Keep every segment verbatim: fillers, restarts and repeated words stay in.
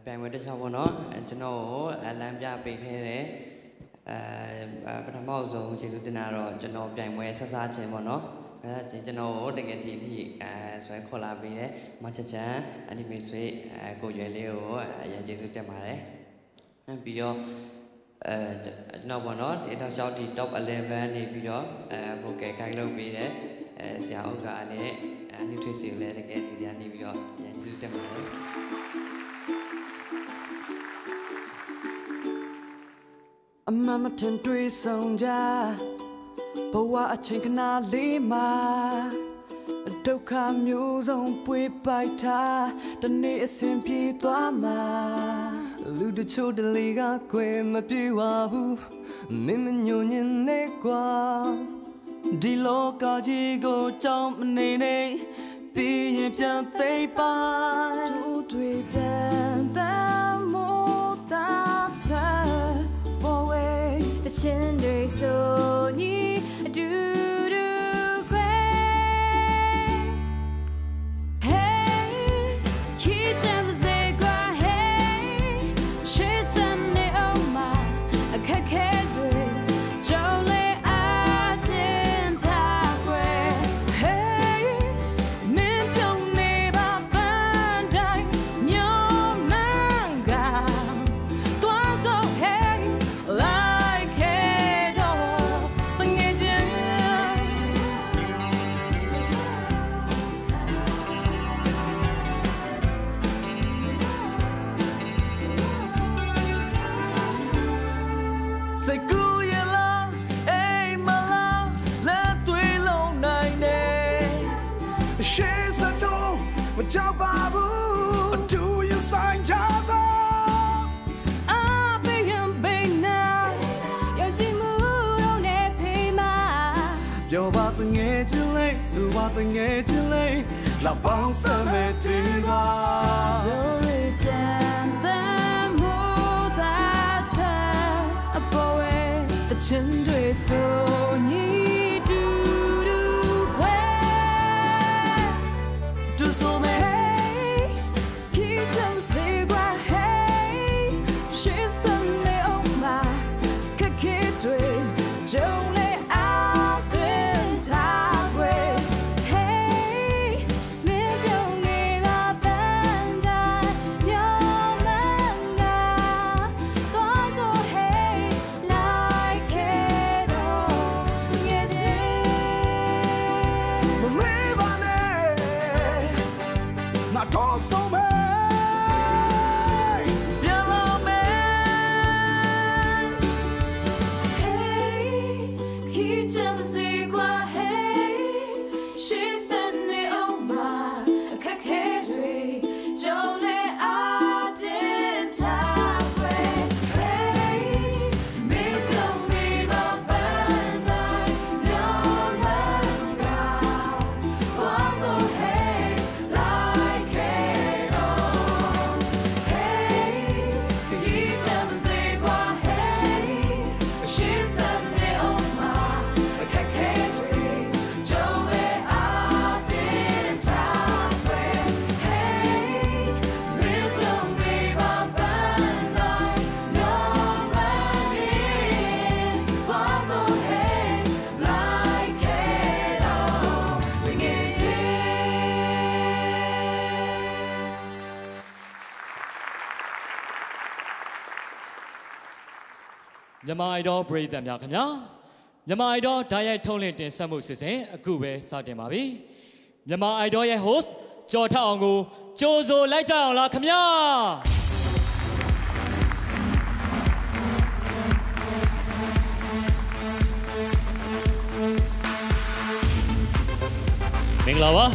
ပြိုင်ပွဲတစ်ချောင်းပေါ့နော်ကျွန်တော်ကိုလမ်းပြပေးခဲ့တယ်အဲပထမဆုံးကျေးဇူးတင်တာတော့ကျွန်တော်ပြိုင်ပွဲဆက်စားခြင်းပေါ့နော်အဲချင်းကျွန်တော်ကိုတကယ်ဒီဒီအဲဆွဲခေါ်လာပေးတယ်မချချန်အနီမေဆွေအဲကိုရွယ်လေးကိုအရင်ကျေးဇူးတင်ပါတယ်ပြီးတော့အဲကျွန်တော်ပေါ့နော်ဒီတော့ရှောက်ဒီ top eleven နေပြီးတော့အဲ vocal guide လုပ်ပေးတယ်အဲဆရာဥက္ကာနဲ့ nutrition လည်းတကယ်ဒီညနေပြီးတော့အရင်ကျေးဇူးတင်ပါတယ်အမမထင်တွေ့ဆုံးကြဘဝအချိန်ခဏလေးမှာဒုက္ခမျိုးစုံပွေပိုက်ထားတနေ့အစဉ်ပြေးသွားမှာလူတချို့တလေကခွေမပြေဝဘူးမင်းမညိုညင်နေကွာဒီလောကကြီးကိုကြောက်မနေနဲ့ပြီးရင်ပြန်သိပ်ပါတို့တွေပြန်တမ်းမို့တာချာဘောဝဲတချင်တွေဆိုညီအတူတူခွဲ Hey ခီးချမ်းမစေကွာ Hey ရှေ့စံနေအောင်မှာအခက်ခဲတွေကြုံလေအားတင်ထားွယ် Hey မင်းပြုံးနေပါပန်းတိုင်းမျိုးမန်းကတွားစို့ Hey like it all တငယ်ချင်းစိတ်ကူးရလားအိမ်မလားလက်တွေးလုံးနိုင်နေရှေ့စတော့မကြောက်ပါဘူးအတူရဆိုင်ကြစို့အဘေးရင်ဘေးနာယုံကြည်မှုတော့နဲ့ဖေးမပြောပါတငယ်ချင်းလေးဆိုပါတငယ်ချင်းလေးလာပေါင်းစမဲ့တင်ပါတို့ရပြန်သမ်းမို့သာချာအပေါ်ဝဲတချင်တွေဆိုညီတူတူခွဲတူဆိုမဲခီးချမ်းစေကွာ Hey ရှေ့စံနေအောင်မှာခက်ခဲတွေကြုံလေအားတင်ထားွယ် Hey မင်းပြုံးနေပါပန်းတိုင်းမျိုးမန်းကသွားစို့ Hey like it all ငယ်ချင်းမမေးပါနဲ့ငါတော့ဆုံးမဲပြန်လာမယ် Hey ခီးချမ်းမစေကွာ Hey ရှေ့စံနေအောင်မှာအခက်ခဲတွေကြုံလေအားတင်ထားွယ် Hey မင်းပြုံးနေပါပန်းတိုင်းမျိုးမန်းကသွားစို့ Hey like it all Hey ခီးချမ်းမစေကွာ Hey ရှေ့စံနေအောင်မှာအခက်ခဲတွေကြုံလေအားတင်ထားွယ် Hey မင်းပြုံးနေပါပန်းတိုင်းမျိုးမန်းသွားစို့ Hey like it all ငယ်ချင်းမြန်မာအိုင်ဒေါပရိသတ်များခင်ဗျာမြန်မာအိုင်ဒေါဓာတ်ရိုက်ထုတ်လွှင့်တင်ဆက်မှုစစ်စဉ်အခုပဲစတင်ပါပြီမြန်မာအိုင်ဒေါရဲ့ host ကျော်ထက်အောင်ကိုကြိုဆိုလိုက်ကြအောင်လားခင်ဗျာမင်္ဂလာပါ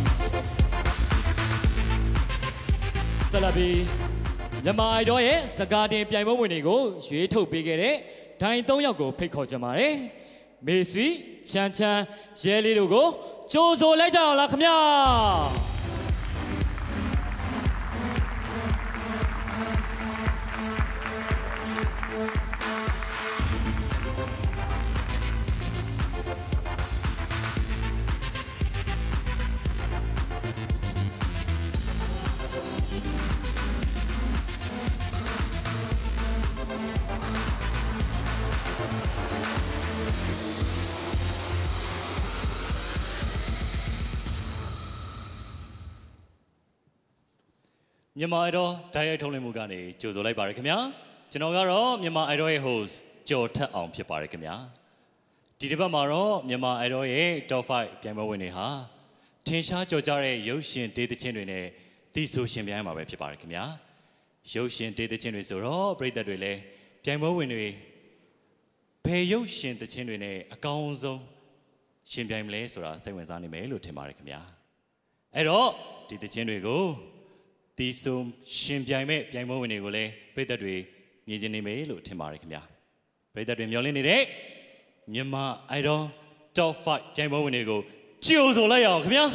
ဆက်လက်ပြီးမြန်မာအိုင်ဒေါရဲ့စကားတင်ပြိုင်ပွဲဝင်တွေကိုရွေးထုတ်ပေးခဲ့တဲ့ဒိုင်သုံးယောက်ကိုဖိတ်ခေါ်ကြပါတယ်မေစီချမ်းချမ်းရဲလေးတို့ကိုကြိုဆိုလိုက်ကြအောင်လားခင်ဗျာမြန်မာအိုင်ဒေါ်ဓာတ်ရိုက်ထုတ်လွှင့်မှုကနေကြိုဆိုလိုက်ပါရခင်ဗျာကျွန်တော်ကတော့မြန်မာအိုင်ဒေါ်ရဲ့ host ကျော်ထက်အောင်ဖြစ်ပါရခင်ဗျာဒီတစ်ပတ်မှာတော့မြန်မာအိုင်ဒေါ်ရဲ့ top 5 ပြိုင်ပွဲဝင်တွေဟာထင်ရှားကြော်ကြားတဲ့ရုပ်ရှင်ဒေသချင်းတွေနဲ့တီဆိုရှင်ပြိုင်မှာပဲဖြစ်ပါရခင်ဗျာရုပ်ရှင်ဒေသချင်းတွေဆိုတော့ပရိသတ်တွေလည်းပြိုင်ပွဲဝင်တွေဘယ်ရုပ်ရှင်သချင်းတွေနဲ့အကောင်းဆုံးရှင်ပြိုင်မလဲဆိုတာစိတ်ဝင်စားနေမယ်လို့ထင်ပါတယ်ခင်ဗျာအဲ့တော့ဒီသချင်းတွေကိုတီဆိုရှင်ပြိုင်မဲ့ပြိုင်ပွဲဝင်တွေကိုလည်းပရိသတ်တွေမြင်ကျင်နေမယ်လို့ထင်ပါတယ်ခင်ဗျာပရိသတ်တွေမျှော်လင့်နေတဲ့မြန်မာအိုင်ဒေါ် top 5 ပြိုင်ပွဲဝင်တွေကိုကြိုဆိုလိုက်အောင်ခင်ဗျာ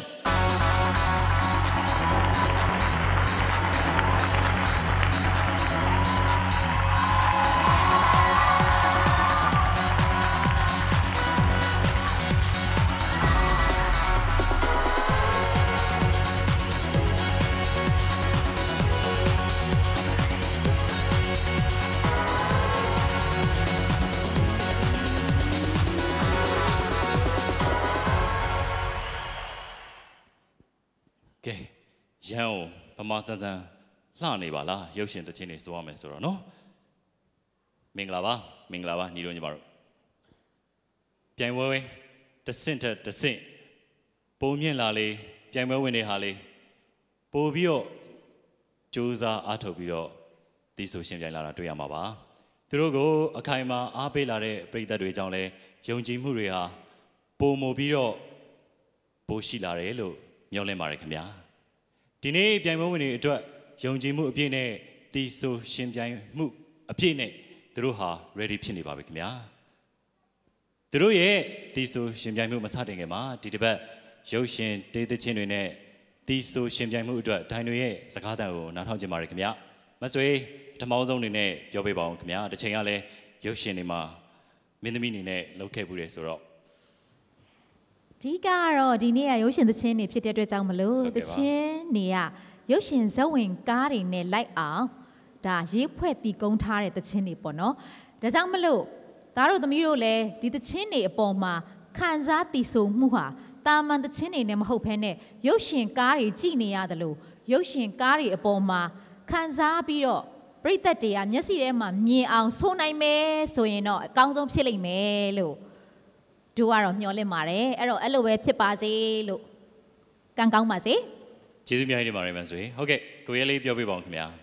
ရန်ကိုဗမာစံစံလှနေပါလားရုပ်ရှင်တချင်းတွေဆိုရမယ်ဆိုတော့နော်မင်္ဂလာပါမင်္ဂလာပါညီတို့ညီမတို့ပြိုင်ပွဲတဆင့်တက်တဆင့်ပုံမြင့်လာလေပြိုင်ပွဲဝင်တွေဟာလေပို့ပြီးတော့ကြိုးစားအားထုတ်ပြီးတော့ဒီဆိုရှင်ပြိုင်လာတာတွေ့ရမှာပါသူတို့ကိုအခိုင်အမာအားပေးလာတဲ့ပရိသတ်တွေကြောင့်လဲယုံကြည်မှုတွေဟာပုံမပြီးတော့ပိုရှိလာတယ်လို့မျှော်လင့်ပါတယ်ခင်ဗျာဒီနေ့ပြိုင်ပွဲဝင်တွေအတွက်ယုံကြည်မှုအပြည့်နဲ့တီဆိုရှင်ပြိုင်မှုအပြည့်နဲ့သူတို့ဟာ ready ဖြစ်နေပါပြီခင်ဗျာသူတို့ရဲ့တီဆိုရှင်ပြိုင်မှုမစတင်ခင်မှာဒီတစ်ပတ်ရုပ်ရှင်တေးသချင်းတွေနဲ့တီဆိုရှင်ပြိုင်မှုအတွက်ဒိုင်တွေရဲ့စကားသံကိုနားထောင်ကြပါရခင်ဗျာမဆွေပထမဆုံးအနေနဲ့ပြောပေးပါအောင်ခင်ဗျာတစ်ချိန်ကလည်းရုပ်ရှင်တွေမှာမင်းသမီးအနေနဲ့လုပ်ခဲ့ဘူးတယ်ဆိုတော့ဒီကတော့ဒီနေ့ကရုပ်ရှင်သချင်းတွေဖြစ်တဲ့အတွက်ကြောင့်မလို့သချင်းတွေကရုပ်ရှင်ဇက်ဝင်ကားတွေနဲ့လိုက်အောင်ဒါရေးဖွဲ့တည်ကုန်းထားတဲ့သချင်းတွေပေါ့နော်ဒါကြောင့်မလို့သားတို့သမီးတို့လည်းဒီသချင်းတွေအပေါ်မှာခံစားတည်ဆိုမှုဟာတာမန်သချင်းတွေနဲ့မဟုတ်ဘဲနဲ့ရုပ်ရှင်ကားတွေကြည့်နေရတယ်လို့ရုပ်ရှင်ကားတွေအပေါ်မှာခံစားပြီးတော့ပရိသတ်တွေကမျက်စိထဲမှာမြင်အောင်ဆိုနိုင်မယ်ဆိုရင်တော့အကောင်းဆုံးဖြစ်လိမ့်မယ်လို့တို့ကတော့မျှော်လင့်ပါတယ်အဲ့တော့အဲ့လိုပဲဖြစ်ပါစေလို့ကံကောင်းပါစေကျေးဇူးများတင်ပါတယ်မန်ဆွေဟုတ်ကဲ့ကိုရဲလေးပြောပြပါဦးခင်ဗျာ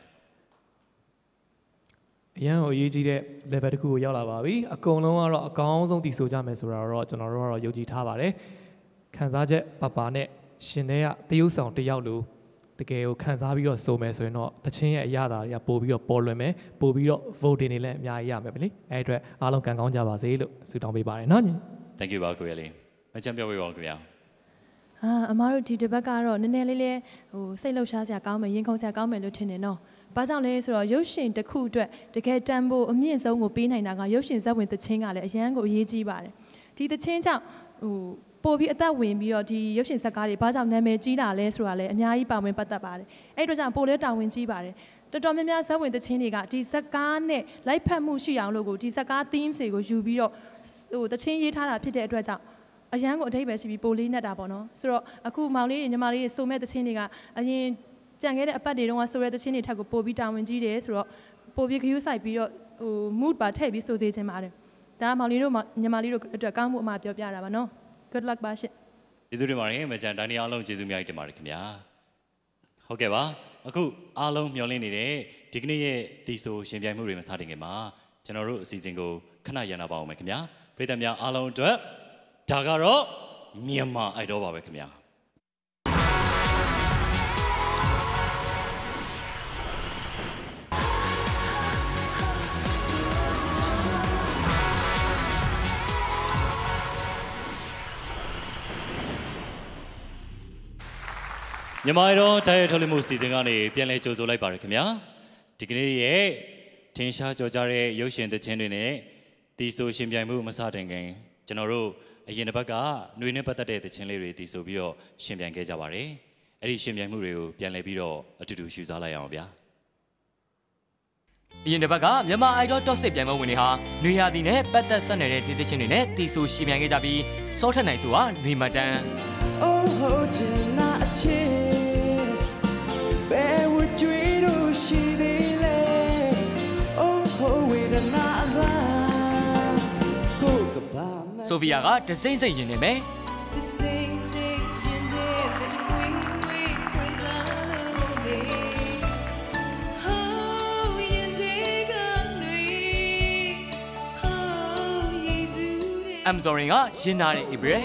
အရန်ကိုအရေးကြီးတဲ့ level တစ်ခုကိုရောက်လာပါပြီအကုန်လုံးကတော့အကောင်းဆုံးတည်ဆိုကြမယ်ဆိုတာတော့ကျွန်တော်တို့ကတော့ယုံကြည်ထားပါတယ်ခံစားချက်ပပနဲ့ရှင်တဲ့ကတရုပ်ဆောင်တယောက်လိုတကယ်ကိုခံစားပြီးတော့ဆိုမယ်ဆိုရင်တော့တချင်းရဲ့အရာတွေကပို့ပြီးတော့ပေါ်လွင်မယ်ပို့ပြီးတော့ vote တွေလည်းအများကြီးရမယ်ဗျလေအဲ့အတွက်အားလုံးကံကောင်းကြပါစေလို့ဆုတောင်းပေးပါတယ်နော်ညီ Thank you ပါကိုရလေးမချမ်းပြောပြပါဦးခင်ဗျာအာအမားတို့ဒီတစ်ပတ်ကတော့နည်းနည်းလေးလေးဟိုစိတ်လှုပ်ရှားစရာကောင်းမယ်ရင်ခုန်စရာကောင်းမယ်လို့ထင်တယ်နော်။ဘာကြောင့်လဲဆိုတော့ရုပ်ရှင်တစ်ခုအတွက်တကယ်တန်ဖို့အမြင့်ဆုံးကိုပေးနိုင်တာကရုပ်ရှင်ဇာတ်ဝင်သချင်းကလည်းအရန်ကိုအရေးကြီးပါတယ်။ဒီသချင်းကြောင့်ဟိုပို့ပြီးအသက်ဝင်ပြီးတော့ဒီရုပ်ရှင်ဇာတ်ကားတွေဘာကြောင့်နာမည်ကြီးတာလဲဆိုတာလည်းအများကြီးပါဝင်ပတ်သက်ပါတယ်။အဲ့တို့ကြောင့်ပို့လဲတာဝန်ကြီးပါတယ်။တော်တော်များများဇာတ်ဝင်သချင်းတွေကဒီဇာတ်ကားနဲ့လိုက်ဖက်မှုရှိအောင်လို့ကိုဒီဇာတ်ကား theme တွေကိုယူပြီးတော့ဟိုသချင်းရေးထားတာဖြစ်တဲ့အတွက်ကြောင့်အရန်ကိုအထိပ္ပယ်ရှိပြီးပိုလေးနဲ့တာပေါ့နော်ဆိုတော့အခုမောင်လေးညီမလေးစုံမဲ့သချင်းတွေကအရင်ကြံခဲ့တဲ့အပတ်တွေတုန်းကဆိုတဲ့သချင်းတွေထက်ကိုပိုပြီးတာဝန်ကြီးတယ်ဆိုတော့ပိုပြီးခရူးဆိုင်ပြီးတော့ဟို mood ပါထည့်ပြီးဆိုစေချင်ပါတယ်ဒါမောင်လေးတို့ညီမလေးတို့အတွက်ကောင်းမှုအမှာပြောပြတာပါနော် good luck ပါရှင့်ကျေးဇူးတင်ပါတယ်မချန်တိုင်းအားလုံးကျေးဇူးများတင်ပါတယ်ခင်ဗျာဟုတ်ကဲ့ပါအခုအားလုံးမျှော်လင့်နေတဲ့ဒီကနေ့ရဲ့တီဆိုရှင်ပြိုင်မှုတွေမစတင်ခင်မှာကျွန်တော်တို့အစီအစဉ်ကိုခဏရန်နာပါအောင်မယ်ခင်ဗျာပရိသတ်များအားလုံးအတွက်ဒါကတော့မြန်မာအိုက်ဒေါ်ပါပဲခင်ဗျာမြန်မာအိုက်ဒေါ်တိုက်ရိုက်ထုတ်လွှင့်မှုစီစဉ်ကနေပြန်လည်ကြိုဆိုလိုက်ပါရခင်ဗျာဒီကနေ့ရဲ့ထင်ရှားကြော်ကြားတဲ့ရုပ်ရှင်သချင်းတွေနဲ့တီဆိုရှင်ပြိုင်မှုမစတင်ခင်ကျွန်တော်တို့အရင်တစ်ပတ်ကຫນွေနဲ့ပတ်သက်တဲ့သချင်းလေးတွေတီဆိုပြီးတော့ရှင်ပြိုင်ခဲ့ကြပါတယ်အဲ့ဒီရှင်ပြိုင်မှုတွေကိုပြန်လည်ပြီးတော့အတူတူရှုစားလိုက်အောင်ဗျာအရင်တစ်ပတ်ကမြန်မာအိုက်ဒေါ်တော့စစ်ပြိုင်ပွဲဝင်တွေဟာຫນွေရာသီနဲ့ပတ်သက်ဆက်နေတဲ့တီသချင်းတွေနဲ့တီဆိုရှင်ပြိုင်ခဲ့ကြပြီးစောထက်နိုင်ဆိုတာຫນွေမတန်း Oh, oh, ဆိုဖီယာကတစိမ့်စိတ်ရင်နေမယ် I'm sorry ကရှင်းထားတဲ့ Ibrahim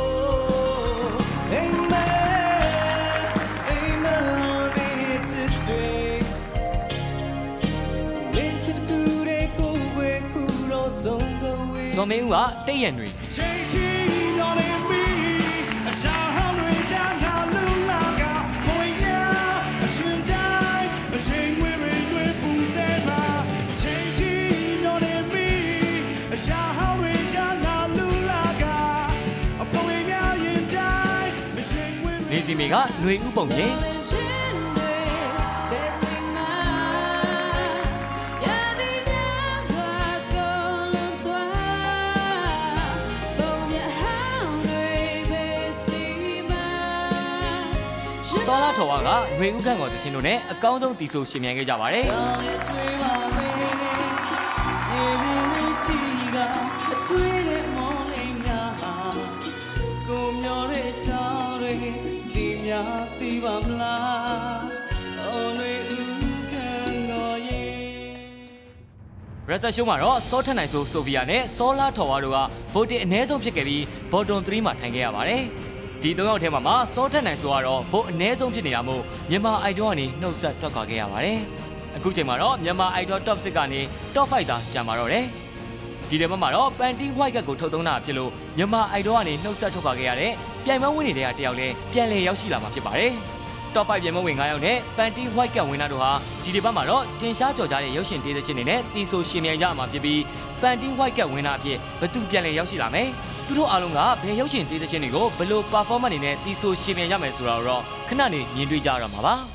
ဇော်မင်းဦးကတိတ်ရန်တွေနေစီမီကຫນွေဥပုံရင်စောလာထော်ဝါကຫນွေဥခန့်ကိုတချင်းတို့နဲ့အကောင်းဆုံးတီဆိုရှင်မြန်ခဲ့ကြပါတယ်ရက်ဆာရှိုးမှာတော့စောထက်နိုင်ဆိုဆိုဖီယာနဲ့စောလာထော်ဝါတို့ကဗိုလ်တင်အနည်းဆုံးဖြစ်ခဲ့ပြီးဘော်တွန်၃မှာထိုင်ခဲ့ရပါတယ်ဒီသုံးယောက်ထဲမှာမှစောထက်နိုင်ဆိုကတော့ဗိုလ်အနည်းဆုံးဖြစ်နေတာမို့မြန်မာအိုက်ဒေါကနေနှုတ်ဆက်ထွက်ခွာခဲ့ရပါတယ်အခုချိန်မှာတော့မြန်မာအိုက်ဒေါ top 6 ကနေ top 5 သာကျန်ပါတော့တယ်ဒီတစ်ပတ်မှာတော့ပန်တီဝိုက်ကတ်ကိုထုတ်သုံးတာဖြစ်လို့မြန်မာအိုက်ဒေါကနေနှုတ်ဆက်ထွက်ခွာခဲ့ရတဲ့ပြိုင်ပွဲဝင်နေတဲ့တယောက်လည်းပြန်လည်ရောက်ရှိလာမှာဖြစ်ပါတယ်top 5 ပြိုင်ပွဲဝင်၅ယောက်နဲ့ပန်တီဝိုက်ကတ်ဝင်တာတို့ဟာဒီတစ်ပတ်မှာတော့တင်ရှားကြော်ကြတဲ့ရုပ်ရှင်တေးသချင်းတွေနဲ့တီဆိုရှင်မြန်ကြမှာဖြစ်ပြီးပန်တီဝိုက်ကတ်ဝင်တာအဖြစ်ဘသူပြန်လည်ရောက်ရှိလာမယ်သူတို့အားလုံးကဘယ်ရုပ်ရှင်တေးသချင်းတွေကိုဘယ်လို performance တွေနဲ့တီဆိုရှင်မြန်ရမယ်ဆိုတာတော့ခဏနေမြင်တွေ့ကြရမှာပါ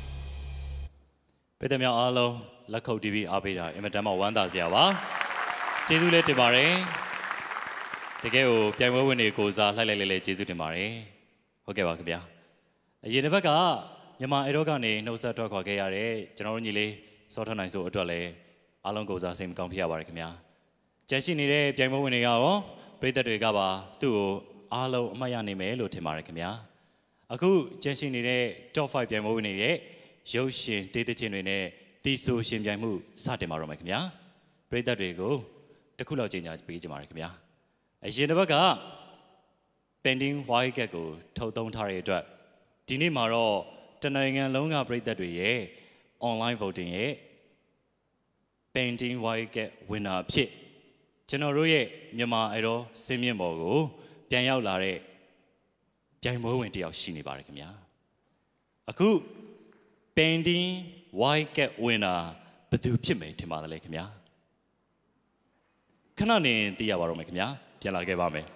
ပြည်သူများအားလုံးလက်ခုပ်တီးပြီးအားပေးတာအင်မတန်မှဝမ်းသာစရာပါကျေးဇူးလည်းတင်ပါတယ်တကယ်ကိုပြိုင်ပွဲဝင်တွေကိုစားလှိုက်လိုက်လဲလဲကျေးဇူးတင်ပါတယ်ဟုတ်ကဲ့ပါခင်ဗျာအရင်တစ်ပတ်ကမြန်မာအေရောကနေနှုတ်ဆက်ထွက်ခွာခဲ့ရတဲ့ကျွန်တော်တို့ညီလေးစောထနိုင်ဆိုအတွက်လည်းအားလုံးကိုစားစိတ်မကောင်းဖြစ်ရပါတယ်ခင်ဗျာကြံရှိနေတဲ့ပြိုင်ပွဲဝင်တွေကရောပရိသတ်တွေကပါသူ့ကိုအားလုံးအမှတ်ရနိုင်မယ်လို့ထင်ပါတယ်ခင်ဗျာအခုကြံရှိနေတဲ့ top 5 ပြိုင်ပွဲဝင်တွေရဲ့ရုပ်ရှင်တေးသချင်းတွေနဲ့တီဆိုရှင်ပြိုင်မှုစတင်ပါတော့မယ်ခင်ဗျာပရိသတ်တွေကိုတစ်ခုလောက်ချိန်ညာပေးကြပါရခင်ဗျာအရင်တစ်ပတ်က pending white gag ကိုထုတ်သုံးထားတဲ့အတွက်ဒီနေ့မှာတော့တနိုင်ငံလုံးကပရိသတ်တွေရဲ့ online voting ရဲ့ pending white gag winner ဖြစ်ကျွန်တော်တို့ရဲ့မြန်မာအဲ့တော့စင်းမြင့်ပေါ်ကိုပြန်ရောက်လာတဲ့ပြိုင်ပွဲဝင်တယောက်ရှိနေပါတယ်ခင်ဗျာအခု pending white gag winner ဘယ်သူဖြစ်မယ်ထင်ပါတယ်လေခင်ဗျာခဏနေသိရပါတော့မယ်ခင်ဗျာပြန်လာခဲ့ပါမယ်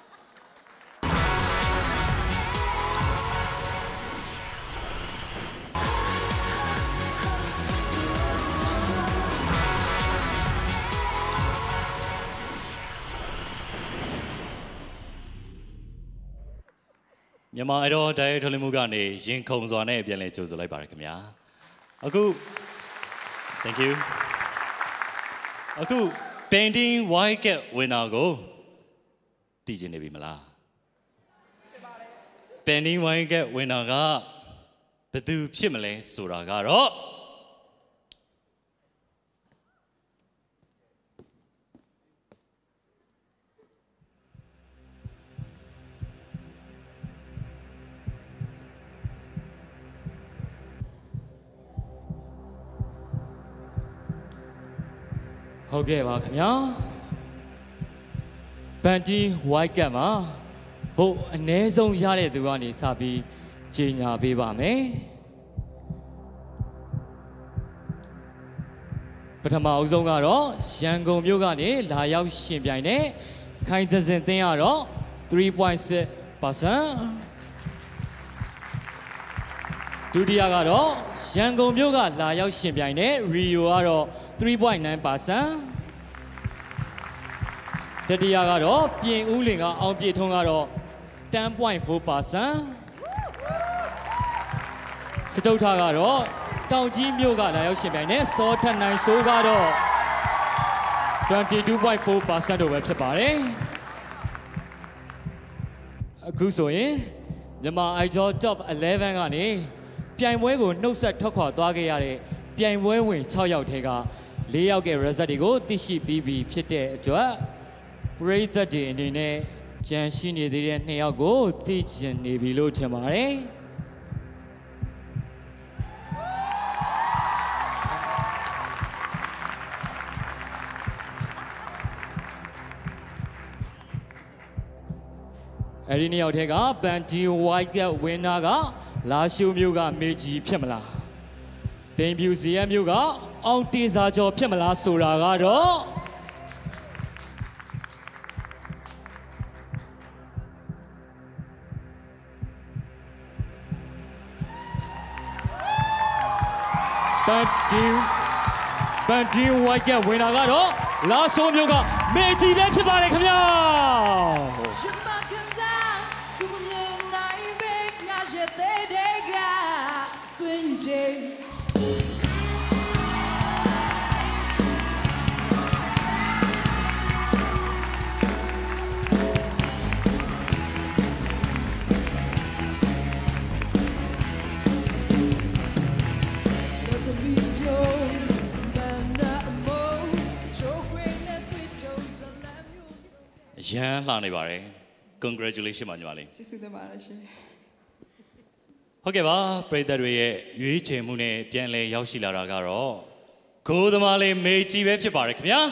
မြန်မာအဲ့တော့ဒိုင်ရက်ထုတ်လွှင့်မှုကနေရင်ခုန်စွာနဲ့ပြန်လည်ကြိုဆိုလိုက်ပါရခင်ဗျာအခု thank you အခု pending white gag winner ကိုသိချင်နေပြီမလား pending white gag winner ကဘယ်သူဖြစ်မလဲဆိုတာကတော့ဟုတ်ကဲ့ပါခင်ဗျာပန်တီဝိုက်ကတ်မှာဗို့အ ਨੇ ဆုံးရတဲ့သူကနေစပြီးကြီးညာပေးပါမယ်ပထမအဦးဆုံးကတော့ရန်ကုန်မြို့ကနေလာရောက်ရှင်ပြိုင်တဲ့ခိုင်စင်စင်တင်းကတော့ three point six percent ဒုတိယကတော့ရန်ကုန်မြို့ကလာရောက်ရှင်ပြိုင်တဲ့ရီယိုကတော့three point nine percent တတိယကတော့ပြင်ဦးလင်ကအောင်ပြည့်ထုံးကတော့ten point four percent စတုထကတော့တောင်ကြီးမြို့ကလာရောက်ရှင်ပြိုင်တဲ့စောထက်နိုင်ဆိုးကတော့twenty-two point four percent တို့ပဲဖြစ်ပါတယ်အခုဆိုရင်မြန်မာ Idol Top eleven ကနေပြိုင်ပွဲကိုနှုတ်ဆက်ထွက်ခွာသွားခဲ့ရတဲ့ပြိုင်ပွဲဝင်sixယောက်ထဲကfourယောက်က result တွေကိုသိရှိပြီးပြီဖြစ်တဲ့အတွက်ပရိသတ်တွေအနေနဲ့ကြံရှိနေသေးတဲ့twoယောက်ကိုသိချင်နေပြီလို့ထင်ပါတယ်အဲ့ဒီနှစ်ယောက်ထဲက Bandy White Gap winner ကလာရှုမျိုးကမေကြီးဖြစ်မလားဒိန်ပြူစီရမျိုးကအောင်တေစာကျော်ဖြစ်မလားဆိုတာကတော့ဘန်ဒီဘန်ဒီ White Gap winner ကတော့လာရှုမျိုးကမေကြီးပဲဖြစ်ပါတယ်ခင်ဗျာရမ်းလှနေပါတယ် congratulation ပါညီမလေးကျေးဇူးတင်ပါတယ်ရှင်ဟုတ်ကဲ့ပါပရိသတ်တွေရဲ့ရွေးချယ်မှုနဲ့ပြန်လည်ရောက်ရှိလာတာကတော့ဂိုးသမားလေးမေကြီးပဲဖြစ်ပါတယ်ခင်ဗျာ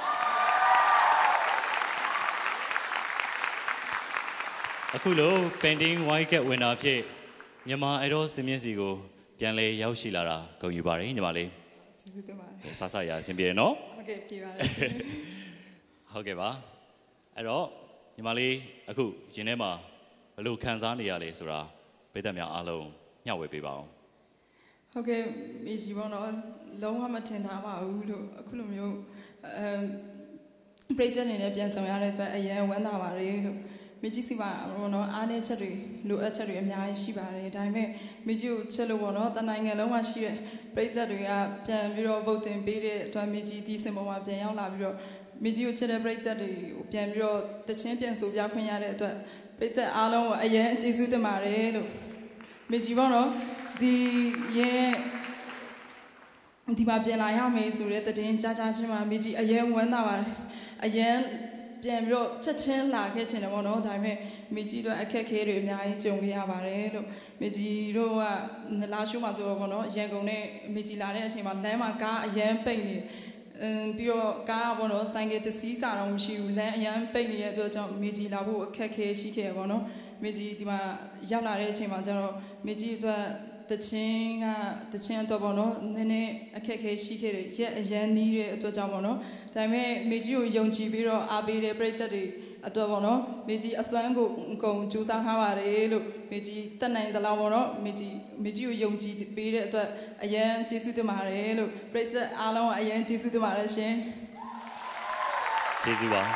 အခုလို့ Pending White Gap winner ဖြစ်မြန်မာ Idol စင်မြင့်စီကိုပြန်လည်ရောက်ရှိလာတာဂုဏ်ယူပါတယ်ညီမလေးကျေးဇူးတင်ပါတယ်ဆဆရအဆင်ပြေတယ်နော်ဟုတ်ကဲ့ပြေပါတယ်ဟုတ်ကဲ့ပါအဲ့တော့ညီမလေးအခုရင်ထဲမှာဘယ်လိုခံစားနေရလဲဆိုတာပြည်သက်များအားလုံးညှောက်ဝေပေးပါအောင်ဟုတ်ကဲ့မိကြီးပေါ့နော်လုံးဝမထင်ထားပါဘူးလို့အခုလိုမျိုးအဲပြည်သက်နေနဲ့ပြန်ဆောင်ရတဲ့အတွက်အရင်ဝမ်းသာပါတယ်လို့မိကြီးစီပါပေါ့နော်အားနည်းချက်တွေလိုအပ်ချက်တွေအများကြီးရှိပါတယ်ဒါပေမဲ့မိကြီးကိုချစ်လို့ပေါ့နော်တနိုင်ငံလုံးမှာရှိတဲ့ပြည်သက်တွေကပြန်ပြီးတော့ voting ပေးတဲ့အတွက်မိကြီးဒီစင်ပေါ်မှာပြန်ရောက်လာပြီးတော့မိကြီးကိုချစ်တဲ့ပရိသတ်တွေကိုပြန်ပြီးတော့တချင်းပြန်ဆိုပြခွင့်ရတဲ့အတွက်ပရိသတ်အားလုံးကိုအရင်ကျေးဇူးတင်ပါတယ်လို့မိကြီးပေါ့နော်ဒီရဲ့ဒီမှာပြန်လာရမယ်ဆိုတဲ့တည်င်းကြားကြားချင်းမှာမိကြီးအရင်ဝမ်းသာပါတယ်အရင်ပြန်ပြီးတော့ချက်ချင်းလာခဲ့ချင်တယ်ပေါ့နော်ဒါပေမဲ့မိကြီးတို့အခက်ခဲတွေအများကြီးကြုံခဲ့ရပါတယ်လို့မိကြီးတို့ကလာရှိုးမှာဆိုတော့ပေါ့နော်ရန်ကုန်နဲ့မိကြီးလာတဲ့အချိန်မှာလမ်းမှာကားအရင်ပိတ်နေအင်းပြီးတော့ကားပေါ့နော်ဆိုင်ကယ်သစီးစာတော့မရှိဘူးလမ်းအရန်ပိတ်နေတဲ့အတွက်ကြောင့်မေကြီးလာဖို့အခက်ခဲရှိခဲ့ပေါ့နော်မေကြီးဒီမှာရောက်လာတဲ့အချိန်မှာကျတော့မေကြီးအတွက်တချင်းကတချင်းအတွက်ပေါ့နော်နည်းနည်းအခက်ခဲရှိခဲ့တယ်ရက်အရန်နီးတဲ့အတွက်ကြောင့်ပေါ့နော်ဒါပေမဲ့မေကြီးကိုယုံကြည်ပြီးတော့အားပေးတဲ့ပရိသတ်တွေအတွက်ပေါ့နော်မေကြီးအစွမ်းကိုအကုန်ကြိုးစားထားပါတယ်လို့မေကြီးတက်နိုင်သလားပေါ့နော်မေကြီးမေကြီးကိုယုံကြည်ပေးတဲ့အတွက်အရန်ကျေးဇူးတင်ပါတယ်လို့ပရိသတ်အားလုံးအရန်ကျေးဇူးတင်ပါတယ်ရှင်ကျေးဇူးပါ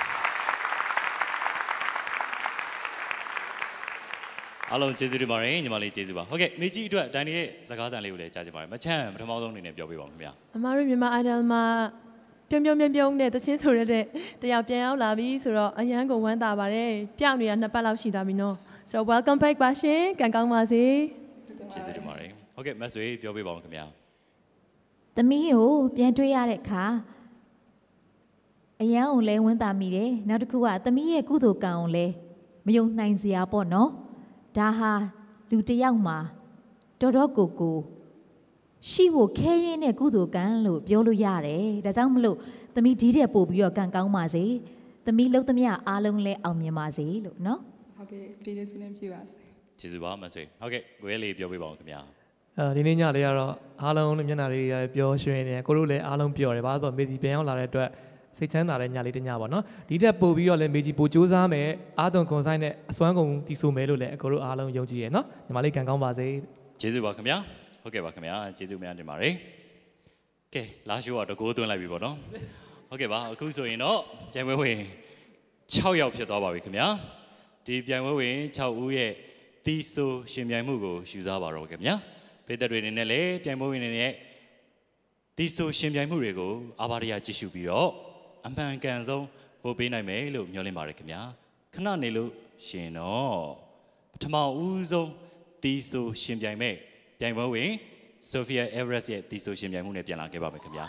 အားလုံးကျေးဇူးတင်ပါတယ်ညီမလေးကျေးဇူးပါဟုတ်ကဲ့မေကြီးအတွက်ဒိုင်နီရဲ့စကားသံလေးကိုလည်းကြားချင်ပါတယ်မချမ်းပထမဆုံးအနေနဲ့ပြောပြပါဦးခင်ဗျာအမတို့မြန်မာ Idol မှာပြုံးပြုံးပြုံးပြုံးနဲ့တချင်းဆိုရတဲ့တယောက်ပြန်ရောက်လာပြီဆိုတော့အရန်ကိုဝမ်းသာပါတယ်ပြောင်းနေတာနှစ်ပတ်လောက်ရှိသွားပြီနော်ဆိုတော့ welcome back ပါရှင်ကံကောင်းပါစေကျေးဇူးတင်ပါတယ်ဟုတ်ကဲ့မဆွေပြောပြပါဦးခင်ဗျာသမီးကိုပြန်တွေ့ရတဲ့အခါအရန်ကိုလဲဝမ်းသာမိတယ်နောက်တစ်ခုကသမီးရဲ့ကုသိုလ်ကံကိုလဲမယုံနိုင်စရာပေါ့နော်ဒါဟာလူတစ်ယောက်မှာတော်တော်ကိုကိုရှိဖို့ခဲရင်တဲ့ကုသိုလ်ကံလို့ပြောလို့ရတယ်ဒါကြောင့်မလို့သမီးဒီတဲ့ပို့ပြီးတော့ကံကောင်းပါစေသမီးလုံးသမျှအားလုံးလဲအောင်မြင်ပါစေလို့နော်ဟုတ်ကဲ့ပြည်သူစုနဲ့ပြပါစေကျေးဇူးပါမဆွေဟုတ်ကဲ့ကိုရဲလေးပြောပြပါဦးခင်ဗျာအဲဒီနေ့ညလေးကတော့အားလုံးမျက်နှာလေးတွေပြောရွှင်နေကိုတို့လည်းအားလုံးပျော်တယ်ဘာလို့ဆိုတော့မေကြီးပြန်ရောက်လာတဲ့အတွက်စိတ်ချမ်းသာတဲ့ညလေးတစ်ညပါနော်ဒီတက်ပို့ပြီးတော့လည်းမေကြီးပို့စူးစမ်းမယ်အားသွန်ခွန်ဆိုင်နဲ့အစွမ်းကုန်တီးဆိုမယ်လို့လည်းအကိုတို့အားလုံးယုံကြည်ရနော်ညီမလေးကံကောင်းပါစေကျေးဇူးပါခင်ဗျာဟုတ်ကဲ့ပါခင်ဗျာကျေးဇူးများတင်ပါတယ်ကဲလာရှိုးကတော့တကိုးသွင်းလိုက်ပြီပေါ့နော်ဟုတ်ကဲ့ပါအခုဆိုရင်တော့ပြိုင်ပွဲဝင်sixယောက်ဖြစ်သွားပါပြီခင်ဗျာဒီပြိုင်ပွဲဝင်sixဦးရဲ့တီးဆိုရှင်ပြိုင်မှုကိုယူစားပါတော့ခင်ဗျာပြည်သက်တွေအနေနဲ့လည်းပြိုင်ပွဲဝင်တွေနဲ့တီးဆိုရှင်ပြိုင်မှုတွေကိုအားပါရကြည့်ရှုပြီးတော့အမှန်ကန်ဆုံးပို့ပေးနိုင်မယ်လို့မျှော်လင့်ပါတယ်ခင်ဗျာခဏနေလို့ရှင်တော့ပထမဦးဆုံးတီးဆိုရှင်ပြိုင်မဲ့ပြိုင်ပွဲဝင် Sophia Everest ရဲ့တီးဆိုရှင်ပြိုင်မှုနဲ့ပြန်လာခဲ့ပါမယ်ခင်ဗျာ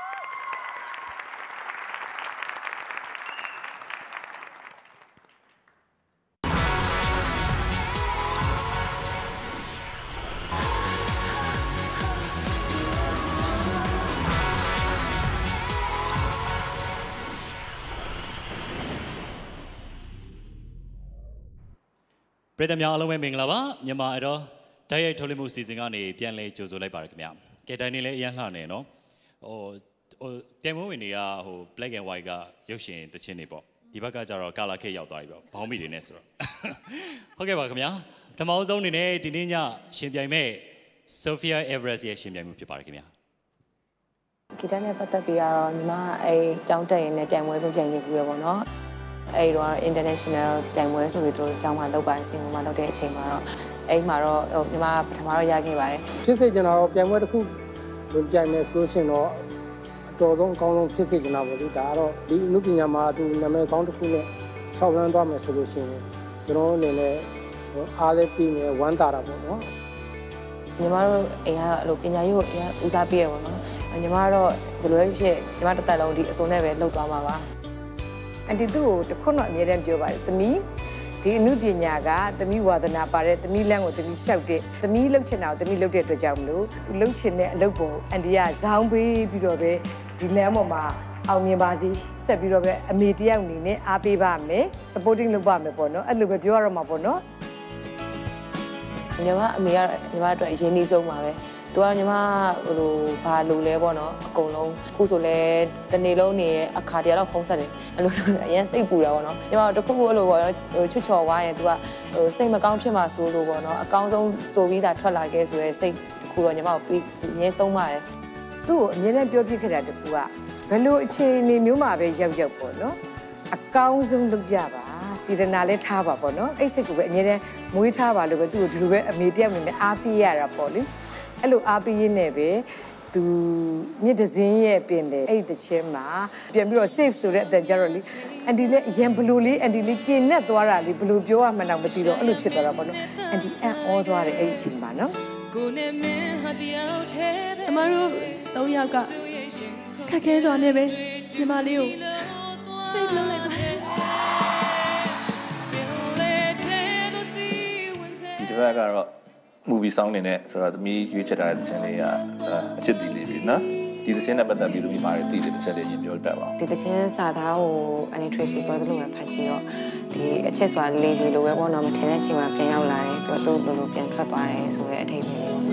ပြည်သူများအားလုံးပဲမင်္ဂလာပါမြန်မာအဲ့တော့တိုက်ရိုက်ထုတ်လွှင့်မှုစီစဉ်ကနေပြန်လဲကြိုဆိုလိုက်ပါရခင်ဗျာကဲတိုင်းနေလဲအရန်လှနေနော်ဟိုဟိုပြန်မဝင်တွေကဟို black and white ကရုပ်ရှင်တခြင်းတွေပေါ့ဒီဘက်ကကျတော့ color ခက်ရောက်သွားပြီပေါ့ဘောင်းမီတွေနဲ့ဆိုတော့ဟုတ်ကဲ့ပါခင်ဗျာဓမ္မအုပ်ဆုံးအနေနဲ့ဒီနေ့ညရှင်ပြိုင်မဲ့ Sophia Everest ရဲ့ရှင်ပြိုင်မှုဖြစ်ပါတယ်ခင်ဗျာဂီတနဲ့ပတ်သက်ပြီးတော့ညီမအဲကြောင်းတက်ရင်လည်းပြိုင်ပွဲပြိုင်ရခုရပေါ့နော်အဲ့တော့ international ပြိုင်ပွဲဆိုပြီးတို့ကျောင်းမှာလောက်ပါစင်မှာလောက်တဲ့အချိန်မှာတော့အဲ့မှာတော့ဟိုညီမပထမတော့ရခဲ့ပါတယ်ဖြစ်စေချင်တာတော့ပြိုင်ပွဲတစ်ခုပြိုင်မယ်ဆိုရှင်တော့အတော်ဆုံးအကောင်းဆုံးဖြစ်စေချင်တာပေါ့လေဒါကတော့ဒီအမှုပညာမှာသူနာမည်ကောင်းတစ်ခုနဲ့ရှောက်လန်းသွားမယ်ဆိုလို့ရှိရင်ကျွန်တော်အနေနဲ့အားလည်းပြီးမယ်ဝမ်းသာတာပေါ့နော်ညီမတို့အိမ်ကအဲ့လိုပညာရေးကိုဦးစားပေးရပါတော့ညီမကတော့ဘယ်လိုဖြစ်ညီမတစ်သက်လုံးဒီအစိုးနဲ့ပဲလှုပ်သွားမှာပါအန်တီသူ့ကိုတခုတော့အမြဲတမ်းပြောပါတယ်သမီးဒီအမှုပညာကသမီးဝါသနာပါတဲ့သမီးလမ်းကိုသမီးလျှောက်တဲ့သမီးလှုပ်ချင်တာကိုသမီးလှုပ်တဲ့အတွက်ကြောင့်မလို့လှုပ်ချင်တဲ့အလုပ်ကိုအန်တီကဇောင်းပေးပြီးတော့ပဲဒီလမ်းပေါ်မှာအောင်မြင်ပါစေဆက်ပြီးတော့ပဲအမေတယောက်အနေနဲ့အားပေးပါမယ် supporting လုပ်ပါမယ်ပေါ့နော်အဲ့လိုပဲပြောရတော့မှာပေါ့နော်ညီမအမေကညီမအတွက်အရင်နှီးဆုံးပါပဲသူကညီမဟိုလိုဘာလိုလဲပေါ့နော်အကုန်လုံးခုဆိုလဲတနေ့လုံးနေအခါတရတော့ဖုန်းဆက်တယ်အဲ့လိုအရင်စိတ်ပူတာပေါ့နော်ညီမတခုခုအဲ့လိုပေါ့နော်ဟိုချွတ်ချော်သွားရင်သူကဟိုစိတ်မကောင်းဖြစ်မှာဆိုလို့ပေါ့နော်အကောင်းဆုံးဆိုပြီးသားထွက်လာခဲ့ဆိုရဲစိတ်တခုတော့ညီမကိုပြီးအမြဲဆုံးပါတယ်သူ့ကိုအမြဲတမ်းပြောပြခဲ့တာတခုကဘယ်လိုအခြေအနေမျိုးမှာပဲရောက်ရောက်ပေါ့နော်အကောင်းဆုံးလုပ်ပြပါစီရနာလည်းထားပါပေါ့နော်အဲ့စိတ်ကိုပဲအမြဲတမ်းမွေးထားပါလို့ပဲသူ့ကိုဒီလိုပဲအမေတယောက်နေနဲ့အားပေးရတာပေါ့လေအဲ့လိုအားပေးရင်းနဲ့ပဲသူမြစ်တစင်းရဲ့ပင်လေအဲ့တချင်းမှာပြန်ပြီးတော့ safe ဆိုတဲ့အတန်ကြတော့လေအန်တီလည်းအရင်ဘလူလေးအန်တီလေးကျင်းနဲ့သွားတာလေဘလူပြောရမှန်းတော့မသိတော့အဲ့လိုဖြစ်သွားတာပေါ့နော်အန်တီအံ့ဩသွားတယ်အဲ့ဒီအချိန်မှာနော်အမတို့သုံးယောက်ကခက်ခဲစွာနဲ့ပဲညီမလေးကိုစိတ်လုံးလိုက်ပါဒီဘက်ကတော့ movie song နေနဲ့ဆိုတော့သမီးရွေးချယ်ထားတဲ့သင်းလေးကအချစ်တီလေးပြီနော်ဒီသင်းနဲ့ပတ်သက်ပြီးလို့ဒီမှာတည်တဲ့တစ်ချက်လေးရင်ပြောတတ်ပါဒီသင်းစာသားကို Annie Tracy ပြောသလိုပဲဖတ်ကြည့်တော့ဒီအချစ်စွာလေးလေးလိုပဲပေါ့နော်မထင်တဲ့အချိန်မှာပြန်ရောက်လာတယ်ပြီးတော့သူ့လိုလိုပြန်ထွက်သွားတယ်ဆိုတဲ့အထိပ္ပယ်လေးပေါ့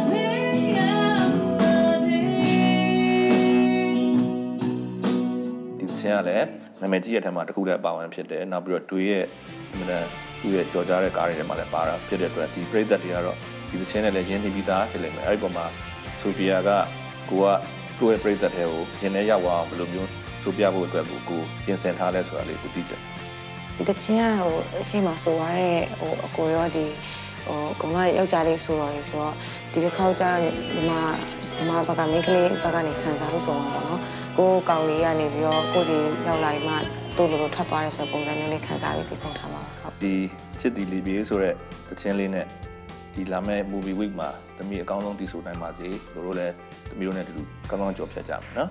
ဒီသင်းကလည်းနာမည်ကြီးရဲ့အထက်မှာတစ်ခုတည်းပါဝင်ဖြစ်တယ်နောက်ပြီးတော့တွေးရဲ့အမှန်တန်သူ့ရဲ့ကြော်ကြားတဲ့ကားတွေထဲမှာလည်းပါတာဖြစ်တဲ့အတွက်ဒီပရိသတ်တွေကတော့ဒီသင်းနဲ့လည်းရင်းနှီးပြီးသားဖြစ်လိမ့်မယ်အဲ့ဒီပုံမှာဆိုဖီယာကကိုကကိုယ့်ရဲ့ပရိသတ်တွေကိုရင်းနှီးရောက်အောင်ဘယ်လိုမျိုးဆိုပြဖို့အတွက်ကိုကိုပြင်ဆင်ထားလဲဆိုတာလေးကိုသိချင်ဒီတချင်းကဟိုအရှိမဆိုရတဲ့ဟိုအကိုရောဒီဟိုကောင်မယောက်ျားလေးဆိုတော့လေဆိုတော့ဒီတစ်ခေါက်ကျတော့ဒီမှာဒီမှာဘက်ကမိန်းကလေးဘက်ကနေခံစားလို့ဆိုမှာပေါ့နော်ကိုကောင်လေးကနေပြီးတော့ကိုစီရောက်လာမှတို့လိုလိုထွက်သွားရဲဆိုပုံစံမျိုးလေးခံစားပြီးပြီးဆုံးထားပါဟုတ်ဒီချစ်တီလီပြေးဆိုတဲ့တချင်းလေးနဲ့ဒီလာမယ့် movie week မှာတမီအကောင်းဆုံးတည်ဆိုနိုင်ပါစေတို့တို့လည်းတမီတို့နဲ့အတူတူကောင်းကောင်းကြော်ဖြတ်ကြမယ်နော်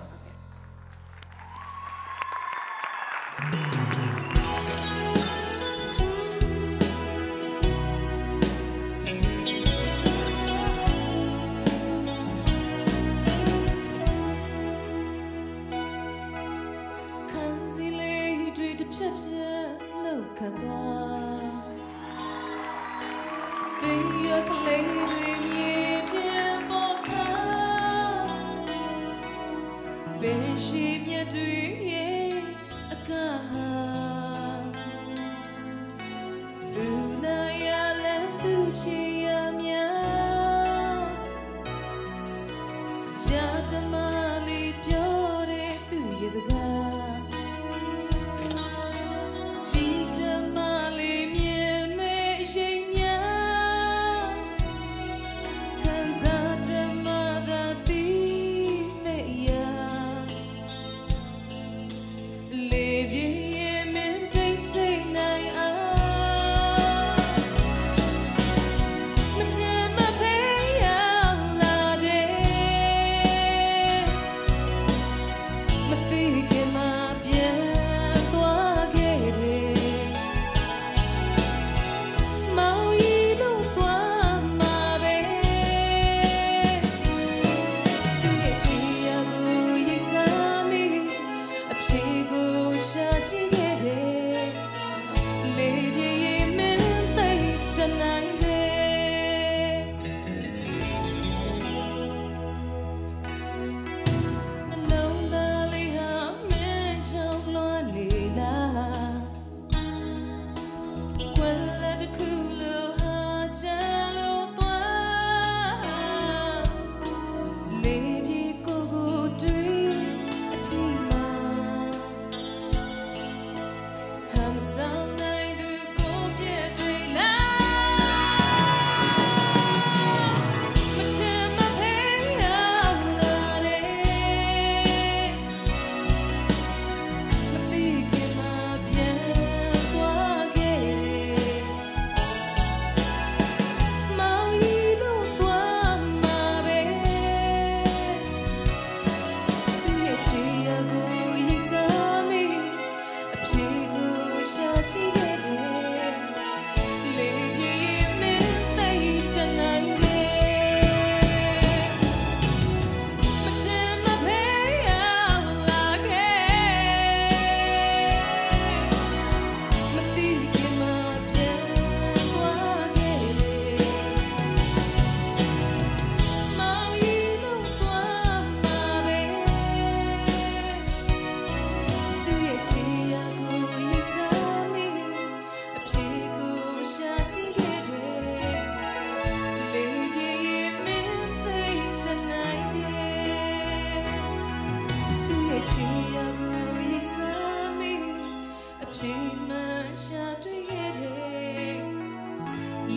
ခ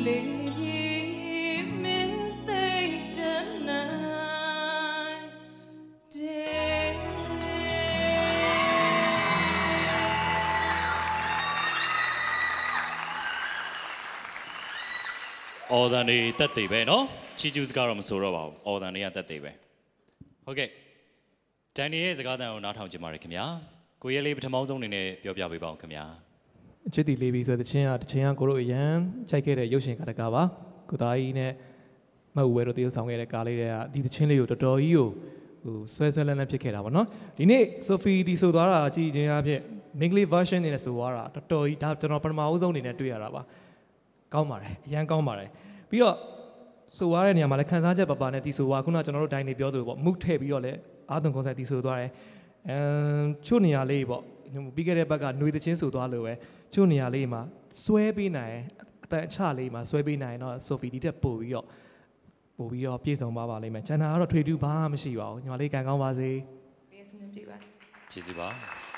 အော်တန်တွေတက်သေးပဲနော်ချီကျူးစကားတော့မဆိုတော့ပါဘူးအော်တန်တွေကတက်သေးပဲဟုတ်ကဲ့ဒန်နီရဲ့စကားတန်ကိုနားထောင်ကြပါရခင်ဗျာကိုရဲလေးပထမဆုံးအနေနဲ့ပြောပြပေးပါဦးခင်ဗျာချစ်တီလေးပြီးဆိုတဲ့ချင်းကတချင်းကကိုတို့အရန်ခြိုက်ခဲ့တဲ့ရုပ်ရှင်ကားတကားပါကိုသားကြီးနဲ့မဟုတ်ဝဲတို့တရုပ်ဆောင်ခဲ့တဲ့ကားလေးတွေကဒီတချင်းလေးကိုတော်တော်ကြီးကိုဟိုဆွဲဆွဲလန်းလန်းဖြစ်ခဲ့တာပါနော်ဒီနေ့ဆိုဖီဒီဆိုသွားတာကြည်ချင်းအဖြစ်မင်္ဂလိ version နဲ့ဆိုသွားတာတော်တော်ကြီးဒါကျွန်တော်ပထမဦးဆုံးအနေနဲ့တွေ့ရတာပါကောင်းပါတယ်အရန်ကောင်းပါတယ်ပြီးတော့ဆိုသွားတဲ့နေရာမှာလည်းခန်းစားချက်ပပနဲ့တီဆိုသွားခုနကကျွန်တော်တို့ဒိုင်းနေပြောသလိုပေါ့မုထည့်ပြီးတော့လည်းအာသွန်ကွန်ဆာတီဆိုသွားတယ်အမ်ချို့နေရာလေးပေါ့ပြီးခဲ့တဲ့ဘက်ကຫນွေတချင်းဆိုသွားလို့ပဲချို့နေရာလေးမှာဆွဲပေးနိုင်အတန်အချလေးမှာဆွဲပေးနိုင်တော့ဆိုဖီဒီတက်ပို့ပြီးတော့ပို့ပြီးတော့ပြေဆုံးပါပါလိမ့်မယ်ကျန်တာကတော့ထွေထူးဘာမှမရှိပါဘူးညီမလေးကန်ကောင်းပါစေပေးစမြပြပါကျေးဇူးပါ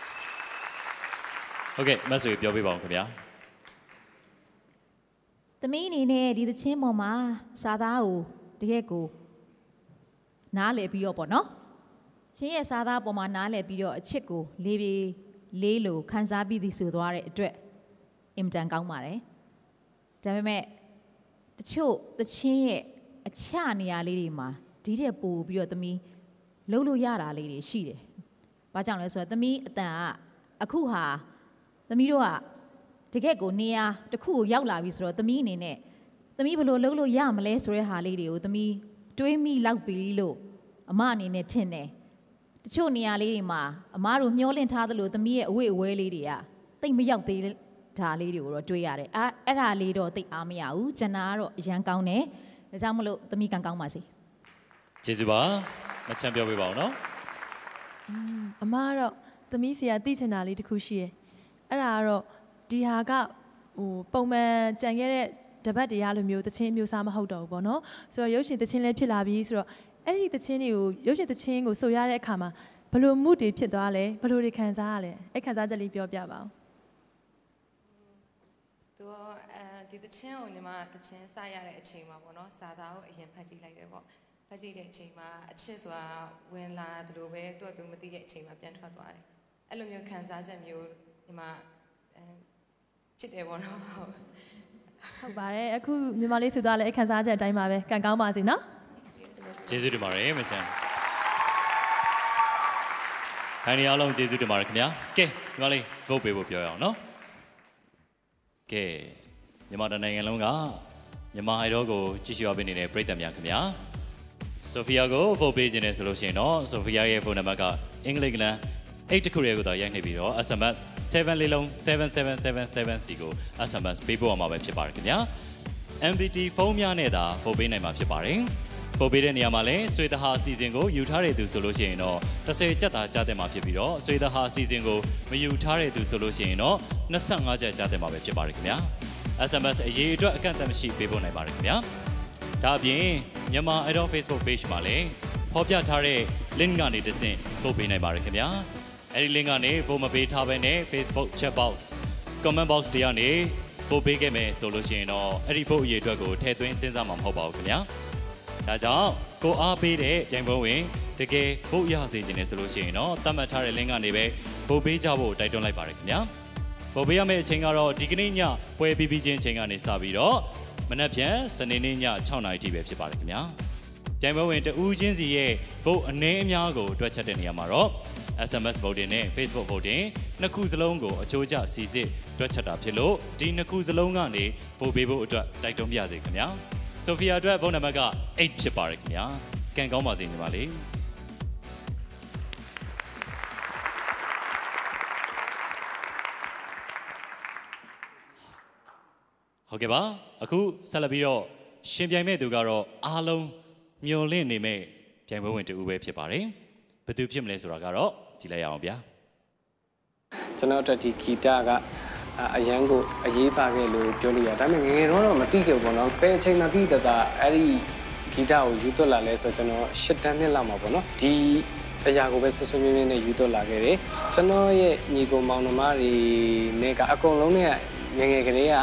ဟုတ်ကဲ့မဆွေပြောပြပါဦးခင်ဗျာသမီးအနေနဲ့ဒီသချင်းပေါ်မှာစာသားကိုတကယ်ကိုနားလည်ပြီးတော့ပေါ့နော်ချင်းရဲ့စာသားပေါ်မှာနားလည်ပြီးတော့အချစ်ကိုလေးပြေးလေးလိုခန်းစားပြီးသည်ဆိုသွားတဲ့အတွက်အင်မတန်ကောင်းပါတယ်ဒါပေမဲ့တချို့သချင်းရဲ့အချနေရာလေးတွေမှာဒီတဲ့ပို့ပြီးတော့သမီးလှုပ်လို့ရတာလေးတွေရှိတယ်ဘာကြောင့်လဲဆိုတော့သမီးအတန်ကအခုဟာသမီးတို့ကတကယ့်ကိုနေရာတစ်ခုကိုရောက်လာပြီဆိုတော့သမီးအနေနဲ့သမီးဘယ်လိုလုပ်လို့ရမလဲဆိုတဲ့ဟာလေးတွေကိုသမီးတွေးမိလောက်ပြီလို့အမအနေနဲ့ထင်တယ်တချို့နေရာလေးတွေမှာအမတို့မျောလင့်ထားသလိုသမီးရဲ့အဝိအဝဲလေးတွေကတိတ်မရောက်သေးတာလေးတွေကိုတော့တွေးရတယ်အဲအဲ့ဒါလေးတော့တိတ်အားမရဘူးကျန်တာကတော့အရန်ကောင်းတယ်ဒါကြောင့်မလို့သမီးကံကောင်းပါစေကျေးဇူးပါမချမ်းပြောပေးပါဦးနော်အမကတော့သမီးစီကသိချင်တာလေးတစ်ခုရှိရယ်အဲ့ဒါကတော့ဒီဟာကဟိုပုံမှန်ကြံခဲ့တဲ့တပတ်တရားလိုမျိုးတချင်းမျိုးစားမဟုတ်တော့ဘူးပေါ့နော်ဆိုတော့ရုပ်ရှင်တချင်းလည်းဖြစ်လာပြီဆိုတော့အဲ့ဒီတချင်းတွေကိုရုပ်ရှင်တချင်းကိုဆိုရတဲ့အခါမှာဘယ်လိုမှုတွေဖြစ်သွားလဲဘယ်လိုတွေခံစားရလဲအဲ့ခံစားချက်လေးပြောပြပါဦးသူအဲဒီတချင်းကိုညီမတချင်းစရတဲ့အချိန်မှာပေါ့နော်စာသားကိုအရင်ဖတ်ကြည့်လိုက်တယ်ပေါ့ဖတ်ကြည့်တဲ့အချိန်မှာအချစ်ဆိုတာဝင်လာတယ်လို့ပဲသူ့အတူမသိတဲ့အချိန်မှာပြန်ထွက်သွားတယ်အဲ့လိုမျိုးခံစားချက်မျိုးညီမဖြစ်တယ်ပေါ့နော်ဟုတ်ပါတယ်အခုညီမလေးဆိုသွားလဲအခန်းစားချက်အတိုင်းပါပဲကံကောင်းပါစေနော်ကျေးဇူးတင်ပါတယ်မချမ်းဟန်နီအားလုံးကျေးဇူးတင်ပါတယ်ခင်ဗျာကဲညီမလေးဗုတ်ပေးဖို့ပြောရအောင်နော်ကဲမြန်မာနိုင်ငံလုံးကမြန်မာအိုင်ဒေါကိုကြည့်ရှုပေးနေတဲ့ပရိသတ်များခင်ဗျာဆိုဖီယာကိုဗုတ်ပေးခြင်းနဲ့ဆိုလို့ရှိရင်တော့ဆိုဖီယာရဲ့ဖုန်းနံပါတ်ကအင်္ဂလိပ်ကလန်eight တခုရဲကိုတော့ရိုက်နေပြီးတော့ S M S seven လေးလုံး seven seven seven seven စီကို S M S ပေးပို့ရမှာပဲဖြစ်ပါတယ်ခင်ဗျာ M B T ဖုန်းများနဲ့သာပို့ပေးနိုင်မှာဖြစ်ပါတယ်ပို့ပေးတဲ့နေရာမှာလည်းဆွေသဟာအစီအစဉ်ကိုယူထားတဲ့သူဆိုလို့ရှိရင်တော့thirtyကျပ်သာကြားတဲ့မှာဖြစ်ပြီးတော့ဆွေသဟာအစီအစဉ်ကိုမယူထားတဲ့သူဆိုလို့ရှိရင်တော့twenty-fiveကျပ်ကြားတဲ့မှာပဲဖြစ်ပါတယ်ခင်ဗျာ S M S အရေးအတွက်အကန့်အသတ်မရှိပေးပို့နိုင်ပါတယ်ခင်ဗျာဒါအပြင်မြန်မာ Idol Facebook Page မှာလည်းဖော်ပြထားတဲ့ link ကနေတစ်ဆင့်ပို့ပေးနိုင်ပါတယ်ခင်ဗျာအဲ့ဒီ link ကနေပို့မပေးထားဘဲနဲ့ Facebook chat box comment box တွေကနေပို့ပေးခဲ့မယ်ဆိုလို့ရှိရင်တော့အဲ့ဒီပို့အရေးအတွက်ကိုထည့်သွင်းစဉ်းစားမှာမဟုတ်ပါဘူးခင်ဗျာဒါကြောင့်ကိုအားပေးတဲ့ပြိုင်ပွဲဝင်တကယ်ပို့ရစေခြင်းနဲ့ဆိုလို့ရှိရင်တော့သတ်မှတ်ထားတဲ့ link ကနေပဲပို့ပေးကြဖို့တိုက်တွန်းလိုက်ပါတယ်ခင်ဗျာပို့ပေးရမယ့်အချိန်ကတော့ဒီကနေ့ညပွဲပြီးပြီးချင်းအချိန်ကနေစပြီးတော့မနက်ဖြန်စနေနေ့ညsixနာရီထိပဲဖြစ်ပါတယ်ခင်ဗျာပြိုင်ပွဲဝင်တဦးချင်းစီရဲ့ဗုတ်အနည်းအများကိုတွက်ချက်တဲ့နေရာမှာတော့S M S voting နဲ့ Facebook voting နှစ်ခုစလုံးကိုအချိုးကျစီစစ်တွက်ချက်တာဖြစ်လို့ဒီနှစ်ခုစလုံးကနေပို့ပေးဖို့အတွက်တိုက်တွန်းပြစေခင်ဗျာဆိုဖီယာအတွက်ဖုန်းနံပါတ်ကeightဖြစ်ပါတယ်ခင်ဗျာကံကောင်းပါစေညီမလေးဟုတ်ကဲ့ပါအခုဆက်လက်ပြီးတော့ရှင်ပြိုင်မဲ့သူကတော့အားလုံးမျော်လင့်နေမဲ့ပြိုင်ပွဲဝင်တူပဲဖြစ်ပါတယ်ဘယ်သူဖြစ်မလဲဆိုတာကတော့ကြည့်လိုက်ရအောင်ဗျာကျွန်တော်တို့ဒီဂီတကအရန်ကိုအရေးပါခဲ့လို့ပြောလို့ရဒါပေမဲ့ငယ်ငယ်တော့မသိခဲ့ဘူးပေါ့နော်ပဲအချိန်မှသိတတ်တာအဲ့ဒီဂီတကိုယူသွတ်လာလဲဆိုကျွန်တော်eightတန်းနှစ်လောက်မှာပေါ့နော်ဒီအရာကိုပဲဆွဆွမြင်းမြင်းနဲ့ယူသွတ်လာခဲ့တယ်ကျွန်တော်ရဲ့ညီကောင်မောင်နှမတွေနဲ့ကအကုန်လုံးနဲ့ငယ်ငယ်ကလေးက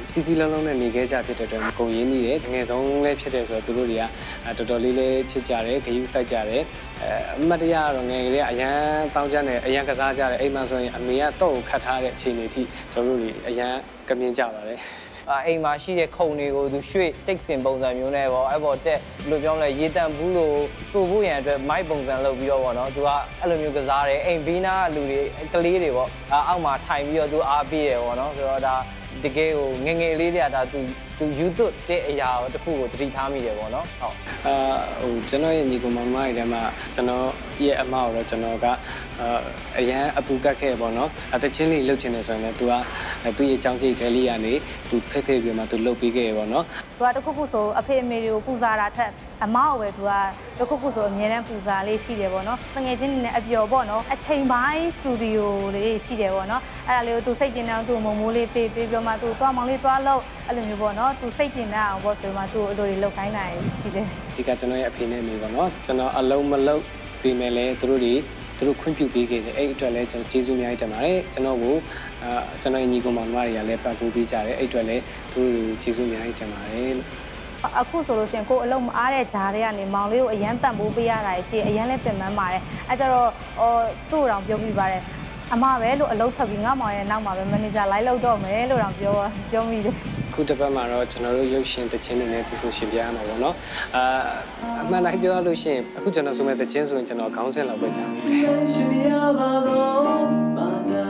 စီစီလုံးလုံးနဲ့နေခဲ့ကြဖြစ်တဲ့အတွက်ကိုရင်းနှီးတယ်ငယ်ဆုံးလည်းဖြစ်တယ်ဆိုတော့သူတို့တွေကတော်တော်လေးလေးချစ်ကြတယ်ဂရုစိုက်ကြတယ်အဲအမတ်တရားကတော့ငယ်ကလေးကအရန်တောင်းကြတယ်အရန်ကစားကြတယ်အိမ်မှာဆိုရင်အမေကတော့ခတ်ထားတဲ့အခြေအနေထိကျွန်တော်တို့တွေအရန်ကမြင်ကြပါတယ်အိမ်မှာရှိတဲ့ခုံတွေကိုသူရွှေ့တိတ်စင်ပုံစံမျိုးနဲ့ပေါ့အဲ့ပေါ်တက်ဘယ်လိုပြောမလဲရေတန့်ဘူးလို့စိုးဖို့ရန်အတွက်မိုက်ပုံစံလုပ်ပြီးတော့ပေါ့နော်သူကအဲ့လိုမျိုးကစားတယ်အိမ်ဘေးနားလူတွေကလေးတွေပေါ့အောက်မှာထိုင်ပြီးတော့သူအားပေးတယ်ပေါ့နော်ဆိုတော့ဒါတကယ်ကိုငငယ်လေးတွေကဒါသူသူ YouTube တဲ့အရာတစ်ခုကိုတတိထားမိတယ်ပေါ့နော်ဟုတ်အာဟိုကျွန်တော်ရဲ့ညီကောင်မမရဲ့တဲမှာကျွန်တော်ရဲ့အမကိုတော့ကျွန်တော်ကအရန်အပူကတ်ခဲ့ပေါ့နော်အတချင်းလေးလှုပ်ချင်တယ်ဆိုရင်လည်း तू ကသူ့ရဲ့ကြောင်းစိတ်ထဲလေးကနေ तू ဖိတ်ဖိတ်ပြီးမှ तू လှုပ်ပေးခဲ့ရပေါ့နော် तू ကတခုခုဆိုအဖေအမေတွေကိုပူဇာတာထက်အမကိုပဲ तू ကတခုခုဆိုအမြဲတမ်းပူဇာလေးရှိတယ်ပေါ့နော်ငွေချင်းနဲ့အပျော်ပေါ့နော်အချိန်ပိုင်းစတူဒီယိုလေးရှိတယ်ပေါ့နော်အဲ့ဒါလေးကို तू စိတ်ကျင်တဲ့ तू မုံမိုးလေးပေးပေးပြီးမှ तू သွားမောင်လေးသွားလို့အဲ့လိုမျိုးပေါ့နော် तू စိတ်ကျင်တဲ့အောင်ပေါ့ဆိုမှ तू အလိုတွေလှုပ်ခိုင်းတာရှိတယ်ဒီကကျွန်တော်ရဲ့အဖေနဲ့မိပေါ့နော်ကျွန်တော်အလုံးမလုံးပြီးမယ်လေသူတို့တွေသူတို့ခွင့်ပြုပေးခဲ့တယ်အဲ့အတွက်လည်းကျွန်တော်ကျေးဇူးအများကြီးတင်ပါတယ်ကျွန်တော်ကိုအာကျွန်တော်ညီကောင်မောင်မတွေကလည်းပတ်ပိုးပေးကြတယ်အဲ့အတွက်လည်းသူတို့ကျေးဇူးအများကြီးတင်ပါတယ်အခုဆိုလို့ရှိရင်ကိုယ်အလုံးမအားတဲ့ဂျားတွေကနေမောင်လေးကိုအရန်ပံ့ပိုးပေးရတာရှိအရန်လည်းပြင်ပန်းပါတယ်အဲကြတော့ဟိုသူ့တောင်ပြောပြပါတယ်အမပဲလို့အလုပ်ထွက်ပြီးငါမောင်ရဲ့နောက်မှာပဲမန်နေဂျာလိုက်လုပ်တော့မယ်လို့တောင်ပြောပြောမိတယ်ခုတစ်ပတ်မှာတော့ကျွန်တော်တို့ရုပ်ရှင်သချင်းတွေနဲ့ဒီဆိုရှင်ပြရမှာပေါ့နော်အာအမှန်တိုင်းပြောလို့ရှိရင်အခုကျွန်တော်ဆိုမဲ့သချင်းဆိုရင်ကျွန်တော်ခေါင်းစဉ်လောက်ပဲကြားမိတယ်ရှင်ပြပါတော့မာတာ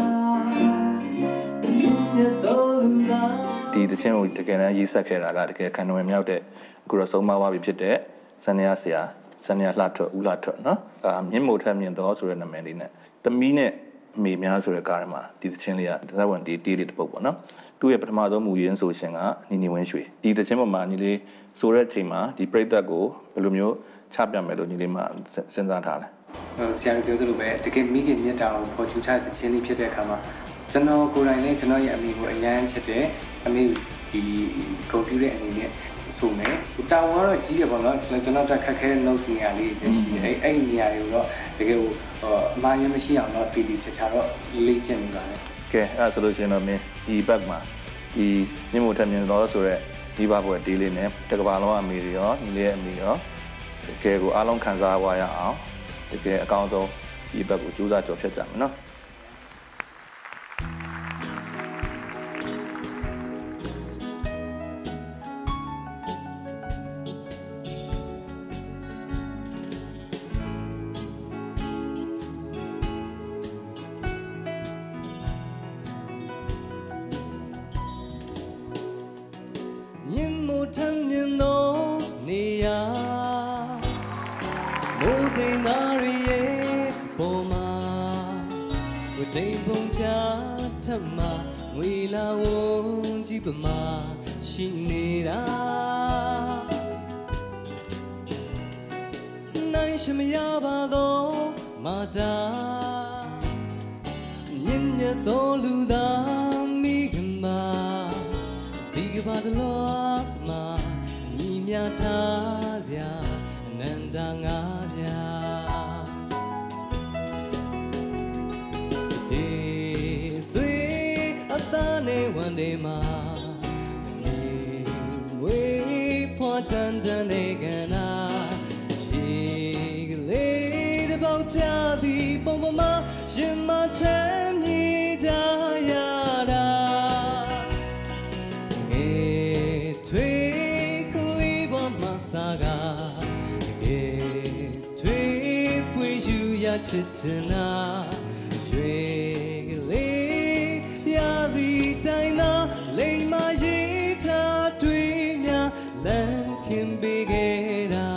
ဒီသချင်းကိုတကယ်တမ်းရေးဆက်ခဲ့တာကတကယ်ခံတော်မြောက်တဲ့အခုတော့ဆုံးမသွားပြီဖြစ်တဲ့စန္ဒယာဆရာစန္ဒယာလှထွက်ဦးလှထွက်နော်အာမြင့်မို့ထက်မြင့်တော်ဆိုတဲ့နာမည်လေးနဲ့သမီးနဲ့အမေများဆိုတဲ့ကားထဲမှာဒီသချင်းလေးကသသက်ဝင်တီးတီးလေးတစ်ပုတ်ပေါ့နော်သူ့ရဲ့ပထမဆုံးမူရင်းဆိုရှင်ကနီနီဝင်းရွှေဒီသချင်းပေါ်မှာညီလေးဆိုတဲ့အချိန်မှာဒီပြိသက်ကိုဘယ်လိုမျိုးချပြမယ်လို့ညီလေးမှစဉ်းစားထားတယ်ဆရာတို့ပြောသလိုပဲတကယ်မိခင်မြတ်တာကိုပေါ်ချူချတဲ့သချင်းလေးဖြစ်တဲ့အခါမှာကျွန်တော်ကိုယ်တိုင်လည်းကျွန်တော်ရဲ့အမေကိုအရန်ချစ်တယ်အမေဒီကွန်ပျူတာအနေနဲ့ဆိုမယ်တာဝန်ကတော့ကြီးတယ်ပေါ့နော်ကျွန်တော်တက်ခက်ခဲတဲ့ notes နေရာလေးတွေရှိတယ်အဲ့အဲ့နေရာတွေကိုတော့တကယ်ကိုအမှားရမရှိအောင်တော့တီတီချာချာတော့လေ့ကျင့်နေပါတယ်ကဲအဲ့ဆိုလို့ရှိရင်တော့မင်းဒီဘက်မှာဒီမြင့်မို့ထက်မြင့်တော်ဆိုတဲ့ဒီဘဘွယ်တေးလေးနဲ့တကဘာလုံးအမေတွေရောညီလေးရဲ့အမေရောတကယ်ကိုအားလုံးခံစားကြရအောင်တကယ်အကောင်းဆုံးဒီဘက်ကိုကြိုးစားကြော်ဖြတ်ကြမယ်နော်ချစ်ချင်တာရွှေကလေးရသည်တိုင်းသာလိမ်မရေးချတွေ့များလမ်းခင်ပေးခဲ့တာ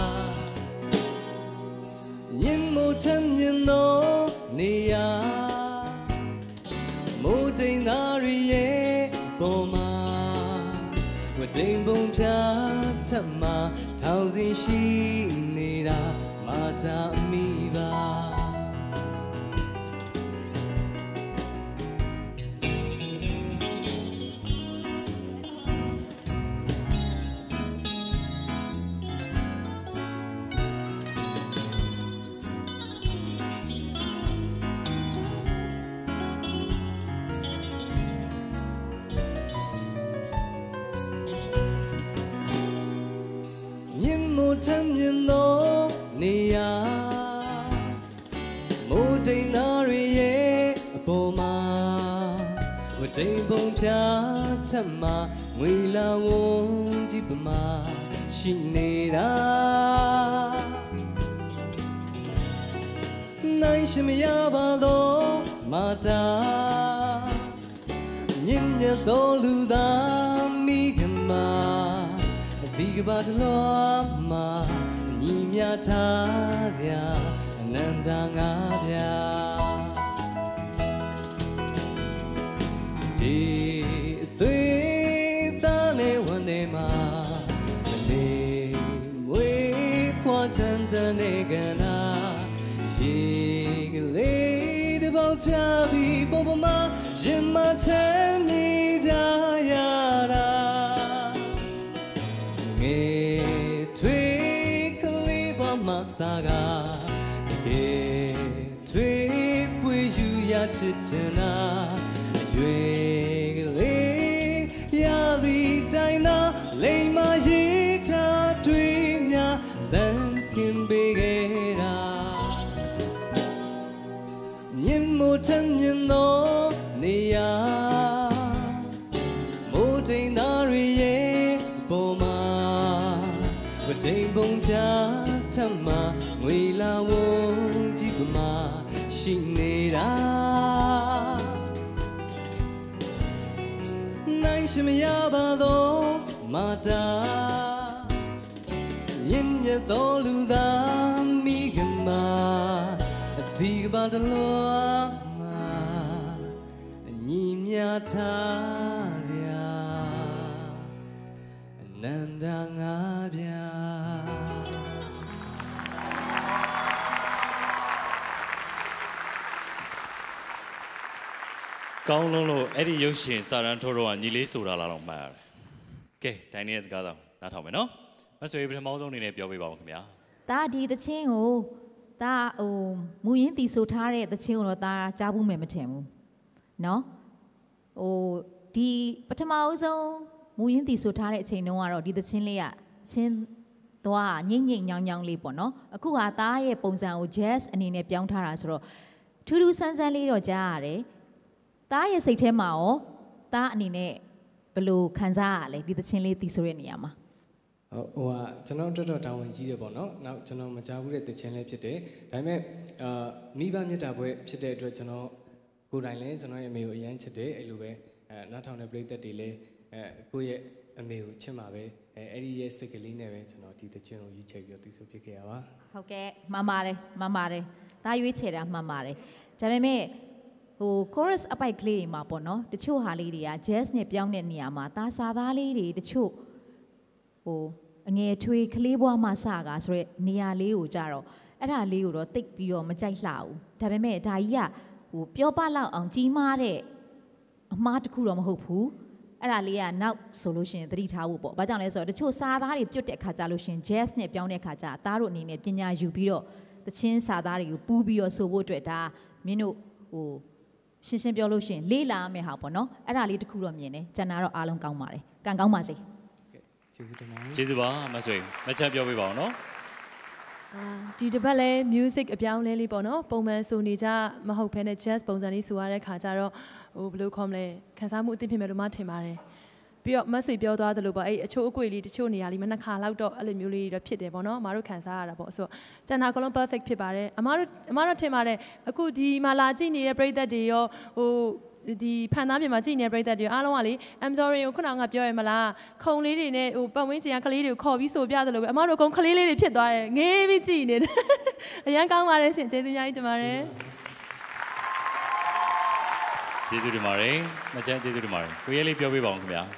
မြင်မို့ထမ်းမြင်သောနေရာမိုးတိမ်သားတွေရဲ့ပေါ်မှာဝတိမ်ပုံဖြာထပ်မှာထောင်စီရှိနေတာမာတာမိပါထမြင်သောနေရာမိုးတိမ်သားတွေရဲ့အပေါ်မှာဝတိမ်ပုံဖြာထက်မှာငွေလာဝန်းကြည့်ပမာရှိနေတာနိုင်ရှိမရပါတော့မာတာမြင့်မြတ်သောလူသားမိခင်မှာဒီကဘာတလောမှာညီမြထားစရာအနန္တငါပြဒီအသွေးသားနဲ့ဝန်နေမှာမနေမွေးဖွာချမ်းတဲ့ကနာရေကလေးတစ်ပေါက်ချပြီးပေါ်ပေါ်မှာရင်မချမ်းမြေကြရတာငယ်ထွေးကလေးပေါ်မှာစားကငယ်ထွေးပွေယူရချစ်ချင်တာအရွယ်ကလေးရသည်တိုင်းသာလိမ္မာရေးချတွေ့များလမ်းခင်ပေးခဲ့တာမြင်မို့ထမြင်သောနေရာမိုးတိမ်သားတွေရဲ့ပေါ်မှာဝတိမ်ပုံဖြာထက်မှာငွေလာဝန်းကြည့်ပမာရှိနေတာနိုင်ရှိမရပါတော့မာတာမြင့်မြတ်သောလူသားမိခင်မှာဒီကဘာတလောမှာညီမြထားစရာအနန္တငါပြကောင်းလုံးလို့အဲ့ဒီရုပ်ရှင်စာရန်ထိုးတော့ညီလေးဆိုတာလာတော့မှတ်ရတယ်။ကဲဒိုင်နီရဲ့စကားတော့နားထောင်မယ်နော်။မဆွေပထမဆုံးအနေနဲ့ပြောပြပါဦးခင်ဗျာ။ဒါဒီသချင်းကိုဒါဟိုမူရင်းတီဆိုထားတဲ့သချင်းကိုတော့ဒါကြားဘူးမယ်မထင်ဘူး။နော်။ဟိုဒီပထမအဆုံးမူရင်းတီဆိုထားတဲ့အချိန်တုန်းကတော့ဒီသချင်းလေးကချင်းသွားငိမ့်ငိမ့်ညောင်းညောင်းလေးပေါ့နော်။အခုဟာသားရဲ့ပုံစံကို jazz အနေနဲ့ပြောင်းထားတာဆိုတော့ထူးထူးဆန်းဆန်းလေးတော့ကြားရတယ်။သားရဲ့စိတ်ထဲမှာရောသားအနေနဲ့ဘယ်လိုခံစားရလဲဒီသချင်းလေးတီဆိုတဲ့နေရာမှာဟိုဟာကျွန်တော်တော်တော်တာဝန်ကြီးတယ်ပေါ့နော်နောက်ကျွန်တော်မကြားဘူးတဲ့တခြင်းလေးဖြစ်တယ်ဒါပေမဲ့အာမိဘမြတ်တာဘွဲဖြစ်တဲ့အတွက်ကျွန်တော်ကိုယ်တိုင်လည်းကျွန်တော်ရဲ့အမေကိုအရန်ချစ်တယ်အဲ့လိုပဲအဲနောက်ထောင်တဲ့ပရိသတ်တွေလည်းအဲကိုယ့်ရဲ့အမေကိုချစ်မှာပဲအဲအဲ့ဒီရဲ့စိတ်ကလေးနဲ့ပဲကျွန်တော်ဒီတခြင်းကိုရွေးချယ်ပြီးတော့တီးဆိုဖြစ်ခဲ့ရပါဟုတ်ကဲ့မှန်ပါတယ်မှန်ပါတယ်ဒါရွေးချယ်တာမှန်ပါတယ်ဒါပေမဲ့ဟို chorus အပိုက်ကလေးတွေမှာပေါ့နော်တချို့ဟာလေးတွေက jazz နဲ့ပြောင်းတဲ့နေရာမှာဒါစာသားလေးတွေတချို့ဟိုအငယ်ထွေးကလေးဘွားမှစကားဆိုရဲနေရာလေးကိုကြတော့အဲ့ဒါလေးကိုတော့တိတ်ပြီးတော့မကြိုက်လှဘူးဒါပေမဲ့ဒါကြီးကဟိုပြောပလောက်အောင်ကြီးမားတဲ့အမားတစ်ခုတော့မဟုတ်ဘူးအဲ့ဒါလေးကနောက်ဆိုလို့ရှိရင်သတိထားဖို့ပေါ့ဘာကြောင့်လဲဆိုတော့တချို့စာသားတွေပြုတ်တဲ့ခါကြလို့ရှိရင် jazz နဲ့ပြောင်းတဲ့ခါကျသားတို့အနေနဲ့ပညာယူပြီးတော့သချင်းစာသားတွေကိုပူးပြီးတော့ဆိုဖို့အတွက်ဒါမင်းတို့ဟိုရှင်းရှင်းပြောလို့ရှိရင်လေးလာမယ်ဟာပေါ့နော်အဲ့ဒါလေးတစ်ခုတော့မြင်တယ်ကျန်တာတော့အားလုံးကောင်းပါတယ်ကံကောင်းပါစေကျေးဇူးတင်ပါတယ်ကျေးဇူးပါမဆွေမချမ်းပြောပြပါအောင်နော်အာဒီတစ်ပတ်လဲ music အပြောင်းလဲလေးပေါ့နော်ပုံမှန်ဆိုနေကြမဟုတ်ဘဲနဲ့ jazz ပုံစံလေးဆိုရတဲ့ခါကျတော့ဟိုဘယ်လိုခေါ်မလဲခန်းစားမှုအသစ်ဖြစ်မယ်လို့မှထင်ပါတယ်ပြီးတော့မဆွေပြောသွားသလိုပေါ့အဲ့အချိုးအကွေလေးတချို့နေရာလေးမနှစ်ခါလောက်တော့အဲ့လိုမျိုးလေးတော့ဖြစ်တယ်ပေါ့နော်အမတို့ခန်းစားရတာပေါ့ဆိုတော့ကျန်တာအကုန်လုံး perfect ဖြစ်ပါတယ်အမတို့အမတို့ထင်ပါတယ်အခုဒီမှာလာကြည့်နေတဲ့ပရိသတ်တွေရောဟိုဒီဖန်သားပြင်မှာကြည့်နေတဲ့ပရိသတ်တွေအားလုံးကလေ I'm sorry ကိုခုနကပြောရမလားခုံလေးတွေနဲ့ဟိုပတ်ဝန်းကျင်ကကလေးတွေကိုခေါ်ပြီးဆိုပြသလိုပဲအမတို့အကုန်ကလေးလေးတွေဖြစ်သွားတယ်ငေးပြီးကြည့်နေတယ်အရန်ကောင်းပါတယ်ရှင်ကျေးဇူးများကြီးတင်ပါတယ်ကျေးဇူးတင်ပါတယ်မချမ်းကျေးဇူးတင်ပါတယ်ကိုရဲလေးပြောပြပါအောင်ခင်ဗျာ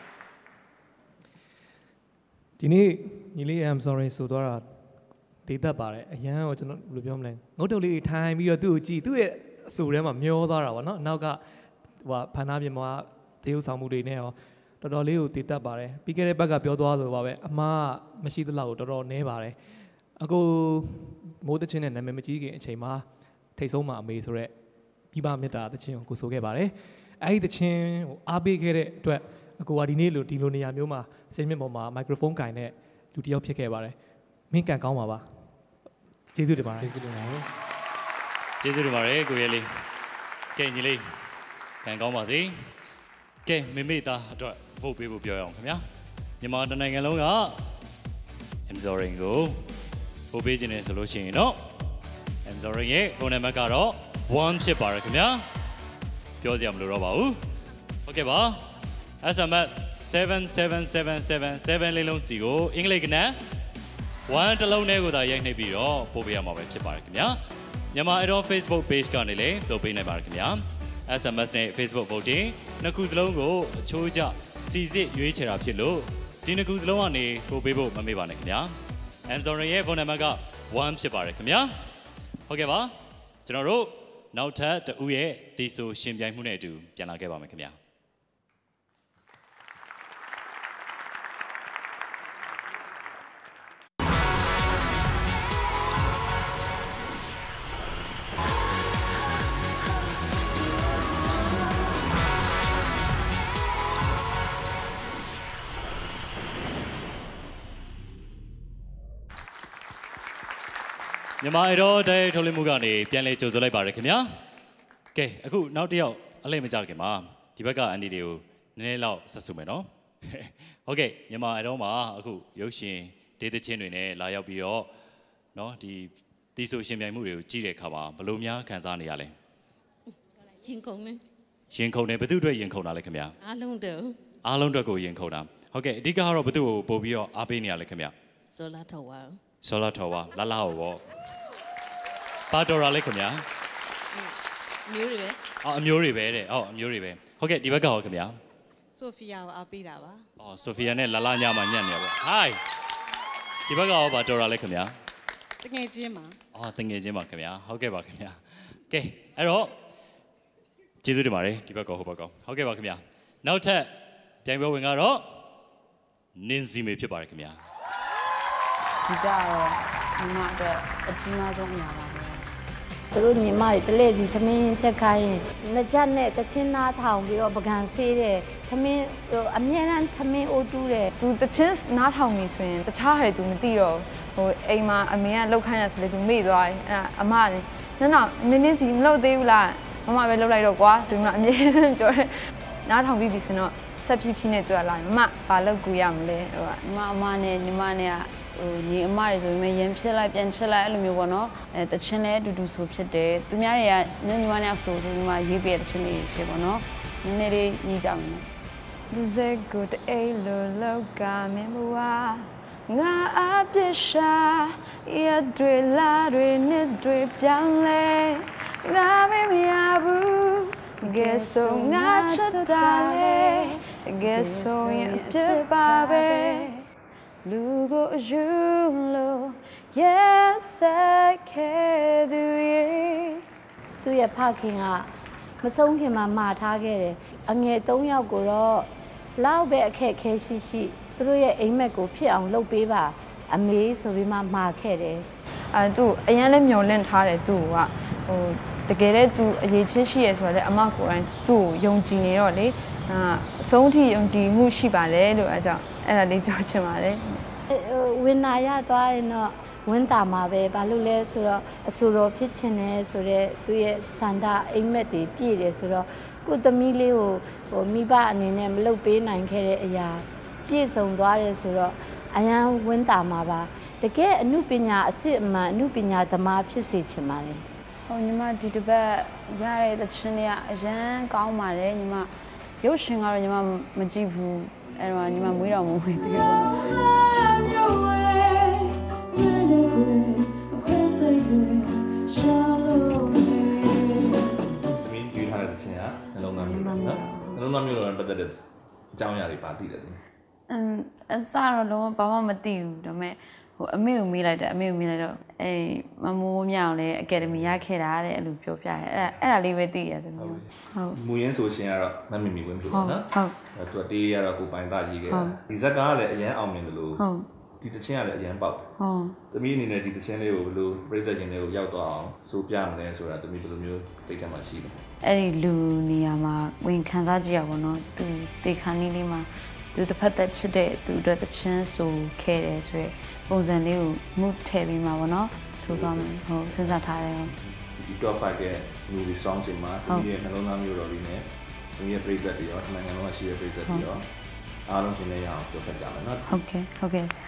ဒီနေ့ညီလေး I'm sorry ဆိုတော့ဒေသပါတယ်အရန်ကိုကျွန်တော်ဘယ်လိုပြောမလဲငုတ်တုတ်လေးထိုင်ပြီးတော့သူ့ကိုကြည့်သူ့ရဲ့အဆူထဲမှာမျောသွားတာပေါ့နော်နောက်ကဟိုဖန်သားပြင်မှာတရုပ်ဆောင်မှုတွေနဲ့ရောတော်တော်လေးကိုတည်တတ်ပါတယ်ပြီးခဲ့တဲ့ဘက်ကပြောသွားဆိုပါပဲအမားမရှိသလောက်တော်တော်နည်းပါတယ်အခုမိုးတချင်းနဲ့နာမည်မကြီးခင်အချိန်မှာထိတ်ဆုံးမှာအမေဆိုရက်ပြီးပါမြတ်တာတချင်းကိုကိုဆိုခဲ့ပါတယ်အဲ့ဒီတချင်းဟိုအားပေးခဲ့တဲ့အတွက်အကိုကဒီနေ့လိုဒီလိုနေရာမျိုးမှာစိတ်မြင့်ပေါ်မှာမိုက်ခရိုဖုန်းကင်နဲ့လူတစ်ယောက်ဖြစ်ခဲ့ပါတယ်မင်းကန်ကောင်းပါပါကျေးဇူးတင်ပါတယ်ကျေးဇူးတင်ပါတယ်ကျေးဇူးတင်ပါတယ်ကိုရဲလေးကဲညီလေးကန်ကောင်းပါစေကဲမိမိသားအတွက် vote ပေးဖို့ပြောရအောင်ခင်ဗျာမြန်မာတနိုင်ငံလုံးက I'm sorry ကို vote ပေးခြင်းနဲ့ဆိုလို့ရှိရင်တော့ I'm sorry ရဲ့ phone number ကတော့ one ဖြစ်ပါတယ်ခင်ဗျာပြောစရာမလိုတော့ပါဘူးဟုတ်ကဲ့ပါ S M S seven seven seven seven seven လေးလုံးစီကိုအင်္ဂလိပ်ကနန်း one တစ်လုံးနဲ့ကိုသာရိုက်နှိပ်ပြီးတော့ပို့ပေးရမှာပဲဖြစ်ပါတယ်ခင်ဗျာမြန်မာအဲ့တော့ Facebook page ကနေလည်းလုပ်ပေးနိုင်ပါတယ်ခင်ဗျာ S M S နဲ့ Facebook voting နှစ်ခုစလုံးကိုအချိုးကျစီစစ်ရွေးချယ်တာဖြစ်လို့ဒီနှစ်ခုစလုံးကနေပို့ပေးဖို့မမေ့ပါနဲ့ခင်ဗျာ I'm sorry ရဲ့ phone number က one ဖြစ်ပါတယ်ခင်ဗျာဟုတ်ကဲ့ပါကျွန်တော်တို့နောက်ထပ်တဦးရဲ့ဒီဆိုရှင်ပြိုင်မှုနဲ့အတူပြန်လာခဲ့ပါမယ်ခင်ဗျာမြန်မာအဲ့တော့တဲ့ထုတ်လွှင့်မှုကနေပြန်လဲကြိုဆိုလိုက်ပါရခင်ဗျာကဲအခုနောက်တစ်ယောက်အလဲမကြခင်မှာဒီဘက်ကအန်ဒီတွေကိုနည်းနည်းလောက်ဆက်စုမယ်နော်ဟုတ်ကဲ့မြန်မာအဲ့တော့မှာအခုရုပ်ရှင်ဒေသချင်းတွေနဲ့လာရောက်ပြီးတော့နော်ဒီတီဆိုရှင်ပြိုင်မှုတွေကိုကြည့်တဲ့အခါမှာဘယ်လိုများခံစားနေရလဲရင်ခုန်နေရင်ခုန်နေဘယ်သူအတွက်ရင်ခုန်တာလဲခင်ဗျာအားလုံးတော့အားလုံးအတွက်ကိုရင်ခုန်တာဟုတ်ကဲ့အဓိကကတော့ဘယ်သူကိုပို့ပြီးတော့အားပေးနေရလဲခင်ဗျာဆိုလာထော်ဝါဆိုလာထော်ဝါလာလာဟောပေါ့ပါတော်ရလဲခင်ဗျာမျိုးတွေပဲအော်အမျိုးတွေပဲတဲ့အော်အမျိုးတွေပဲဟုတ်ကဲ့ဒီဘက်ကဟောခင်ဗျာဆိုဖီယာကိုအားပေးတာပါအော်ဆိုဖီယာနဲ့လာလာညမှာညံ့နေပါဟိုင်းဒီဘက်ကဟောပါတော်ရလဲခင်ဗျာတငယ်ချင်းပါအော်တငယ်ချင်းပါခင်ဗျာဟုတ်ကဲ့ပါခင်ဗျာကဲအဲ့တော့ကျေးဇူးတင်ပါတယ်ဒီဘက်ကဟိုဘက်ကဟုတ်ကဲ့ပါခင်ဗျာနောက်ထပ်ပြိုင်ပွဲဝင်ကတော့နင်းစီမေဖြစ်ပါတယ်ခင်ဗျာဒီကတော့ညီမအတွက်အကြီးမားဆုံးအရာပါပဲသူတို့ညီမတွေတလဲစီသမင်းချက်ခိုင်းရင်နှစ်ချက်နဲ့တချင်းနားထောင်ပြီးတော့ပကံဆေးတယ်သမင်းအမြဲတမ်းသမင်းအိုးတူးတယ်သူတချင်းနားထောင်ပြီဆိုရင်တခြားဟာတွေသူမသိတော့ဟိုအိမ်မှာအမေကလှုပ်ခိုင်းရဆိုလေသူမေ့သွားတယ်အဲ့အမလည်းနော်နော်နင်းနင်းစီမလှုပ်သေးဘူးလားမမပဲလှုပ်လိုက်တော့ကွာဆိုပြီးမှအမြဲတမ်းပြောတယ်နားထောင်ပြီးပြီဆိုတော့ဆက်ဖြည်းဖြည်းနဲ့သူကလာမမဘာလုပ်ကူရမလဲဟိုကညီမအမနဲ့ညီမနဲ့ကဟိုညီအမတွေဆိုရင်ရင်ဖြစ်လိုက်ပြန်ချက်လိုက်အဲ့လိုမျိုးပေါ့နော်အဲတချင်းလည်းအတူတူဆိုဖြစ်တယ်သူများတွေကညညီမနဲ့ဆိုဆိုပြီးမှရေးပြတဲ့တချင်းလေးရှိပေါ့နော်နည်းနည်းလေးညီကြမယ်နော် This is good a lo lo ka me wa nga a pisha ya dre la dre ne dre pyaung le nga me me ya bu guess so nga chata le guess so yin pit ba beလူကိုအယူလို့ yes ခဲ့သူရဲ့သူရဲ့ဖခင်ကမဆုံးခင်မှာမှာထားခဲ့တယ်အငယ်၃ယောက်ကိုတော့လောက်ပဲအခက်ခဲရှိရှိသူတို့ရဲ့အိမ်မက်ကိုဖြစ်အောင်လုပ်ပေးပါအမေဆိုပြီးမှမှာခဲ့တယ်အဲသူအရင်လည်းမျောလင့်ထားတယ်သူကဟိုတကယ်တည်းသူအရေးချင်းရှိရဆိုတော့အမကိုယ်တိုင်သူ့ကိုယုံကြည်နေတော့လေအဆုံးထိယုံကြည်မှုရှိပါတယ်လို့အဲကြောင့်အဲ့ဒါလေးပြောချင်ပါတယ်ဝင်းနာရသွားရင်တော့ဝင်းတာမှာပဲဘာလို့လဲဆိုတော့အဆူတော်ဖြစ်ချင်တယ်ဆိုတော့သူရဲ့စန္ဒအိမ်မက်တွေပြည့်တယ်ဆိုတော့ကိုသမီးလေးကိုဟိုမိဘအနေနဲ့မလုပ်ပေးနိုင်ခဲ့တဲ့အရာပြည့်စုံသွားတယ်ဆိုတော့အရန်ဝင်းတာမှာပါတကယ်အမှုပညာအစစ်အမှန်အမှုပညာသမားဖြစ်စေချင်ပါတယ်ဟိုညီမဒီတစ်ပတ်ရတဲ့တခြင်းတွေကအရန်ကောင်းပါတယ်ညီမရုပ်ရှင်ကတော့ညီမမကြည့်ဘူးအဲ့တော့ညီမမွေးတော်မူဝင်ပြီးတော့မင်းယူထားတဲ့ချင်းကနှလုံးသားမျိုးနော်နှလုံးသားမျိုးတော့ပတ်သက်တဲ့အကြောင်းအရာတွေပါသိတယ်သူအမ်အစားတော့လုံးဝဘာမှမသိဘူးဒါပေမဲ့ဟိုအမေကိုမေးလိုက်တယ်အမေကိုမေးလိုက်တော့အေးမမိုးမြောင်လည်းအကယ်ဒမီရခဲ့တာတဲ့အဲ့လိုပြောပြတယ်အဲ့အဲ့ဒါလေးပဲသိရတယ်မျိုးဟုတ်မူရင်းဆိုရှင်ကတော့မမီမီဝင်းဖြစ်တယ်နော်ဟုတ်သူကတေးရတော့ကိုပိုင်သားရေးခဲ့တာဒီဇက်ကလည်းအရန်အောင်မြင်တယ်လို့ဟုတ်ဒီတချင်းကလည်းအရန်ပေါက်ဟုတ်သမီးအနေနဲ့ဒီတချင်းလေးကိုဘယ်လိုပြိသက်ချင်းလေးကိုရောက်သွားအောင်စိုးပြမလဲဆိုတာသမီးဘယ်လိုမျိုးစိတ်ထဲမှာရှိလဲအဲ့ဒီလူနေရာမှာဝင်ခံစားကြည့်ရပါတော့သူတေခါနီးလေးမှာသူတစ်ဖက်သက်ချစ်တဲ့သူအတွက်တချင်းဆိုခဲ့တယ်ဆိုရယ်ပုံစံလေးကိုမှုထည့်ပြီးမှာပေါ့နော်ဆိုသွားမယ်ဟုတ်စဉ်းစားထားတယ်ဒီ top five ရဲ့ movie song ချိန်မှာဒီရဲ့နှလုံးသားမျိုးတော်လေးနဲ့ဒီရဲ့ပြည်သက်တွေရောနိုင်ငံလုံးကရှိတဲ့ပြည်သက်တွေရောအားလုံးရှင်နေရအောင်ကြိုးပမ်းကြမယ်နော်ဟုတ်ကဲ့ဟုတ်ကဲ့ဆရာ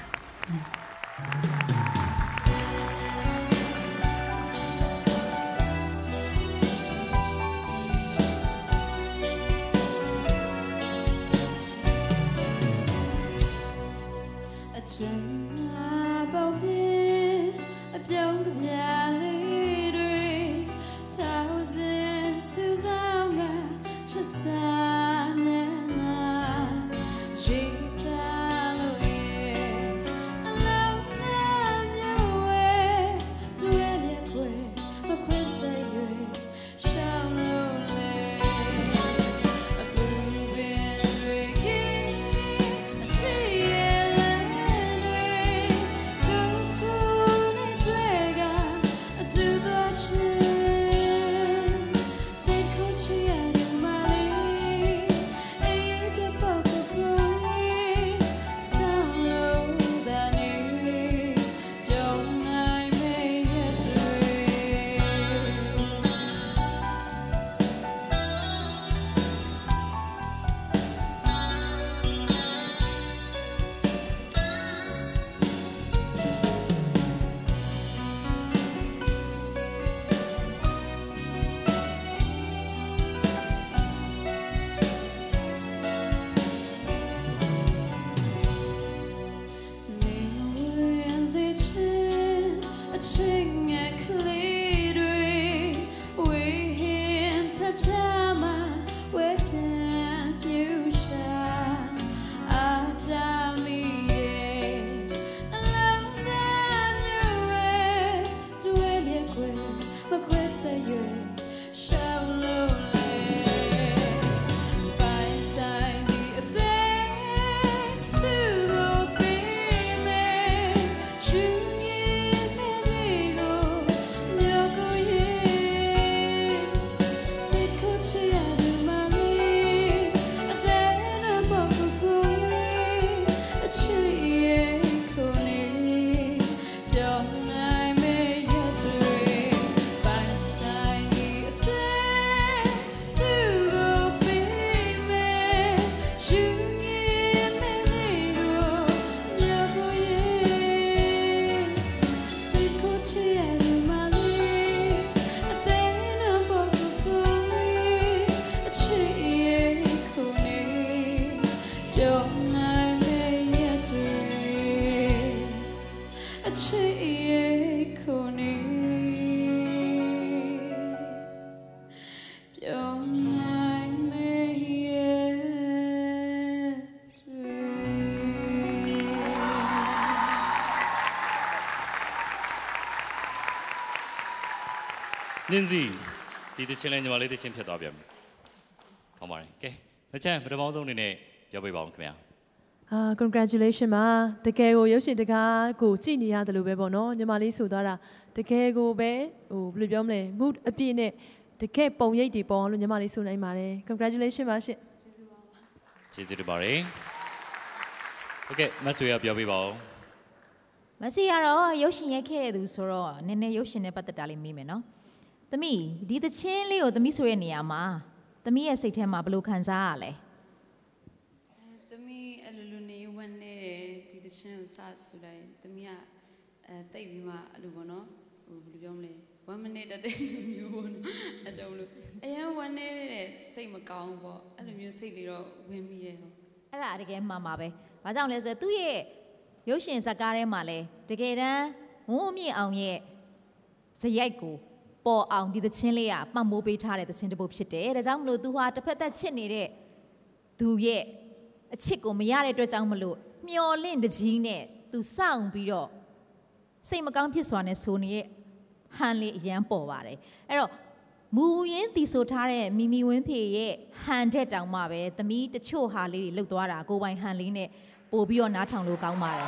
နင်းစီဒီတချင်းလဲညီမလေးတချင်းဖြစ်သွားပြန်ပြီ။ဟုတ်ပါတယ်။ကဲမချမ်းပထမဆုံးအနေနဲ့ပြောပြပါဦးခင်ဗျာ။အာ congratulation ပါတကယ်ကိုရုပ်ရှင်တကားကိုကြည်နေရတယ်လို့ပဲပေါ့နော်ညီမလေးဆိုသွားတာတကယ်ကိုပဲဟိုဘယ်လိုပြောမလဲ mood အပြည့်နဲ့တကယ်ပုံရိပ်တွေပေါ်အောင်လို့ညီမလေးဆိုနိုင်ပါတယ် congratulation ပါရှင်ကျေးဇူးတင်ပါတယ်ဟုတ်ကဲ့မဆွေရပြောပြပါဦးမဆွေကတော့ရုပ်ရှင်ရိုက်ခဲ့တဲ့သူဆိုတော့နည်းနည်းရုပ်ရှင်နဲ့ပတ်သက်တာလေးမေးမယ်နော်သမီးဒီသချင်းလေးကိုသမီးဆိုတဲ့နေရာမှာသမီးရဲ့စိတ်ထဲမှာဘယ်လိုခံစားရလဲသမီးအလူလူနေဝန်းနေဒီတချင်းကိုစဆိုလိုက်သမီးကအဲတိတ်ပြီးမှအလူပေါ့နော်ဟိုဘယ်လိုပြောမလဲone minute တတဲ့မျိုးပေါ့နော်အကြောင်းလို့အရင်ဝန်းနေတဲ့စိတ်မကောင်းပေါ့အဲ့လိုမျိုးစိတ်လေးတော့ဝင်မိတယ်ဟုတ်အဲ့ဒါတကယ်မှန်ပါပဲဘာကြောင့်လဲဆိုတော့သူ့ရဲ့ရုပ်ရှင်ဇာတ်ကားထဲမှာလဲတကယ်တမ်းဝုန်းအမြင့်အောင်ရဲ့ဇယိုက်ကိုပေါ်အောင်ဒီသချင်းလေးကပတ်မိုးပေးထားတဲ့သချင်းတစ်ပုဒ်ဖြစ်တယ်ဒါကြောင့်မလို့သူဟာတစ်ဖက်သက်ချစ်နေတဲ့သူရဲ့အချစ်ကိုမရတဲ့အတွက်ကြောင့်မလို့မျော်လင့်တကြီးနဲ့သူစောင့်ပြီးတော့စိတ်မကောင်းဖြစ်စွာနဲ့ဆိုနေတဲ့ဟန်လေးအရန်ပေါ်ပါတယ်အဲ့တော့မူရင်းတည်ဆိုထားတဲ့မီမီဝင်းဖေရဲ့ဟန်တဲ့တောင်မှပဲသမီးတချို့ဟာလေးတွေလှုပ်သွားတာကိုပိုင်ဟန်လေးနဲ့ပို့ပြီးတော့နားထောင်လို့ကောင်းပါတယ်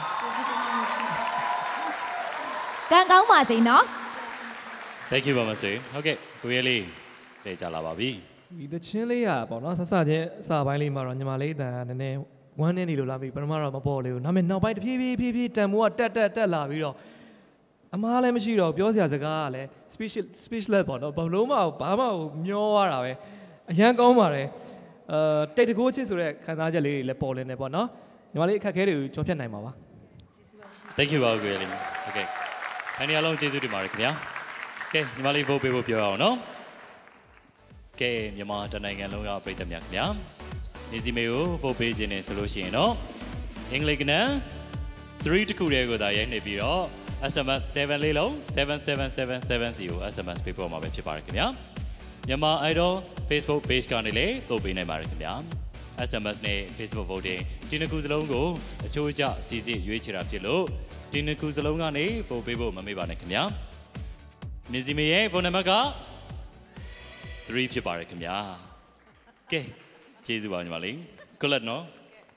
ကံကောင်းပါစေနော် Thank you ပါမဆွေဟုတ်ကဲ့ကိုရဲလေးတည်ကြလာပါပြီဒီသချင်းလေးอ่ะပေါ့နော်ဆက်စချင်းအစပိုင်းလေးမှာတော့ညီမလေးအတန်နည်းနည်းဟဝမ်းနေနေလို့လာပြီပထမတော့မပေါ်လေဘူးဒါပေမဲ့နောက်ပိုင်းတဖြည်းဖြည်းဖြည်းဖြည်းတန်မိုးကတက်တက်တက်လာပြီးတော့အမားလည်းမရှိတော့ပြောစရာစကားကလည်း special speechless ပေါ့နော်ဘာလို့မှဘာမှမျောရတာပဲအရန်ကောင်းပါတယ်အဲတိတ်တကိုးချစ်ဆိုတဲ့ခံစားချက်လေးတွေလည်းပေါ်လင်းနေပေါ့နော်ညီမလေးအခက်အခဲတွေကိုကြော်ဖြတ်နိုင်ပါပါ Thank you ပါကိုလေး Okay အနေအလုံးကျေးဇူးတင်ပါတယ်ခင်ဗျာကဲညီမလေး vote ပေးဖို့ပြောရအောင်နော်ကဲမြန်မာတနိုင်ငံလုံးကပြည်သက်များခင်ဗျာနေစီမေကို vote ပေးခြင်းနဲ့ဆိုလို့ရှိရင်တော့အင်္ဂလိပ်ကဏ္ဍthreeတခုတည်းကိုသာရိုက်နေပြီးတော့ S M S seven လေးလုံးseven seven seven seven zero S M S ပေးပို့မှာပဲဖြစ်ပါတယ်ခင်ဗျာမြန်မာ Idol Facebook page ကနေလည်းပို့ပေးနိုင်ပါတယ်ခင်ဗျာ S M S နဲ့ Facebook voting ဒီနှစ်ခုစလုံးကိုအချိုးကျစီစစ်ရွေးချယ်တာဖြစ်လို့ဒီနှစ်ခုစလုံးကနေ vote ပေးဖို့မမေ့ပါနဲ့ခင်ဗျာမြစီမေရဲ့ phone number ကthreeဖြစ်ပါတယ်ခင်ဗျာကဲကျေးဇူးပါညီမလေးကိုလက်နော်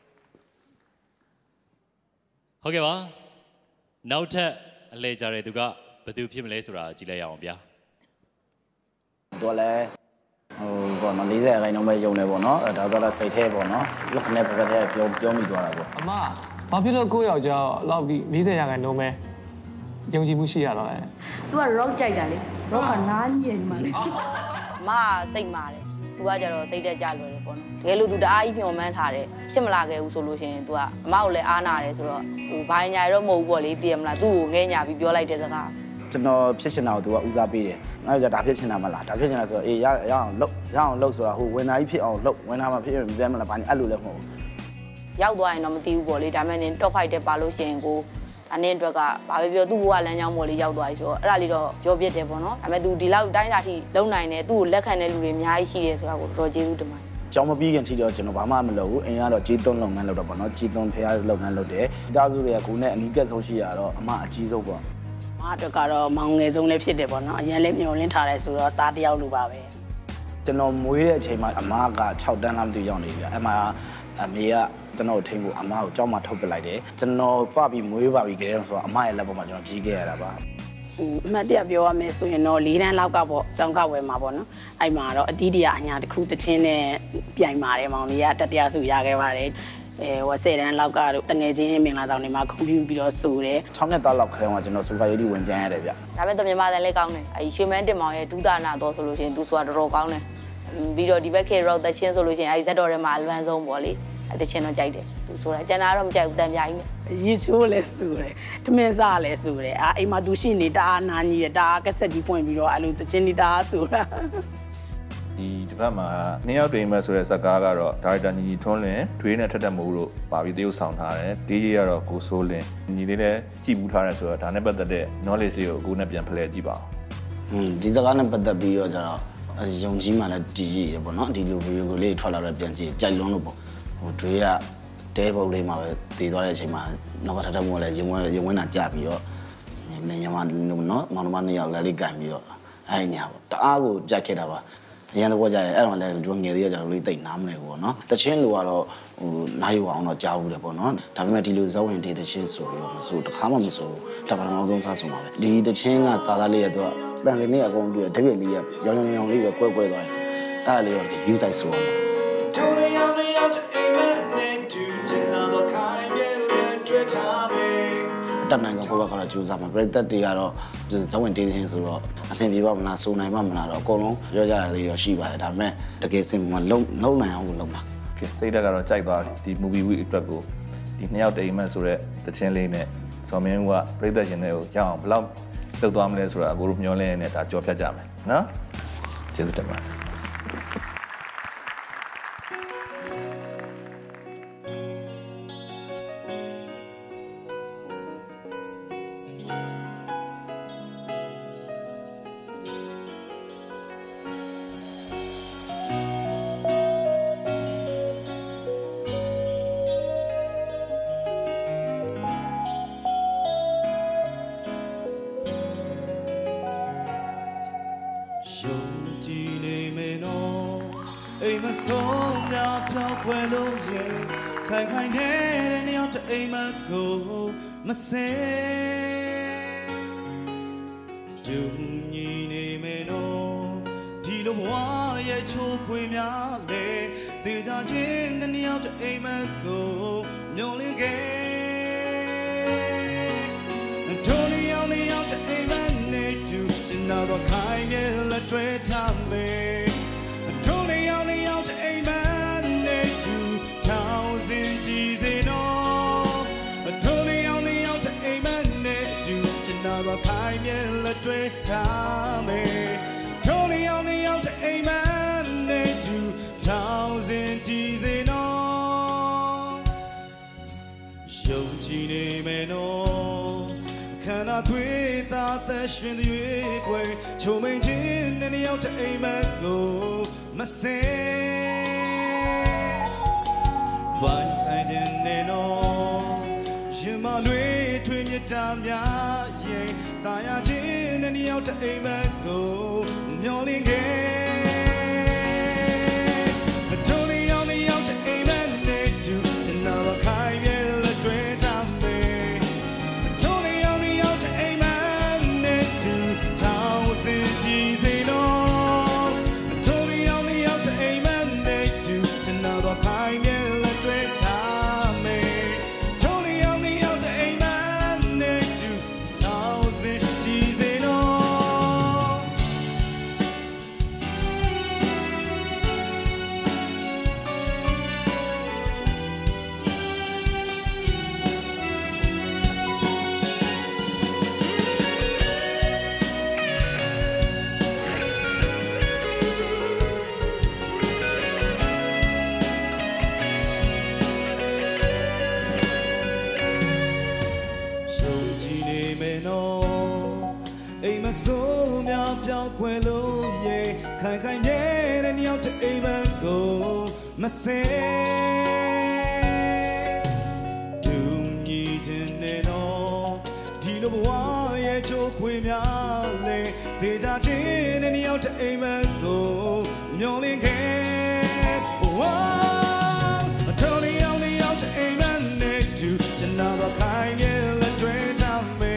ဟုတ်ကဲ့ပါနောက်ထပ်အလဲကြတဲ့သူကဘယ်သူဖြစ်မလဲဆိုတာကြည့်လိုက်ရအောင်ဗျာတော့လဲဟိုပေါ့နော်fortyရာခိုင်နှုန်းပဲယုံနေပေါ့နော်အဲဒါကတော့စိတ်แท้ပေါ့နော်လက်ခနဲ့ပါစတဲ့ပြောပြောမိသွားတာပေါ့အမဘာဖြစ်လို့ကိုယ့်ယောက်ျားလောက်ပြီးfortyရာခိုင်နှုန်းပဲယုံကြည်မှုရှိရတော့လဲ तू က rock ကြိုက်တာလေ rock ကနားညင်မှလေအမစိတ်မာတယ် तू ကကြတော့စိတ်တက်ကြလွယ်တယ်ပေါ့နော်တကယ်လို့ तू တအားကြီးမျှော်မှန်းထားတယ်ဖြစ်မလာခဲ့ဘူးဆိုလို့ရှိရင် तू ကအမကိုလည်းအားနာတယ်ဆိုတော့ဟိုဘာညာတော့မဟုတ်ဘူးပေါ့လေသိရမလား तू ကိုငဲညာပြီးပြောလိုက်တဲ့စကားကျွန်တော်ဖြစ်ချင်တာကို तू ကဦးစားပေးတယ်ငါတို့ကဒါဖြစ်ချင်တာမလားဒါဖြစ်ချင်တာဆိုတော့အေးရရအောင်လုပ်ရအောင်လုပ်ဆိုတာဟိုဝင်သားကြီးဖြစ်အောင်လုပ်ဝင်သားမှာဖြစ်ရင်ပြန်မလားဘာညာအဲ့လိုလည်းမဟုတ်ဘူးရောက်သွားရင်တော့မသိဘူးပေါ့လေဒါမှမဟုတ် top five တက်ပါလို့ရှိရင်ကိုဒါနဲ့အတွက်ကဘာပဲပြောသူ့ဘဝလမ်းကြောင်းပေါ်လေးရောက်သွားပြီဆိုတော့အဲ့ဒါလေးတော့ပြောပြတယ်ပေါ့နော်ဒါပေမဲ့ तू ဒီလောက်တိုင်းတာထိလုံနိုင်တယ်သူ့ကိုလက်ခံတဲ့လူတွေအများကြီးရှိတယ်ဆိုတာကိုတော်ကျေးဇူးတင်ပါတယ်ကျောင်းမပြီးခင်ထိတော့ကျွန်တော်ဘာမှမလုပ်ဘူးအိမ်ကတော့ကြီးသွန်းလုပ်ငန်းလုပ်တော့ပေါ့နော်ကြီးသွန်းဖျားလုပ်ငန်းလုပ်တယ်မိသားစုတွေကကိုနဲ့အနီးကပ်ဆုံးရှိရတော့အမအကြီးဆုံးပေါ့မအတွက်ကတော့မောင်ငယ်ဆုံးလေးဖြစ်တယ်ပေါ့နော်အရင်လေးမျောလင်းထားတယ်ဆိုတော့သားတယောက်လိုပါပဲကျွန်တော်မွေးတဲ့အချိန်မှာအမကsixတန်းလားမသိရောက်နေပြီအဲ့မှာအမေကကျွန်တော်ထိန်းဖို့အမကိုကြောက်မှထုတ်ပစ်လိုက်တယ်ကျွန်တော်ဖပြီးမွေးပါပြီကြတယ်ဆိုတော့အမရဲ့လက်ပေါ်မှာကျွန်တော်ကြီးခဲ့ရတာပါအမှတ်တရပြောရမယ်ဆိုရင်တော့၄တန်းလောက်ကပေါ့ကျောင်းကဝယ်မှာပေါ့နော်အဲ့မှာတော့အတီးတရအညာတစ်ခုတချင်းနဲ့ပြိုင်ပါတယ်မောင်လေးကတတရားစုရခဲ့ပါတယ်အဲဝဆယ်တန်းလောက်ကတော့တငယ်ချင်းမင်္ဂလာဆောင်တွေမှာကွန်ပျူတာပြီးတော့ဆိုတယ် sixနှစ်သားလောက်ခရဲမှာကျွန်တော်စူပါရီဝင်ပြန်ရတယ်ဗျဒါပေမဲ့မြန်မာတန်လည်းကောင်းတယ်အဲရွှေမန်းတင်မောင်ရဲ့ဒုသနာတော့ဆိုလို့ရှိရင်သူဆိုတာတော်တော်ကောင်းတယ်ပြီးတော့ဒီဘက်ခေရော့တချင်းဆိုလို့ရှိရင်အဲဒီဇက်တော်ထဲမှာအလွမ်းဆုံးပေါ့လေအဲတချင်းတော့ကြိုက်တယ်သူဆိုတာကျန်တာတော့မကြိုက်ဘူးတန်ပြိုင်နဲ့ရေချိုးလည်းစူတယ်ထမင်းစားလည်းစူတယ်အာအိမ်မှာသူရှိနေတအားနာကြီးတယ်တအားကက်ဆက်ကြီးပွင့်ပြီးတော့အဲလိုတချင်းနေတအားစူတာဒီတစ်ပတ်မှာနှစ်ယောက်တွင်မဲ့ဆိုတဲ့ဇာတ်ကားကတော့ဒါရိုက်တာညီညီထွန်းလင်းဒွေးနဲ့ထက်တက်မိုးတို့ပါပြီးတရုပ်ဆောင်ထားတယ်ဒီကြီးကတော့ကိုစိုးလင်းညီလေးလည်းကြည့်ဘူးထားတယ်ဆိုတော့ဒါနဲ့ပတ်သက်တဲ့ knowledge လေးကိုအခုနဲ့ပြန်ဖလှယ်ကြည့်ပါအောင်อืมဒီဇာတ်ကားနဲ့ပတ်သက်ပြီးတော့ကျတော့ယုံကြည်မှလည်းတည်ရည်ပေါ့နော်ဒီလိုဗီဒီယိုကိုလေးထွက်လာတော့ပြန်ကြည့်ကြိုက်လုံးလို့ပေါ့ဟိုဒွေးကတဲပုတ်လေးမှာပဲတည်သွားတဲ့အချိန်မှာနောက်ကထက်တက်မိုးလည်းရင်ဝဲရင်ဝဲနာကြပြီးတော့နေညမနော်မောင်နှမနှစ်ယောက်လည်းလေးကန်ပြီးတော့အဲ့ညာပေါ့တအားကိုကြိုက်ခဲ့တာပါအရင်တော့ကြတယ်အဲ့တော့လည်းကျွငယ်သေးရကြတော့လေးတိတ်နားမလဲဘူးပေါ့နော်တချင်းလိုကတော့ဟိုနိုင်ရအောင်တော့ကြားဘူးတယ်ပေါ့နော်ဒါပေမဲ့ဒီလိုဇောဝင်ဒေတချင်းဆိုပြီးတော့မဆိုတခါမှမဆိုတပံအောင်ဆုံးစားဆုံးပါပဲဒီတချင်းကစာသားလေးရတော့တန်လေးနဲ့အကုန်ပြီးတပြည့်လေးရရောင်ရောင်ရောင်လေးပဲကွဲကွဲသွားတယ်ဆိုအဲ့ဒါလေးတော့ view size ဆိုအောင်တို့ရအောင်ရအောင်အိမ်မက်နဲ့တူချင်တော့ခိုင်းပြတဲ့တွေ့ထားပဲတတ်နိုင်တော့ဘဝကတော့ကြိုးစားမှာပြည်သက်တွေကတော့ဇဝင်တေးချင်းဆိုတော့အဆင်ပြေပါမလားစိုးနိုင်ပါမလားတော့အကုန်လုံးပြောကြတာလေးတော့ရှိပါတယ်ဒါပေမဲ့တကယ်စင်မှာလုံးလုံးနိုင်အောင်ကိုလုံးပါကဲစိတ်ဓာတ်ကတော့ကြိုက်သွားဒီ movie week အတွက်ကိုဒီနှစ်ယောက်တိမ်မက်ဆိုတဲ့တခြင်းလေးနဲ့ဇော်မင်းကပြည်သက်ရှင်တွေကိုရအောင်ဘယ်လောက်လုပ်သွားမလဲဆိုတာကိုတို့မျှော်လင့်နေဒါကြော်ဖြတ်ကြမယ်နော်ကျေးဇူးတင်ပါတယ်မစဲဒုညင်းနေမယ်နော်ဒီလိုဘဝရဲ့ချိုးခွေများလေသေချာချင်းတနှစ်ယောက်တအိမ်မက်ကိုမျောလင်းခဲ့ထိုနှစ်ယောက်နှစ်ယောက်တအိမ်မက်နဲ့တူကျွန်တော်တို့ခိုင်မြဲလက်တွဲထားမယ်ထိုနှစ်ယောက်နှစ်ယောက်တအိမ်မက်နဲ့တူထောင်စင်ကြည်စေတော့ထိုနှစ်ယောက်နှစ်ယောက်တအိမ်မက်နဲ့တူကျွန်တော်တို့ခိုင်မြဲလက်တွဲထားမယ်ထိုနှစ်ယောက်နှစ်ယောက်တအိမ်မက်နဲ့တူထောင်စင်ကြည်စေတော့ယုံကြည်နေမယ်နော်ခန္ဓာသွေးသားသက်ရှင်ရွေးခွေချုံမင်းချင်းနဲ့နှစ်ယောက်တအိမ်မက်ကိုမစဲဝိုင်းဆိုင်ခြင်းနဲ့နော်ရင်မလွေထွေးမြတ်တာများရင်တာယာချင်းနဲ့နှစ်ယောက်တအိမ်မက်ကိုမျောလင်းခဲ့ထိုနှစ်ယောက်နှစ်ယောက်တအိမ်မက်နဲ့တူကျွန်တော်ခိုင်မြဲလက်တွဲထားမယ်ထိုနှစ်ယောက်နှစ်ယောက်တအိမ်မက်နဲ့တူထောင်စင်ကြည်စေတော့ထိုနှစ်ယောက်နှစ်ယောက်တအိမ်မက်နဲ့တူကျွန်တော်ခိုင်မြဲလက်တွဲထားမယ်ထိုနှစ်ယောက်နှစ်ယောက်တအိမ်မက်နဲ့တူထောင်စင်ကြည်စေတော့အိမ်မဆိုးများပြောင်းခွဲလို့ရေခိုင်ခိုင်မြဲတဲ့နှစ်ယောက်တအိမ်မက်ကိုမစဲဒူညီခြင်းနဲ့တော့ဒီလိုဘဝရဲ့ချိုးခွေများလေဒေကြချင်းတဲ့နှစ်ယောက်တအိမ်မက်ကိုမျောလင်းခဲ့ဝါထိုနှစ်ယောက်နှစ်ယောက်တအိမ်မက်နဲ့တူကျွန်တော်ခိုင်မြဲလက်တွဲထားမယ်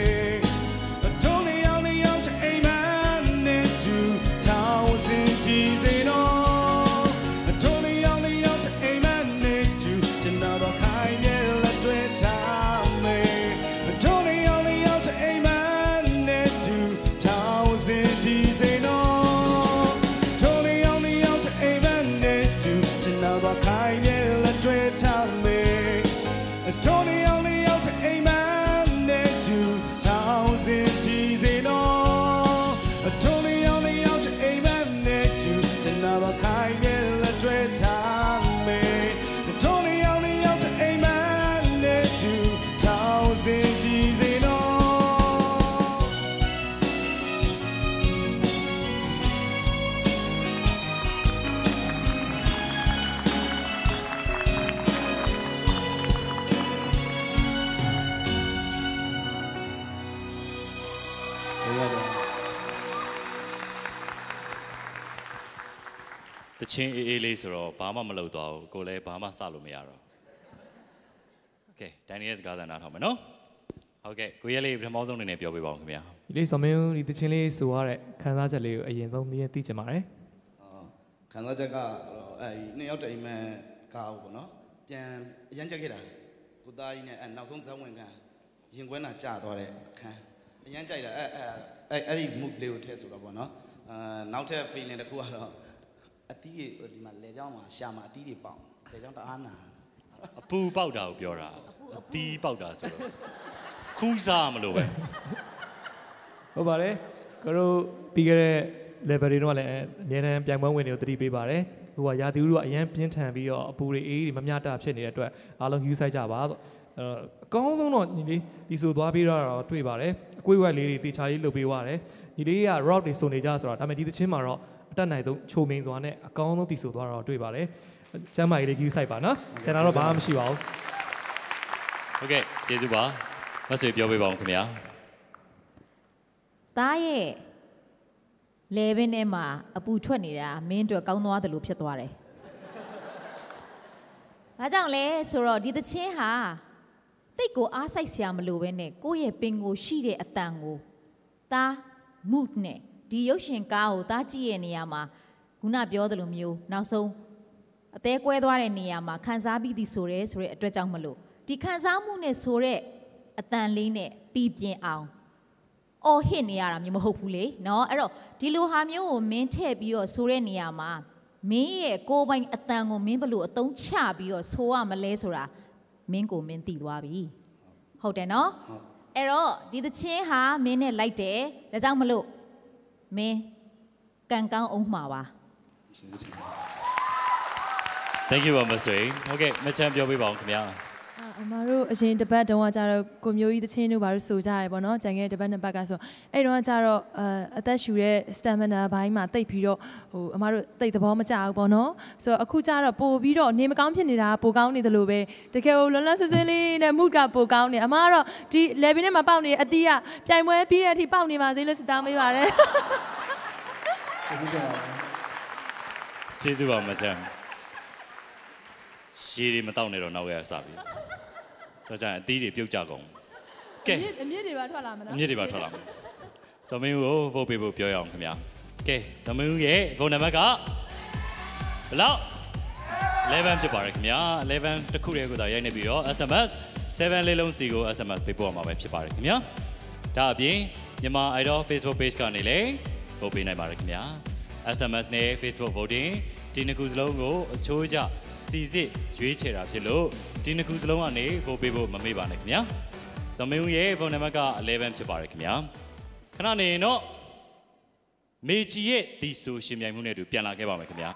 တချင်းအေးအေးလေးဆိုတော့ဘာမှမလုပ်တော့ဘူးကိုလည်းဘာမှစလို့မရတော့โอเคဒန်နီယယ်စကားသံနားထောင်မယ်နော်ဟုတ်ကဲ့ကိုရဲလေးပထမဆုံးအနေနဲ့ပြောပြပါဦးခင်ဗျာဒီလေးစောမင်းဒီတချင်းလေးဆိုရတဲ့ခန်းစားချက်လေးကိုအရင်ဆုံးသိသိချင်ပါတယ်အော်ခန်းစားချက်ကတော့အဲနှစ်ယောက်တအိမ်မက်ကားပေါ့နော်ပြန်အရန်ချက်ခဲ့တာကိုသားကြီးနဲ့အဲနောက်ဆုံးဇက်ဝင်ခံရင်ခွဲနာကျသွားတဲ့ခန်းအရန်ကြိုက်တာအဲအဲအဲ့ဒီ mood လေးကိုထည့်ဆိုတော့ပေါ့နော်အာနောက်ထပ် feeling တစ်ခုကတော့အတီးဒီမှာလေချောင်းမှာရှာမှာအတီးတွေပေါက်လေချောင်းတအားနာအပူပေါက်တာကိုပြောတာအတီးပေါက်တာဆိုတော့ခူးစားမလို့ပဲဟုတ်ပါတယ်ကတော့ပြီးခဲ့တဲ့ level တွေတော့လည်းအများနဲ့ပြိုင်ပွဲဝင်တွေကိုတတိပေးပါတယ်ဟိုကရာသီဥတုကအရင်ပြင်းထန်ပြီးတော့အပူတွေအေးတွေမမျှတဖြစ်နေတဲ့အတွက်အားလုံး use ဆိုင်ကြပါဆိုအကောင်းဆုံးတော့ညီလေးဒီဆိုသွားပြီးတော့တွေ့ပါတယ်အကွေးဝက်လေးတွေတေချာလေးလုပ်ပေးသွားတယ်ညီလေးက rock တွေစုံနေကြဆိုတော့ဒါပေမဲ့ဒီသချင်းမှာတော့အတက်နိုင်ဆုံးချိုမင်းစွာနဲ့အကောင်းဆုံးတီဆိုသွားတော့တွေ့ပါတယ်ကျမ်းမာရေးလေး use ဆိုင်ပါနော်ကျွန်တော်တော့ဘာမှမရှိပါဘူးဟုတ်ကဲ့ကျေးဇူးပါမဆွေပြောပေးပါဦးခင်ဗျာသားရဲ့လေဘင်းထဲမှာအပူထွက်နေတာမင်းတို့ကောင်းသွားတယ်လို့ဖြစ်သွားတယ်။ဘာကြောင့်လဲဆိုတော့ဒီသချင်းဟာတိတ်ကိုအားစိုက်စရာမလိုပဲနဲ့ကိုယ့်ရဲ့ပင်ကိုရှိတဲ့အတန်ကိုသား mood နဲ့ဒီရုပ်ရှင်ကားကိုသားကြည့်ရဲ့နေရာမှာခုနပြောသလိုမျိုးနောက်ဆုံးအသေးကွဲသွားတဲ့နေရာမှာခန်းစားပြီးသည်ဆိုရဲဆိုတဲ့အတွက်ကြောင့်မလို့ဒီခန်းစားမှုနဲ့ဆိုတဲ့အတန်လေးနဲ့ပြီးပြင်းအောင်အော်ဟစ်နေရတာမျိုးမဟုတ်ဘူးလေနော်အဲ့တော့ဒီလိုဟာမျိုးကိုမင်းထည့်ပြီးတော့ဆိုတဲ့နေရာမှာမင်းရဲ့ကိုယ်ပိုင်အတန်ကိုမင်းဘလို့အသုံးချပြီးတော့ဆိုရမလဲဆိုတာမင်းကိုမင်းသိသွားပြီဟုတ်တယ်နော်အဲ့တော့ဒီသချင်းဟာမင်းနဲ့လိုက်တယ်ဒါကြောင့်မလို့မင်းကန်ကောင်းအောင်မှာပါ Thank you ပါမဆွေဟုတ်ကဲ့မချမ်းပြောပြပါအောင်ခင်ဗျာအမတို့အရင်တပတ်တုန်းကကြတော့ကိုမျိုးကြီးသချင်းတို့ဘာလို့ဆိုကြရပေါ့နော်ကြံခဲ့တပတ်နှစ်ပတ်ကဆိုအဲ့တော့ကကြတော့အသက်ရှူတဲ့ stamina ဘိုင်းမှာတိတ်ပြီးတော့ဟိုအမတို့တိတ်သဘောမကျဘူးပေါ့နော်ဆိုတော့အခုကြတော့ပို့ပြီးတော့နေမကောင်းဖြစ်နေတာပိုကောင်းနေတယ်လို့ပဲတကယ်ကိုလွန်လန်းဆွဆွင်းလေးနဲ့မှုကပိုကောင်းနေအမကတော့ဒီ level နဲ့မှာပေါက်နေအတီးကပြိုင်ပွဲပြီးတဲ့အထိပေါက်နေပါစေလို့ဆုတောင်းပေးပါတယ်ကျေးဇူးတင်ပါကျေးဇူးပါမချမ်းရှည်တွေမတောက်နဲ့တော့နောက်ရစပြီတော့ကြရင်အသီးတွေပြုတ်ကြကုန်ကဲအမြင့်တွေပါထွက်လာမလားအမြင့်တွေပါထွက်လာမယ်ဇမင်းကိုဗုတ်ပေးဖို့ပြောရအောင်ခင်ဗျာကဲဇမင်းရဲ့ဖုန်းနံပါတ်ကဘယ်လောက်elevenဖြစ်ပါတယ်ခင်ဗျာelevenတစ်ခုတည်းကိုသာရိုက်နေပြီးတော့ S M S seven လေးလုံးစီကို S M S ပေးပို့ရမှာပဲဖြစ်ပါတယ်ခင်ဗျာဒါအပြင်မြန်မာ Idol Facebook page ကနေလည်းဗုတ်ပေးနိုင်ပါတယ်ခင်ဗျာ S M S နဲ့ Facebook voting ဒီနှစ်ခုစလုံးကိုအချိုးကျစီစစ်ရွေးချယ်တာဖြစ်လို့ဒီနှစ်ခုစလုံးကနေပို့ပေးဖို့မမေ့ပါနဲ့ခင်ဗျာဇမင်းရဲ့ဖုန်းနံပါတ်ကelevenဖြစ်ပါတယ်ခင်ဗျာခဏနေတော့မေဂျီရဲ့ဒီဆိုရှင်ပြိုင်မှုနဲ့တူပြန်လာခဲ့ပါမယ်ခင်ဗျာ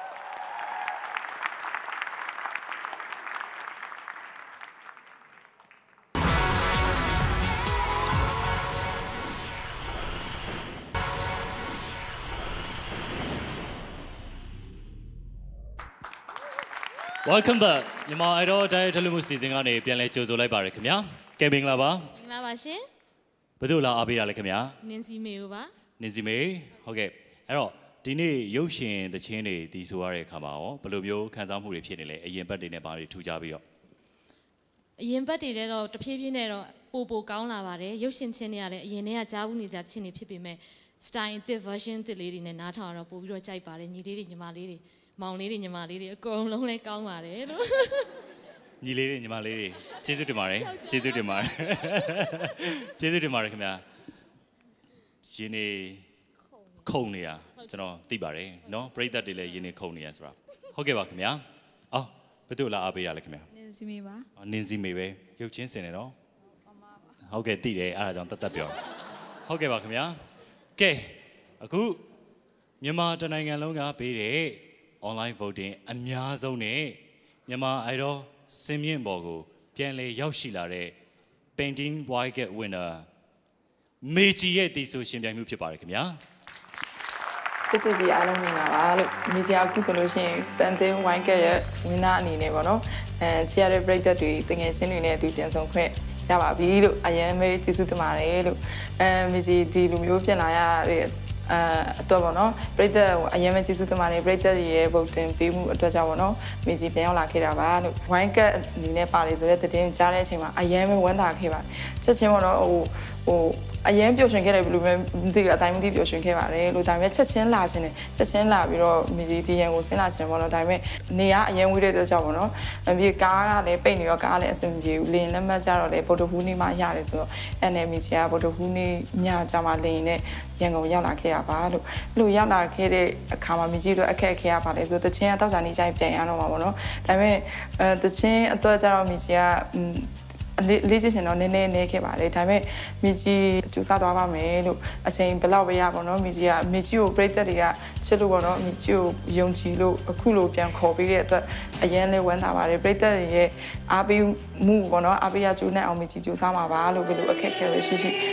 Welcome back မြန်မာ Idol တိုင်းထုတ်လွှင့်မှုစီစဉ်ကနေပြန်လဲကြိုဆိုလိုက်ပါရခင်ဗျာကဲမင်္ဂလာပါမင်္ဂလာပါရှင်ဘယ်သူလာအားပေးတာလဲခင်ဗျာနင်းစီမေကိုပါနင်းစီမေဟုတ်ကဲ့အဲ့တော့ဒီနေ့ရုပ်ရှင်သချင်းတွေဒီဆိုရတဲ့အခါမှာရောဘယ်လိုမျိုးခံစားမှုတွေဖြစ်နေလဲအရင်ဘက်တွေနဲ့ဘာတွေထူးခြားပြီးတော့အရင်ဘက်တွေတော့တဖြည်းဖြည်းနဲ့တော့ပိုပိုကောင်းလာပါတယ်ရုပ်ရှင်ချင်းတွေကလည်းအရင်တည်းကကြားဘူးနေကြချင်းတွေဖြစ်ပေမဲ့ style အသစ် version အသစ်လေးတွေနဲ့နားထောင်တော့ပိုပြီးတော့ကြိုက်ပါတယ်ညီလေးတွေညီမလေးတွေမောင်လေးတွေညီမလေးတွေအကုန်လုံးလည်းကောင်းပါတယ်လို့ညီလေးတွေညီမလေးတွေကျေးဇူးတင်ပါတယ်ကျေးဇူးတင်ပါတယ်ကျေးဇူးတင်ပါတယ်ခင်ဗျာရင်းနေခုံနေတာကျွန်တော်သိပါတယ်နော်ပရိသတ်တွေလည်းရင်းနေခုံနေရဆိုတာဟုတ်ကဲ့ပါခင်ဗျာအော်ဘယ်သူလာအားပေးရလဲခင်ဗျာနင်းစီမေပါအော်နင်းစီမေပဲရုပ်ချင်းစင်နေနော်ဟုတ်ကဲ့သိတယ်အဲ့ဒါကြောင့်တတ်တတ်ပြောဟုတ်ကဲ့ပါခင်ဗျာကဲအခုမြန်မာတနိုင်ငံလုံးကပေးတဲ့ online voting အများဆုံးနဲ့မြန်မာ Idol စင်မြင့်ပေါ်ကိုပြန်လေရောက်ရှိလာတဲ့ painting white get winner မေဂျီရဲ့တီဆိုရှင်ပြိုင်မှုဖြစ်ပါတယ်ခင်ဗျာတကယ်ကြီးအားလုံးမြင်လာပါလို့မေဂျီအခုဆိုလို့ရှိရင် painting white get ရဲ့ winner အနေနဲ့ပေါ့နော်အဲချီရတဲ့ break တွေတကယ်ချင်းတွေနဲ့အတူပြန်ဆောင်ခွင့်ရပါပြီလို့အရင်မေကျေးဇူးတင်ပါတယ်လို့အဲမေဂျီဒီလူမျိုးပြန်လာရတဲ့အဲအတွက်ပေါ့နော်ပရိသတ်အရင်ပဲကျေးဇူးတင်ပါတယ်ပရိသတ်ရဲ့ဗုဒ္ဓင်ပေးမှုအတွက်ကြောင့်ပေါ့နော်မေဂျီပြန်ရောက်လာခဲ့တာပါလို့ဝိုင်းကတ်အနေနဲ့ပါတယ်ဆိုတဲ့သတင်းကြားတဲ့အချိန်မှာအရင်ပဲဝမ်းသာခဲ့ပါတယ်ချက်ချင်းပေါ့နော်ဟိုဟိုအရင်ပျော်ရွှင်ခဲ့တယ်ဘယ်လိုပဲမသိဘူးအတိုင်းမသိပျော်ရွှင်ခဲ့ပါတယ်လို့ဒါပေမဲ့ချက်ချင်းလာခြင်းနဲ့ချက်ချင်းလာပြီးတော့မေဂျီတီယန်ကိုဆင်းလာခြင်းပေါ့နော်ဒါပေမဲ့နေရအရင်ဝေးတဲ့အတွက်ကြောင့်ပေါ့နော်အပြေကားကလည်းပိတ်နေတော့ကားလည်းအဆင်မပြေဘူးလင်းလက်မှတ်ကြတော့လေဗုဒ္ဓဟူးနေ့မှရတယ်ဆိုတော့အဲ့နဲ့မေဂျီကဗုဒ္ဓဟူးနေ့ညကြမှာလင်းနဲ့ရန်ကုန်ရောက်လာခဲ့တာပါလို့လို့ရောက်လာခဲ့တဲ့အခါမှာမေဂျီတို့အခက်အခဲရပါလေဆိုတချင်းကတောက်စာနေကြိုင်ပြန်ရတော့မှာပေါ့နော်ဒါပေမဲ့အဲတချင်းအတွက်ကြတော့မေဂျီကလေးချင်တော့နည်းနည်းနေခဲ့ပါတယ်ဒါပေမဲ့မိကြီးကျူစားသွားပါမယ်လို့အချိန်ဘယ်လောက်ပဲရပါတော့မိကြီးကမိကြီးကိုပြိသက်တွေကချစ်လို့ပေါ့နော်မိကြီးကိုယုံကြည်လို့အခုလိုပြန်ခေါ်ပြီးတဲ့အတွက်အရင်လေးဝမ်းသာပါတယ်ပြိသက်တွေရဲ့အားပေးမှုပေါ့နော်အားပေးရကျူနဲ့အောင်မိကြီးကျူစားမှာပါလို့ဘယ်လိုအခက်အခဲတွေရှိရှိ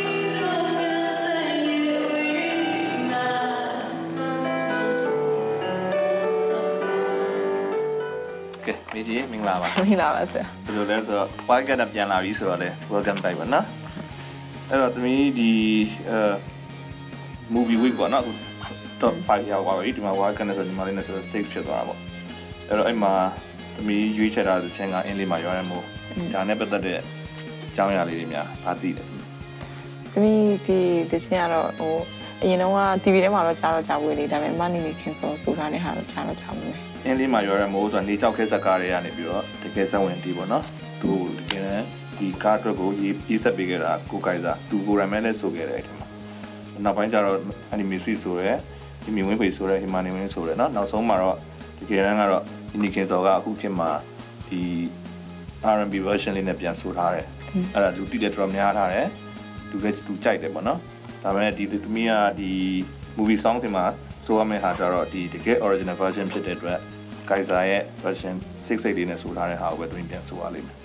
ကဲမေဂျီမင်္ဂလာပါမင်္ဂလာပါဆရာဘယ်လိုလဲဆိုတော့ white get ပြန်လာပြီဆိုတော့လေ welcome back ပါနော်အဲ့တော့သမီးဒီအဲ movie week ပေါ့နော် top five ရောက်သွားပြီဒီမှာ white get နဲ့ဆိုဒီမှာလေးနဲ့ဆိုsixဖြစ်သွားတာပေါ့အဲ့တော့အဲ့မှာသမီးရွေးချယ်တာတဲ့ချင်းကအင်းလေးမှာရွာရမို့ဒါနဲ့ပတ်သက်တဲ့အကြောင်းအရာလေးတွေများအားသိတယ်သမီးဒီတချင်းကတော့ဟိုအအရင်တော့က တီဗီ ထဲမှာတော့ကြားတော့ကြားဘူးလေဒါပေမဲ့မနီမီခင်ဆိုစူထားတဲ့ဟာတော့ကြားတော့ကြားဘူးလေအင်းလေးမှာရောရမိုးဆိုတာနေချောက်ခဲစကားတွေကနေပြီးတော့တကယ်စက်ဝင်တီးပေါ့နော်သူတကယ်ဒီကားအတွက်ကိုရေးရေးဆက်ပေးခဲ့တာကိုကိုင်စာသူကိုရိုင်မဲနဲ့ဆိုခဲ့တယ်အဲ့ဒီမှာနောက်ပိုင်းကျတော့အနီမီဆွီဆိုရဲဒီမြဝင်ဖေးဆိုရဲဟီမာနီဝင်းဆိုရဲနော်နောက်ဆုံးမှာတော့တကယ်တမ်းကတော့ဒီနီခင်စော်ကအခုခေတ်မှာဒီ R and B version လေးနဲ့ပြန်ဆိုထားတယ်အဲ့ဒါလူတိတဲ့တော်များထားတယ်သူလည်းသူကြိုက်တယ်ပေါ့နော်ဒါပေမဲ့ဒီသမီးကဒီ movie song တွေမှာဆိုရမယ့်ဟာကျတော့ဒီတကယ် original version ဖြစ်တဲ့အတွက် Kaiser ရဲ့ version six eight လေးနဲ့ဆိုထားတဲ့ဟာကိုပဲသူပြန်ဆိုရလိမ့်မယ်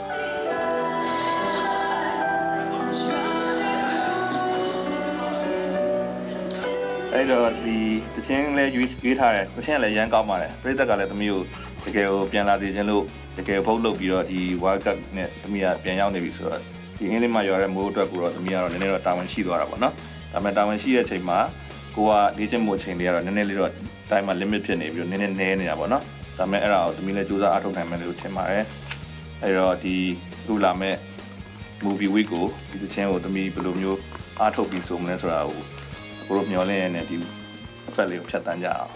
အဲ့တော့ဒီတချင်းလေးရွေးရွေးထားတယ်တချင်းကလည်းရမ်းကောင်းပါတယ်ပြိသက်ကလည်းသမီးကိုတကယ်ကိုပြန်လာစေခြင်းလို့တကယ်ဖုတ်လုပ်ပြီးတော့ဒီ World Cup နဲ့သမီးကပြန်ရောက်နေပြီဆိုတော့ဒီအင်းလေးမှာရောတဲ့မိုးအတွက်ကိုတော့သမီးကတော့နည်းနည်းတော့တာဝန်ရှိသွားတာပေါ့နော်ဒါပေမဲ့တာဝန်ရှိတဲ့အချိန်မှာကိုကလေ့ကျင့်မှုအချိန်လေးကတော့နည်းနည်းလေးတော့ time မှာ limit ဖြစ်နေပြီးတော့နည်းနည်းနည်းနေတာပေါ့နော်ဒါပေမဲ့အဲ့ဒါကိုသမီးလည်းစူးစမ်းအားထုတ်နိုင်မယ်လို့ထင်ပါတယ်အဲ့တော့ဒီခုလာမဲ့ movie week ကိုဒီတချင်းကိုသမီးဘယ်လိုမျိုးအားထုတ်ပြီးဆိုမလဲဆိုတာကိုကိုတို့မျှော်လင့်ရတဲ့ဒီအဖက်လေးကိုဖြတ်တန်းကြအောင်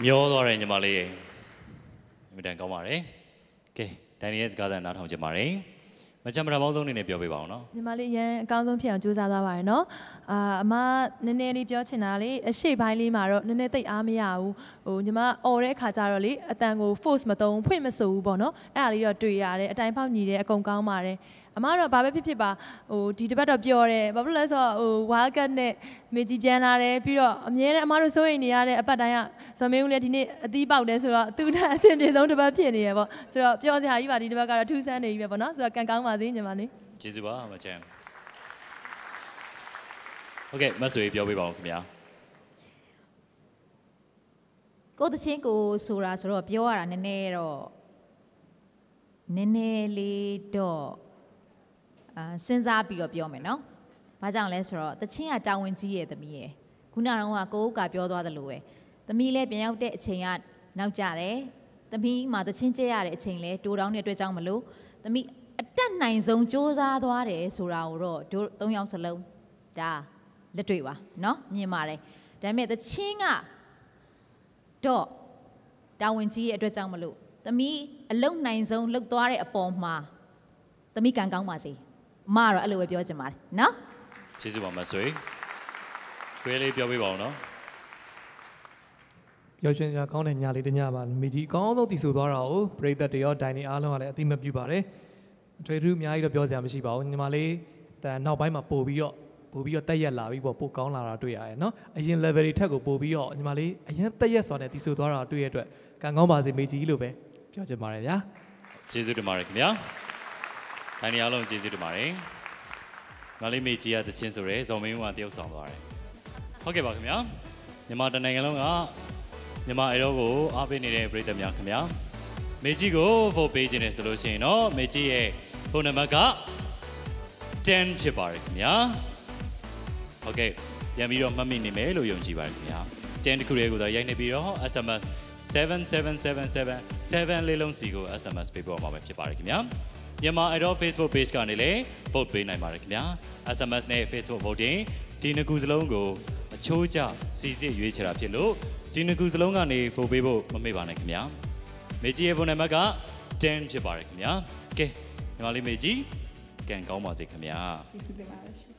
မျောသွားတယ်ညီမလေးအမြဲတမ်းကောင်းပါတယ်ကဲဒိုင်နီရဲ့စကားသံနားထောင်ကြပါရစေမချမ်းမတာပေါင်းဆုံးအနေနဲ့ပြောပြပါအောင်နော်ညီမလေးရန်အကောင်းဆုံးဖြစ်အောင်ကြိုးစားသွားပါရနော်အာအမနည်းနည်းလေးပြောချင်တာလေအရှိပိုင်းလေးမှာတော့နည်းနည်းသိအားမရဘူးဟိုညီမអော်တဲ့ခါကျတော့လေအတန်ကို force မသုံးဖွင့်မဆိုဘူးပေါ့နော်အဲ့ဒါလေးတော့တွေ့ရတယ်အတိုင်းဖောက်ညီတယ်အကုန်ကောင်းပါတယ်အမတော့ဘာပဲဖြစ်ဖြစ်ပါဟိုဒီတစ်ပတ်တော့ပြောတယ်ဘာဖြစ်လဲဆိုတော့ဟို wildcat နဲ့မေကြီးပြန်လာတယ်ပြီးတော့အမြဲတမ်းအမတို့စိုးရိမ်နေရတဲ့အပတ်တိုင်းကဇမင်းဦးလည်းဒီနေ့အသီးပေါက်တယ်ဆိုတော့သူနဲ့အဆင်ပြေဆုံးတစ်ပတ်ဖြစ်နေရပေါ့ဆိုတော့ပြောစရာကြီးပါဒီတစ်ပတ်ကတော့ထူးဆန်းနေပြီပဲပေါ့နော်ဆိုတော့ကန်ကောင်းပါစေညီမလေးကျေးဇူးပါမချမ်းโอเคမဆွေပြောပြပါဦးခင်ဗျာကိုသချင်းကိုဆိုတာဆိုတော့ပြောရတာနည်းနည်းတော့နည်းနည်းလေးတော့အာစဉ်းစားပြီးတော့ပြောမယ်နော်။ဘာကြောင့်လဲဆိုတော့သချင်းကတာဝန်ကြီးရဲ့သမီးရဲ့ခုနကတော့ကိုဦးကပြောသွားသလိုပဲသမီးလည်းပြန်ရောက်တဲ့အချိန်ကနောက်ကျတယ်။သမီးမှာသချင်းကျဲရတဲ့အချိန်လဲတိုးတောင်းတဲ့အတွက်ကြောင့်မလို့သမီးအတက်နိုင်ဆုံးစူးစမ်းသွားတယ်ဆိုတာကိုတော့တို့သုံးယောက်စလုံးဒါလက်တွေ့ပါနော်မြင်ပါတယ်။ဒါပေမဲ့သချင်းကတော့တာဝန်ကြီးရဲ့အတွက်ကြောင့်မလို့သမီးအလုံနိုင်ဆုံးလှုပ်သွားတဲ့အပေါ်မှာသမီးကံကောင်းပါစေအမကတော့အဲ့လိုပဲပြောချင်ပါတယ်နော်ကျေးဇူးပါမဆွေခွေးလေးပြောပြပါဦးနော်ပြောရှင်ရကောင်းတဲ့ညာလေးတညပါမိကြီးအကောင်းဆုံးတည်ဆိုသွားတာကိုပရိသတ်တွေရောဒိုင်နေအားလုံးကလည်းအသိမပြုပါတယ်အထွေထူးအများကြီးတော့ပြောစရာမရှိပါဘူးညီမလေးတန်နောက်ပိုင်းမှာပို့ပြီးတော့ပို့ပြီးတော့တက်ရက်လာပြီးပေါ့ပို့ကောင်းလာတာတွေ့ရတယ်နော်အရင် level တွေထက်ကိုပို့ပြီးတော့ညီမလေးအရင်တက်ရက်စွာနဲ့တည်ဆိုသွားတာတွေ့ရတဲ့အတွက်ကံကောင်းပါစေမိကြီးလို့ပဲပြောချင်ပါတယ်ဗျာကျေးဇူးတင်ပါတယ်ခင်ဗျာဒိုင်နေအားလုံးကျေးဇူးတင်ပါတယ်မလေးမေကြီးကတချင်းဆိုရဲဇော်မင်းဦးကတယောက်ဆောင်သွားတယ်ဟုတ်ကဲ့ပါခင်ဗျာမြန်မာတနိုင်ငံလုံးကမြန်မာအရောကိုအားပေးနေတဲ့ပရိသတ်များခင်ဗျာမေကြီးကိုဖို့ပေးခြင်းနဲ့ဆိုလို့ရှိရင်တော့မေကြီးရဲ့ဖုန်းနံပါတ်ကtenဖြစ်ပါတယ်ခင်ဗျာဟုတ်ကဲ့ပြန်ပြီးတော့မှတ်မိနေမယ်လို့ယုံကြည်ပါတယ်ခင်ဗျာtenတခုလေးကိုတော့ရိုက်နေပြီးတော့ S M S seven seven seven seven seven လေးလုံးစီကို S M S ပေးပို့မှာဖြစ်ပါတယ်ခင်ဗျာမြန်မာအရော Facebook page ကနေလည်း vote ပေးနိုင်ပါတယ်ခင်ဗျာ S M S နဲ့ Facebook voting ဒီနှစ်ခုစလုံးကိုအချိုးကျစီစစ်ရွေးချယ်တာဖြစ်လို့ဒီနှစ်ခုစလုံးကနေ vote ပေးဖို့မမေ့ပါနဲ့ခင်ဗျာမေကြီးရဲ့ဖုန်းနံပါတ်ကtenဖြစ်ပါတယ်ခင်ဗျာကဲညီမလေးမေကြီးကံကောင်းပါစေခင်ဗျာကျေးဇူးတင်ပါတယ်ရှင်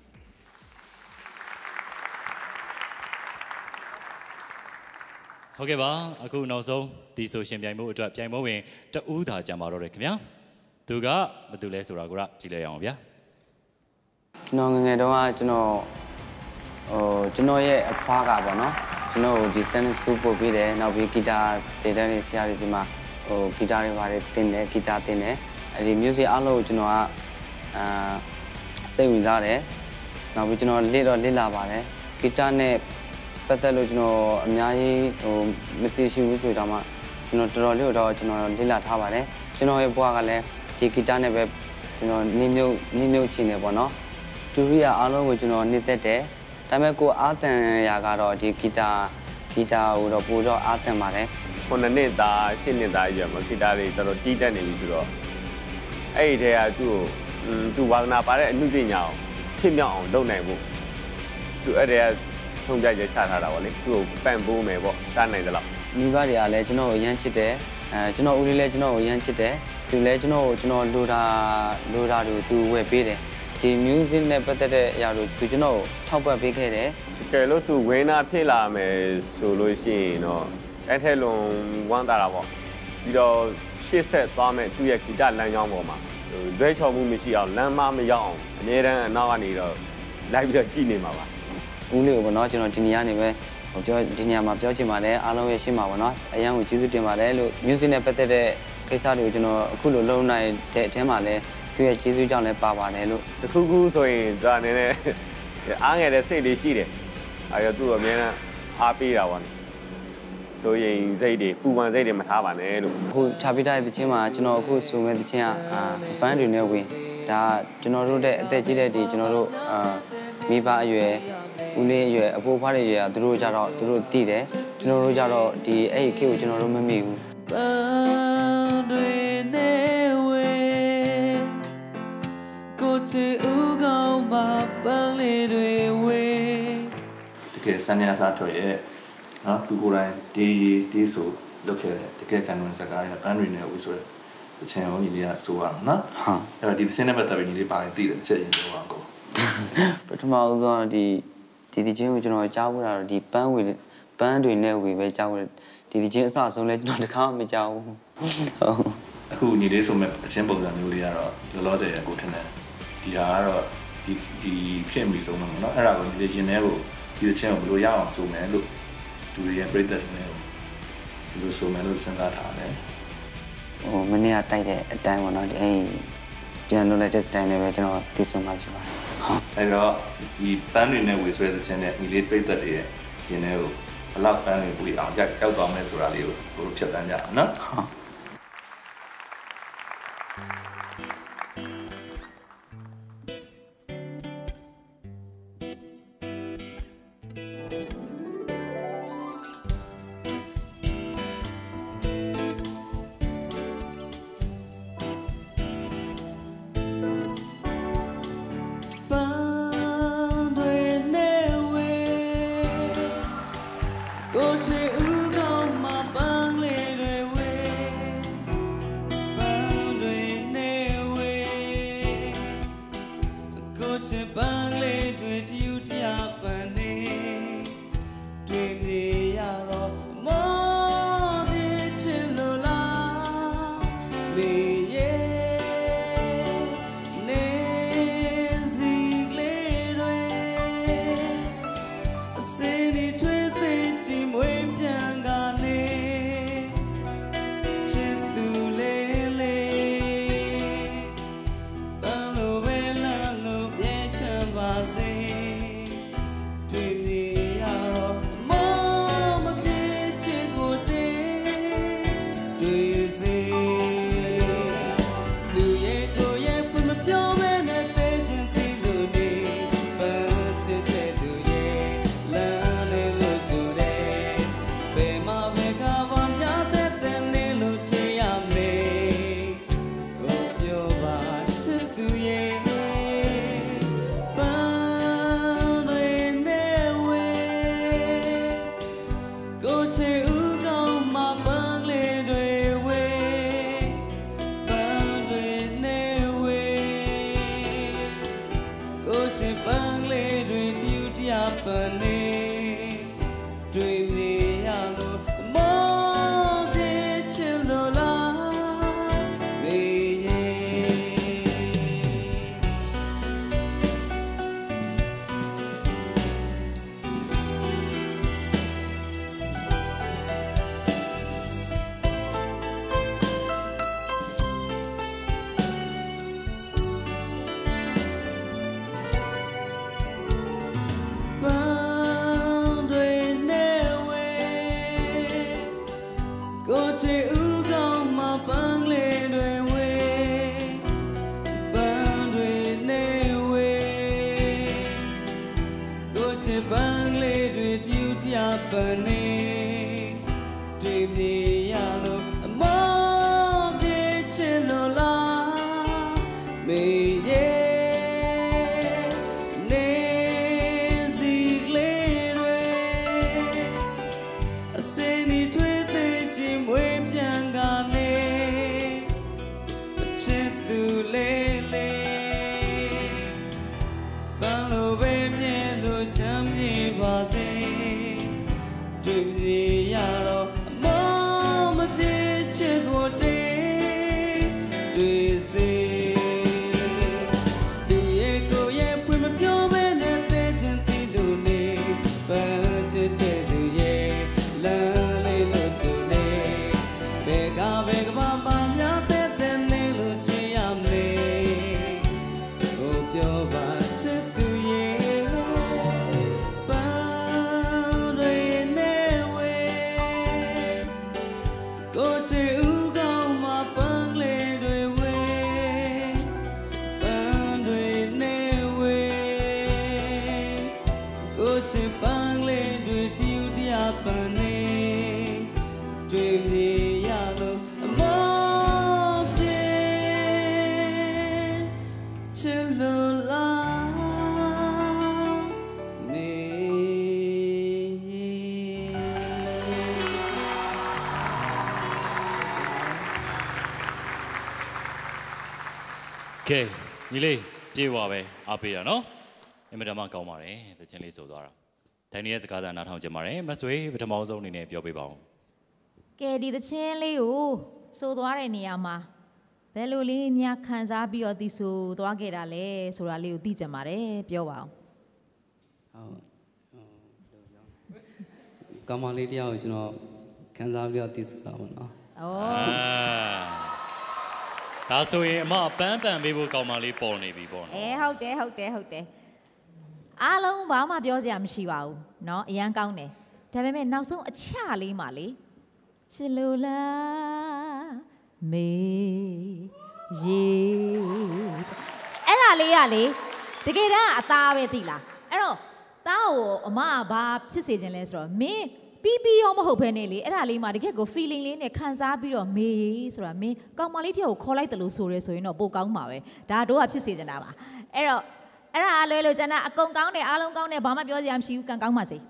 ဟုတ်ကဲ့ပါအခုနောက်ဆုံးဒီဆိုရှင်ပြိုင်မှုအတွက်ပြိုင်ပွဲဝင်တဦးသာကြံပါတော့တယ်ခင်ဗျာသူကဘာတူလဲဆိုတာကိုကြည့်လိုက်အောင်ဗျာကျွန်တော်ငငယ်တုန်းကကျွန်တော်ဟိုကျွန်တော်ရဲ့အဖွားကပေါ့နော်ကျွန်တော်ဒီ Sunday School ပို့ပြီးတယ်နောက်ပြီးဂီတာတေတဲ့နေဆရာတွေဒီမှာဟိုဂီတာတွေပါတယ်တင်တယ်ဂီတာတင်တယ်အဲဒီ music အားလုံးကိုကျွန်တော်ကအာစိတ်ဝင်စားတယ်နောက်ပြီးကျွန်တော်လေ့တော့လေ့လာပါတယ်ဂီတာနဲ့ပတ်သက်လို့ကျွန်တော်အများကြီးဟိုမသိရှိဘူးဆိုတော့မှကျွန်တော်တော်တော်လေးတော့ကျွန်တော်လေ့လာထားပါတယ်ကျွန်တော်ရဲ့ဘွားကလည်းဒီဂီတာနဲ့ပဲကျွန်တော်နှင်းမြုပ်နှင်းမြုပ်ချင်တယ်ပေါ့နော်ဒူရီယာအားလုံးကိုကျွန်တော်နှိမ့်သက်တယ်ဒါပေမဲ့ကိုအားတန်ရာကတော့ဒီဂီတာဂီတာကိုတော့ပိုတော့အားတန်ပါတယ်ခုနှစ်နှစ်သားရှစ်နှစ်သားရွယ်မှာဂီတာတွေတော်တော်တီးတက်နေပြီဆိုတော့အဲ့ဒီတည်းကသူ့ကိုသူဝါသနာပါတဲ့အမှုပညာကိုဖြစ်မြောက်အောင်လုပ်နိုင်ဖို့သူအဲ့ဒီကထုံကြိုက်ချက်ချထားတာပေါ့လေသူ့ကိုပန့်ပိုးမယ်ပေါ့တားနိုင်သလောက်မိဘတွေကလည်းကျွန်တော်ကိုရမ်းချစ်တယ်အဲကျွန်တော်ဦးလေးလည်းကျွန်တော်ကိုရမ်းချစ်တယ်သူလည်းကျွန်တော်ကိုကျွန်တော်လိုတာလိုတာတွေသူဝယ်ပေးတယ်ဒီ music နဲ့ပတ်သက်တဲ့အရာတွေသူကျွန်တော်ကိုထောက်ပံ့ပေးခဲ့တယ်တကယ်လို့သူဝင်းနာဖြစ်လာမယ်ဆိုလို့ရှိရင်တော့အဲ့ထက်လုံးဝမ်းသာတာပေါ့ပြီးတော့ရှေ့ဆက်သွားမယ်သူ့ရဲ့ဂီတလမ်းကြောင်းပေါ်မှာလွဲချော်မှုမရှိအောင်လမ်းမမရောက်အောင်အများတန်းအနောက်ကနေတော့လိုက်ပြီးတော့ကြည့်နေမှာပါဦးလေးကိုပေါ့နော်ကျွန်တော်ဒီနေရာနေပဲဟိုပြောဒီနေရာမှာပြောချင်ပါတယ်အားလုံးရဲ့ရှင်းပါပေါ့နော်အရန်ကိုကျေးဇူးတင်ပါတယ်လို့ music နဲ့ပတ်သက်တဲ့ကိစ္စတွေကိုကျွန်တော်အခုလိုလုပ်နိုင်တဲ့အထက်မှာလည်းသူ့ရဲ့ကျေးဇူးကြောင့်လည်းပါပါတယ်လို့တခုခုဆိုရင်ဒါအနေနဲ့အားငယ်တဲ့စိတ်လေးရှိတယ်အဲတော့သူ့အများနဲ့အားပေးတာပေါ့ဆိုရင်စိတ်တွေပူပန်စိတ်တွေမထားပါနဲ့လို့အခုချာပိတာရဲ့တခြင်းမှာကျွန်တော်အခုဆိုမဲ့တခြင်းကဘန်းတွေနဲ့ဝင်ဒါကျွန်တော်တို့တဲ့အသက်ကြီးတဲ့ဒီကျွန်တော်တို့အာမိဘအရွယ်ဦးလေးအရွယ်အဖိုးဖွားတွေရွယ်သူတို့ကြတော့သူတို့တည်တယ်ကျွန်တော်တို့ကြတော့ဒီအဲ့ဒီခေတ်ကိုကျွန်တော်တို့မမေ့ဘူးပန်းတွေနဲ့ဝင်ကိုချီဦးကောင်းမှာပန်းလေးတွေဝင်တကယ်စနေသားတို့ရဲ့နော်သူကိုယ်တိုင်ဒီဒီဆိုလုပ်ခဲ့တဲ့တကယ်ကန်ဝင်စကားတွေပန်းတွေနဲ့ဝီဆိုတဲ့တချင်အောင်ညီလေးကဆိုရနော်ဟုတ်အဲ့တော့ဒီသင်းနဲ့ပတ်သက်ပြီးညီလေးပါရင်သိတယ်တစ်ချက်ရင်ပြောပါကောပထမဦးဆုံးဒီဒီဒီချင်းကိုကျွန်တော်ကြားဖို့တာတော့ဒီပန်းဝေပန်းတွေနဲ့ဝေပဲကြားဖို့ဒီဒီချင်းအစဆုံးလဲကျွန်တော်တခါမှမကြားဘူးဟုတ်အခုညီလေးဆိုမဲ့အချင်းပုံစံမျိုးလေးကတော့လောလောဆယ်အခုထင်တယ်ဒီဟာကတော့ဒီဒီဖြစ်မိဆုံးမှာနော်အဲ့ဒါကိုညီလေးချင်းတွေကိုဒီသင်းကိုဘယ်လိုရအောင်ဆိုမယ်လို့သူရဲ့ပြိတ္တတွေနဲ့ဒီလိုဆိုမယ်လို့စဉ်းစားထားတယ်ဟိုမနေ့ကတိုက်တဲ့အတိုင်းပေါ့နော်ဒီအဲ့ပြန်လို့လိုက်တဲ့စတိုင်နဲ့ပဲကျွန်တော်သိဆုံးမှဖြစ်ပါတယ်ဟုတ်အဲ့တော့ဒီပန်းတွေနဲ့ဝေဆွဲတဲ့ချင်းနဲ့ညီလေးပြိတ္တတွေရဲ့ရှင်တွေကိုဘလောက်ပန်းတွေဝေအောင်ကြောက်သွားမယ်ဆိုတာလေးကိုဘို့ဖြတ်တန်းကြအောင်နော်ဟုတ်ကကဲညီလေးပြေပါပဲအားပေးတာနော်အင်မတန်မှကောင်းပါတယ်သချင်းလေးဆိုသွားတာဒိုင်နီရဲ့စကားစာနားထောင်ကြပါတယ်မဆွေပထမဆုံးအနေနဲ့ပြောပြပါဦးကဲဒီသချင်းလေးကိုဆိုသွားတဲ့နေရာမှာဘယ်လိုလေးများခံစားပြီးတော့ဒီဆိုသွားခဲ့တာလဲဆိုတာလေးကိုသိကြပါတယ်ပြောပါဦးဟုတ်ကောင်မလေးတယောက်ကိုကျွန်တော်ခံစားပြီးတော့သိဆိုတာပေါ့နော်ဩဒါဆိုရင်အမပန်းပန်ပေးဖို့ကောင်မလေးပေါ်နေပြီပေါ့နော်အဲဟုတ်တယ်ဟုတ်တယ်ဟုတ်တယ်အားလုံးဘာမှပြောစရာမရှိပါဘူးเนาะအရန်ကောင်းတယ်ဒါပေမဲ့နောက်ဆုံးအချလေးမှလေချစ်လို့လားမေရေအဲ့ဒါလေးကလေတကယ်တမ်းအသားပဲသိလားအဲ့တော့သားကိုအမကဘာဖြစ်စေခြင်းလဲဆိုတော့မင်းပီးပီးရောမဟုတ်ဘဲနဲ့လေအဲ့ဒါလေးမှတကယ်ကို feeling လေးနဲ့ခံစားပြီးတော့မေဆိုတာမင်းကောင်မလေးတယောက်ကိုခေါ်လိုက်တယ်လို့ဆိုရဲဆိုရင်တော့ပိုကောင်းပါပဲဒါတို့ကဖြစ်စေချင်တာပါအဲ့တော့အဲ့ဒါအလွဲလို့ကျွန်တော်အကုန်ကောင်းတယ်အားလုံးကောင်းတယ်ဘာမှပြောစရာမရှိဘူးကံကောင်းပါစေ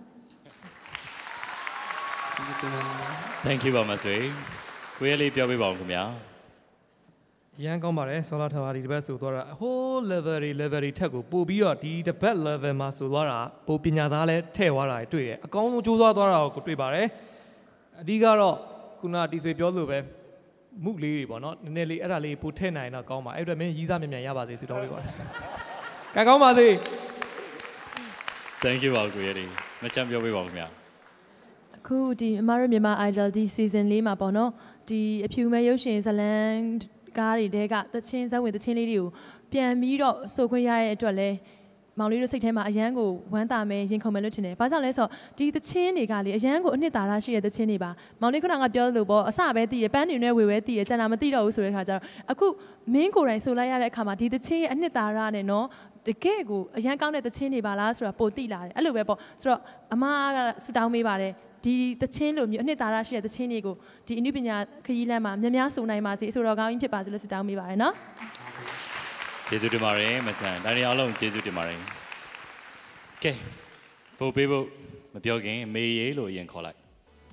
Thank you ပါမဆွေကိုရလေးပြောပြပါဦးခင်ဗျာရန်ကောင်းပါတယ်ဆောလာထားပါဒီတစ်ပတ်ဆိုသွားတာဟိုး level တွေ level တွေထက်ကိုပို့ပြီးတော့ဒီတစ်ပတ် level မှာဆိုသွားတာပိုပညာသားလဲထည့်သွားတာတွေ့တယ်အကောင်းဆုံးကြိုးစားသွားတာကိုတွေ့ပါတယ်အဓိကတော့ခုနတီဆွေပြောလို့ပဲမှုလေးတွေပေါ့နော်နည်းနည်းလေးအဲ့ဒါလေးပို့ထည့်နိုင်တော့ကောင်းပါအဲ့အတွက်မင်းရီးစားမြန်မြန်ရပါစေဆုတောင်းလေးပါတယ်ကံကောင်းပါစေ Thank you ပါကိုရလေးမချမ်းပြောပြပါဦးခင်ဗျာအခုဒီအမတို့မြန်မာ idol ဒီ season လေးမှာပေါ့နော်ဒီအဖြူမဲ့ရုပ်ရှင်ဇလန်ကားတွေတဲကသချင်းဇက်ဝင်သချင်းလေးတွေကိုပြန်ပြီးတော့ဆိုခွင့်ရတဲ့အတွက်လဲမောင်လေးတို့စိတ်ထဲမှာအရန်ကိုဝမ်းသာမယ်ရင်ခုန်မယ်လို့ထင်တယ်။ဘာကြောင့်လဲဆိုတော့ဒီသချင်းတွေကလေအရန်ကိုအနှစ်သာရရှိတဲ့သချင်းတွေပါ။မောင်လေးခုနကပြောလို့ပေါ့အစပဲတည်ရပန်းနေနဲ့ဝေဝဲတည်ရကျန်တာမသိတော့ဘူးဆိုတဲ့ခါကျတော့အခုမင်းကိုယ်တိုင်ဆိုလိုက်ရတဲ့အခါမှာဒီသချင်းရဲ့အနှစ်သာရနဲ့နော်တကယ်ကိုအရန်ကောင်းတဲ့သချင်းတွေပါလားဆိုတာပိုသိလာတယ်။အဲ့လိုပဲပေါ့ဆိုတော့အမကဆူတောင်းပေးပါတယ်ဒီသချင်းလိုမျိုးအနှစ်သာရရှိတဲ့သချင်းတွေကိုဒီအနုပညာခရီးလမ်းမှာများများဆိုနိုင်ပါစေအဆိုတော်ကောင်းကြီးဖြစ်ပါစေလို့ဆုတောင်းပေးပါရနော်ကျေးဇူးတင်ပါတယ်မချမ်းဒါတွေအားလုံးကျေးဇူးတင်ပါတယ်ကဲပို့ပေးဖို့မပြောခင်မေးရေးလို့အရင်ခေါ်လိုက်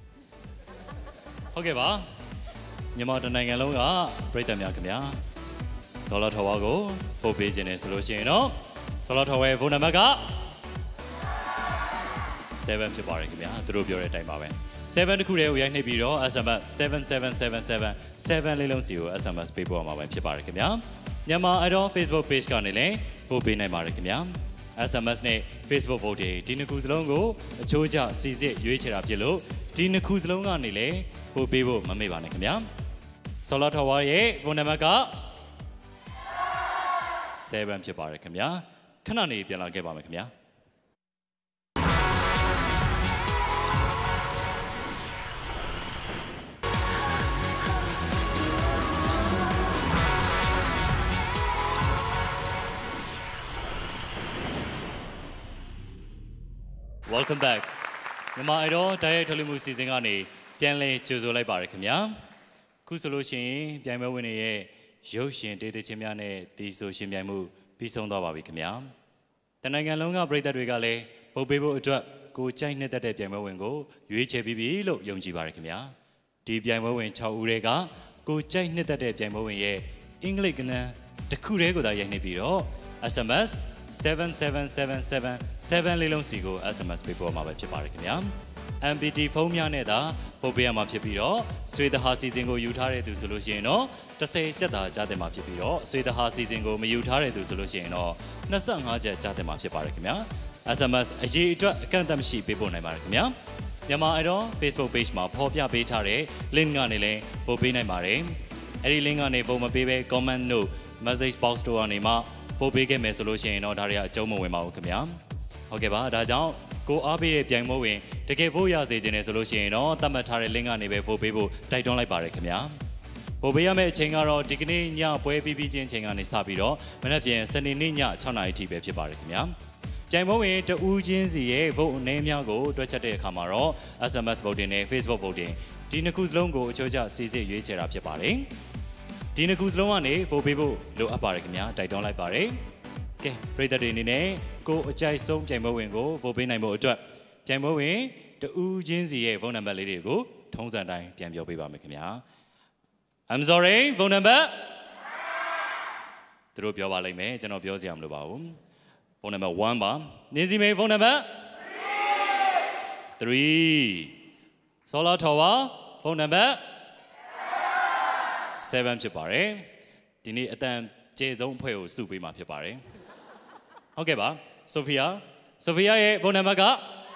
ဟုတ်ကဲ့ပါမြန်မာတနိုင်ငံလုံးကပြည်သက်များခင်ဗျာဆောလာထော်ဝါကိုပို့ပေးခြင်းနဲ့ဆိုလို့ရှိရင်တော့ဆောလာထော်ဝဲဖုန်းနံပါတ်ကsevenဖြစ်ပါတယ်ခင်ဗျာသူတို့ပြောတဲ့အတိုင်းပါပဲsevenတခုတည်းကိုရိုက်နှိပ်ပြီးတော့ S M S seven seven seven seven seven လေးလုံးစီကို S M S ပေးပို့ရမှာပဲဖြစ်ပါတယ်ခင်ဗျာမြန်မာ idol Facebook page ကနေလည်း vote ပေးနိုင်ပါတယ်ခင်ဗျာ S M S နဲ့ Facebook vote တွေဒီနှစ်ခုစလုံးကိုအချိုးကျစီစစ်ရွေးချယ်တာဖြစ်လို့ဒီနှစ်ခုစလုံးကနေလည်း vote ပေးဖို့မမေ့ပါနဲ့ခင်ဗျာ Solar Tower ရဲ့ phone number ကsevenဖြစ်ပါတယ်ခင်ဗျာခဏနေပြန်လာခဲ့ပါမယ်ခင်ဗျာWelcome back မြန်မာ idol တိုက်ရိုက်ထုတ်လွှင့်မှုစီစဉ်ကနေပြန်လည်ကြိုဆိုလိုက်ပါရခင်ဗျာခုဆိုလို့ရှိရင်ပြိုင်ပွဲဝင်တွေရဲ့ရုပ်ရှင်ဒေသချင်းများနဲ့ဒီဆိုရှင်ပြိုင်မှုပြီးဆုံးသွားပါပြီခင်ဗျာတနိုင်ငံလုံးကပရိသတ်တွေကလည်းဗုတ်ပေးဖို့အတွက်ကိုကြိုက်နှစ်သက်တဲ့ပြိုင်ပွဲဝင်ကိုရွေးချယ်ပြီးပြီလို့ယုံကြည်ပါရခင်ဗျာဒီပြိုင်ပွဲဝင်sixဦးတွေကကိုကြိုက်နှစ်သက်တဲ့ပြိုင်ပွဲဝင်ရဲ့အင်္ဂလိပ်ကဏ္ဍတစ်ခုတည်းကိုသာရိုက်နှိပ်ပြီးတော့ S M S seven seven seven seven seven လေးလုံးစီကို S M S ပေးပို့မှာပဲဖြစ်ပါတယ်ခင်ဗျာ M P T ဖုန်းများနဲ့သာပို့ပေးရမှာဖြစ်ပြီးတော့ဆွေသဟာစီစဉ်ကိုယူထားတဲ့သူဆိုလို့ရှိရင်တော့tenကျပ်သာကြားတယ်မှာဖြစ်ပြီးတော့ဆွေသဟာစီစဉ်ကိုမယူထားတဲ့သူဆိုလို့ရှိရင်တော့twenty-fiveကျပ်ကြားတယ်မှာဖြစ်ပါတယ်ခင်ဗျာ S M S အရေးအတွက်အကန့်အသတ်မရှိပေးပို့နိုင်ပါတယ်ခင်ဗျာမြန်မာ idol Facebook page မှာဖော်ပြပေးထားတဲ့ link ကနေလည်းပို့ပေးနိုင်ပါတယ်အဲ့ဒီ link ကနေပုံမပေးဘဲ comment တို့ message box တို့ကနေမှပို့ပေးခဲ့မယ်ဆိုလို့ရှိရင်တော့ဒါတွေကအကျုံးမဝင်ပါဘူးခင်ဗျာဟုတ်ကဲ့ပါဒါကြောင့်ကိုအားပေးတဲ့ပြိုင်ပွဲဝင်တကယ်ဖို့ရစေခြင်းနဲ့ဆိုလို့ရှိရင်တော့သတ်မှတ်ထားတဲ့ link ကနေပဲပို့ပေးဖို့တိုက်တွန်းလိုက်ပါရခင်ဗျာပို့ပေးရမယ့်အချိန်ကတော့ဒီကနေ့ညပွဲပြီးပြီးချင်းချိန်ကနေစပြီးတော့မနက်ဖြန်စနေနေ့ညsixနာရီထိပဲဖြစ်ပါရခင်ဗျာပြိုင်ပွဲဝင်တဦးချင်းစီရဲ့ vote အနေများကိုတွက်ချက်တဲ့အခါမှာတော့ S M S voting နဲ့ Facebook voting ဒီနှစ်ခုစလုံးကိုအချိုးကျစီစစ်ရွေးချယ်တာဖြစ်ပါတယ်ဒီနှစ်ခုစလုံးကနေ vote ပေးဖို့လိုအပ်ပါတယ်ခင်ဗျာတိုက်တွန်းလိုက်ပါတယ်ကဲပရိသတ်တွေအနေနဲ့ကိုအကြိုက်ဆုံးပြိုင်ပွဲဝင်ကို vote ပေးနိုင်ဖို့အတွက်ပြိုင်ပွဲဝင်တဦးချင်းစီရဲ့ vote number လေးတွေကိုထုံးစံတိုင်းပြန်ပြောပေးပါမယ်ခင်ဗျာ I'm sorry vote number သူတို့ပြောပါလိမ့်မယ်ကျွန်တော်ပြောစရာမလိုပါဘူးဖုန်းနံပါတ်oneပါနင်းစီမေဖုန်းနံပါတ်threeဆောလာထော်ပါဖုန်းနံပါတ်sevenဖြစ်ပါတယ်ဒီနေ့အတန်ကျေဆုံးအဖွဲ့ကိုစုပေးမှာဖြစ်ပါတယ်ဟုတ်ကဲ့ပါဆိုဖီယာဆိုဖီယာရဲ့ဖုန်းနံပါတ်က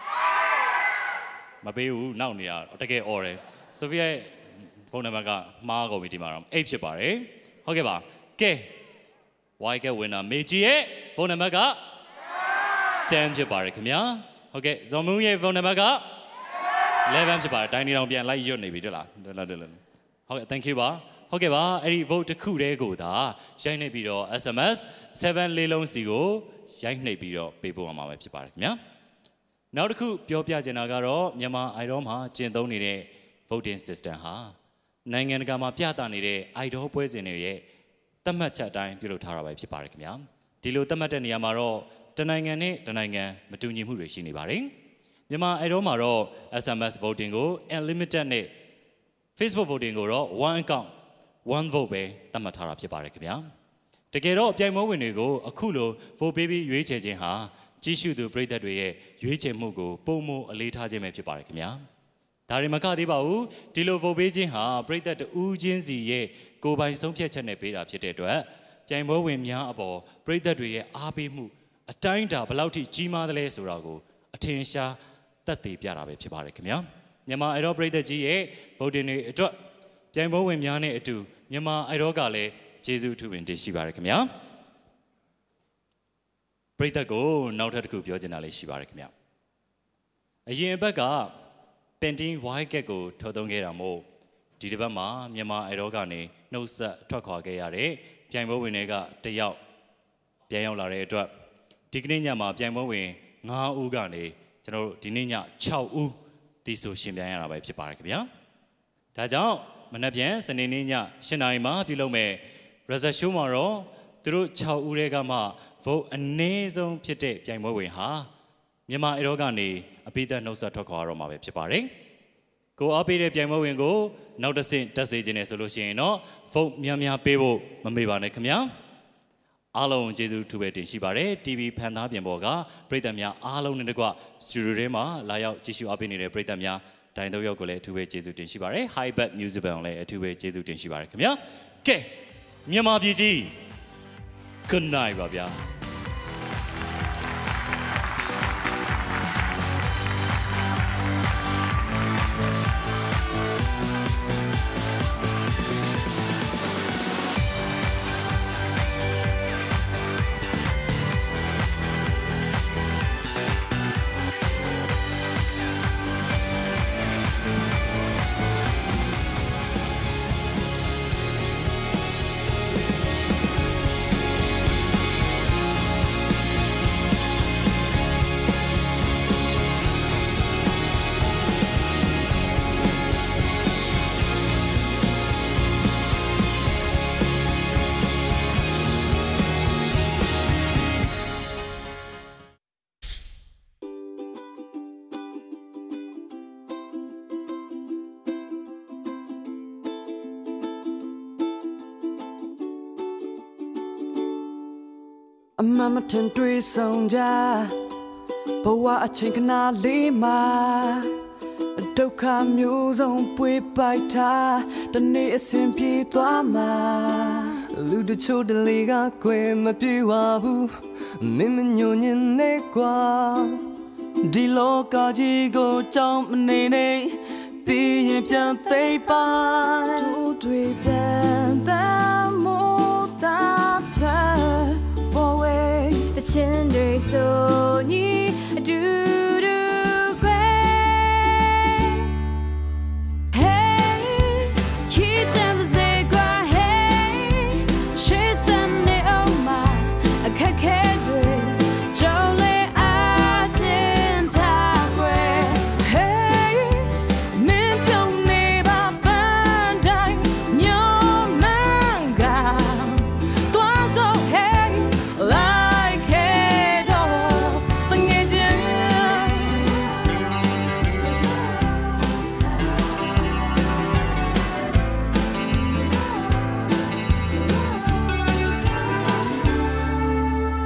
မပေးဘူးနောက်နေရတကယ်អော်တယ်ဆိုဖီယာရဲ့ဖုန်းနံပါတ်ကမှားကုန်ပြီဒီမှာတော့eightဖြစ်ပါတယ်ဟုတ်ကဲ့ပါကဲ why ကဝင်တာမေဂျီရဲ့ဖုန်းနံပါတ်ကtenဖြစ်ပါတယ်ခင်ဗျာဟုတ်ကဲ့ဇော်မူးရဲ့ဖုန်းနံပါတ်ကelevenဖြစ်ပါတယ်တိုင်းနေအောင်ပြန်လိုက်ရွတ်နေပြီတွေ့လားတွေ့လားတွေ့လားဟုတ်ကဲ့ thank you ပါဟုတ်ကဲ့ပါအဲ့ဒီ vote တစ်ခုတည်းကိုသာရိုက်နှိပ်ပြီးတော့ S M S seven လေးလုံးစီကိုရိုက်နှိပ်ပြီးတော့ပေးပို့ရမှာပဲဖြစ်ပါတယ်ခင်ဗျာနောက်တစ်ခုပြောပြချင်တာကတော့မြန်မာ idol မှာကျင့်သုံးနေတဲ့ voting system ဟာနိုင်ငံတကာမှာပြသနေတဲ့ idol ပွဲစဉ်တွေရဲ့သတ်မှတ်ချက်အတိုင်းပြုလုပ်ထားတာပဲဖြစ်ပါတယ်ခင်ဗျာဒီလိုသတ်မှတ်တဲ့နေရာမှာတော့တနိုင်ငံနဲ့တနိုင်ငံမတူညီမှုတွေရှိနေပါတယ်မြန်မာ idol မှာတော့ S M S voting ကို unlimited နဲ့ Facebook voting ကိုတော့ one account one vote ပဲသတ်မှတ်ထားတာဖြစ်ပါတယ်ခင်ဗျာတကယ်တော့အပြိုင်ပွဲဝင်တွေကိုအခုလို vote ပေးပြီးရွေးချယ်ခြင်းဟာကြီးစုသူပြည်သက်တွေရဲ့ရွေးချယ်မှုကိုပုံမအလေးထားခြင်းပဲဖြစ်ပါတယ်ခင်ဗျာဒါတွေမကသေးပါဘူးဒီလို vote ပေးခြင်းဟာပြည်သက်တူးချင်းစီရဲ့ကိုယ်ပိုင်ဆုံးဖြတ်ချက်နဲ့ပေးတာဖြစ်တဲ့အတွက်ပြိုင်ပွဲဝင်များအပေါ်ပြည်သက်တွေရဲ့အားပေးမှုအတိုင်းအတာဘယ်လောက်ထိကြီးမားသလဲဆိုတာကိုအထင်ရှားသက်သေပြတာပဲဖြစ်ပါတယ်ခင်ဗျာမြန်မာ idol ပြည်သက်ကြီးရဲ့ voting တွေအတွက်ပြိုင်ပွဲဝင်များနဲ့အတူမြန်မာ idol ကလည်းကျေးဇူးထူးပင်တင်ရှိပါတယ်ခင်ဗျာပရိသတ်ကိုနောက်ထပ်တစ်ခုပြောချင်တာလေးရှိပါတယ်ခင်ဗျာအရင်အပတ်က painting white cat ကိုထုတ်သုံးခဲ့တာမို့ဒီတစ်ပတ်မှာမြန်မာ idol ကနေနှုတ်ဆက်ထွက်ခွာခဲ့ရတဲ့ပြိုင်ပွဲဝင်တွေကတယောက်ပြန်ရောက်လာတဲ့အတွက်ဒီကနေ့ညမှာပြိုင်ပွဲဝင်nineဦးကနေကျွန်တော်တို့ဒီနေ့ညsixဦးတီးဆိုရှင်ပြိုင်ရတာပဲဖြစ်ပါတယ်ခင်ဗျာဒါကြောင့်မနက်ဖြန်စနေနေ့ညeightနာရီမှာပြုလုပ်မဲ့ result show မှာတော့သူတို့sixဦးတွေကမှ vote အနည်းဆုံးဖြစ်တဲ့ပြိုင်ပွဲဝင်ဟာမြန်မာ idol ကနေအပိသက်နှုတ်ဆက်ထွက်ခွာတော့မှာပဲဖြစ်ပါတယ်ကိုအားပေးတဲ့ပြိုင်ပွဲဝင်ကိုနောက်တစ်ဆင့်တက်စေခြင်းနဲ့ဆိုလို့ရှိရင်တော့ vote များများပေးဖို့မမေ့ပါနဲ့ခင်ဗျာအားလုံးကျေးဇူးထူးပဲတင်ရှိပါတယ် T V ဖန်သားပြင်ပေါ်ကပရိသတ်များအားလုံးနဲ့တကွစတူဒီယိုထဲမှာလာရောက်ကြည့်ရှုအားပေးနေတဲ့ပရိသတ်များဒိုင်တော့ရောက်ကိုလည်းအထူးပဲကျေးဇူးတင်ရှိပါတယ် High Bat Music Band လည်းအထူးပဲကျေးဇူးတင်ရှိပါတယ်ခင်ဗျာကဲမြန်မာပြည်ကြီး Good night ပါဗျာအမမထင်တွေ့ဆောင်ကြဘဝအချိန်ခဏလေးမှာဒုက္ခမျိုးစုံပွေပိုက်ထားတနေ့အစဉ်ပြေးသွားမှာလူတချို့တလေကကွယ်မပြေဝဘူးမင်းမညွန်ညင်နေကွာဒီလောကကြီးကိုကြောင်းမနေနေပြီးရင်ပြန်သိပ်ပါတို့တွေပြန်တမ်းမို့တာတဲ့的千对手你嘟嘟归，嘿，一阵不习惯，嘿，谁生的欧玛，开开对，就来爱听他归， 嘿，明天你把笨蛋牛门岗，多少嘿来。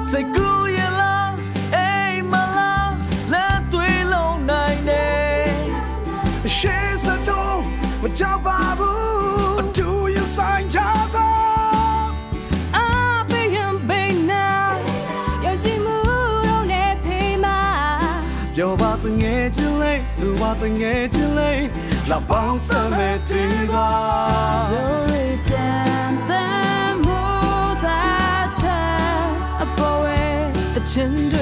စိတ်ကူးရလားအိမ်မလားလက်သွေးလုံးနိုင်နေရှေ့စတော့မကြောက်ပါဘူးအတူရဆိုင်ကြစို့ပြောပါတငယ်ချင်းလေးဆိုပါတငယ်ချင်းလေးလာပေါင်းစမဲ့တေးပါတို့ရပြန်တဲ့မိုးသားချအပေါ်ဝဲတချင်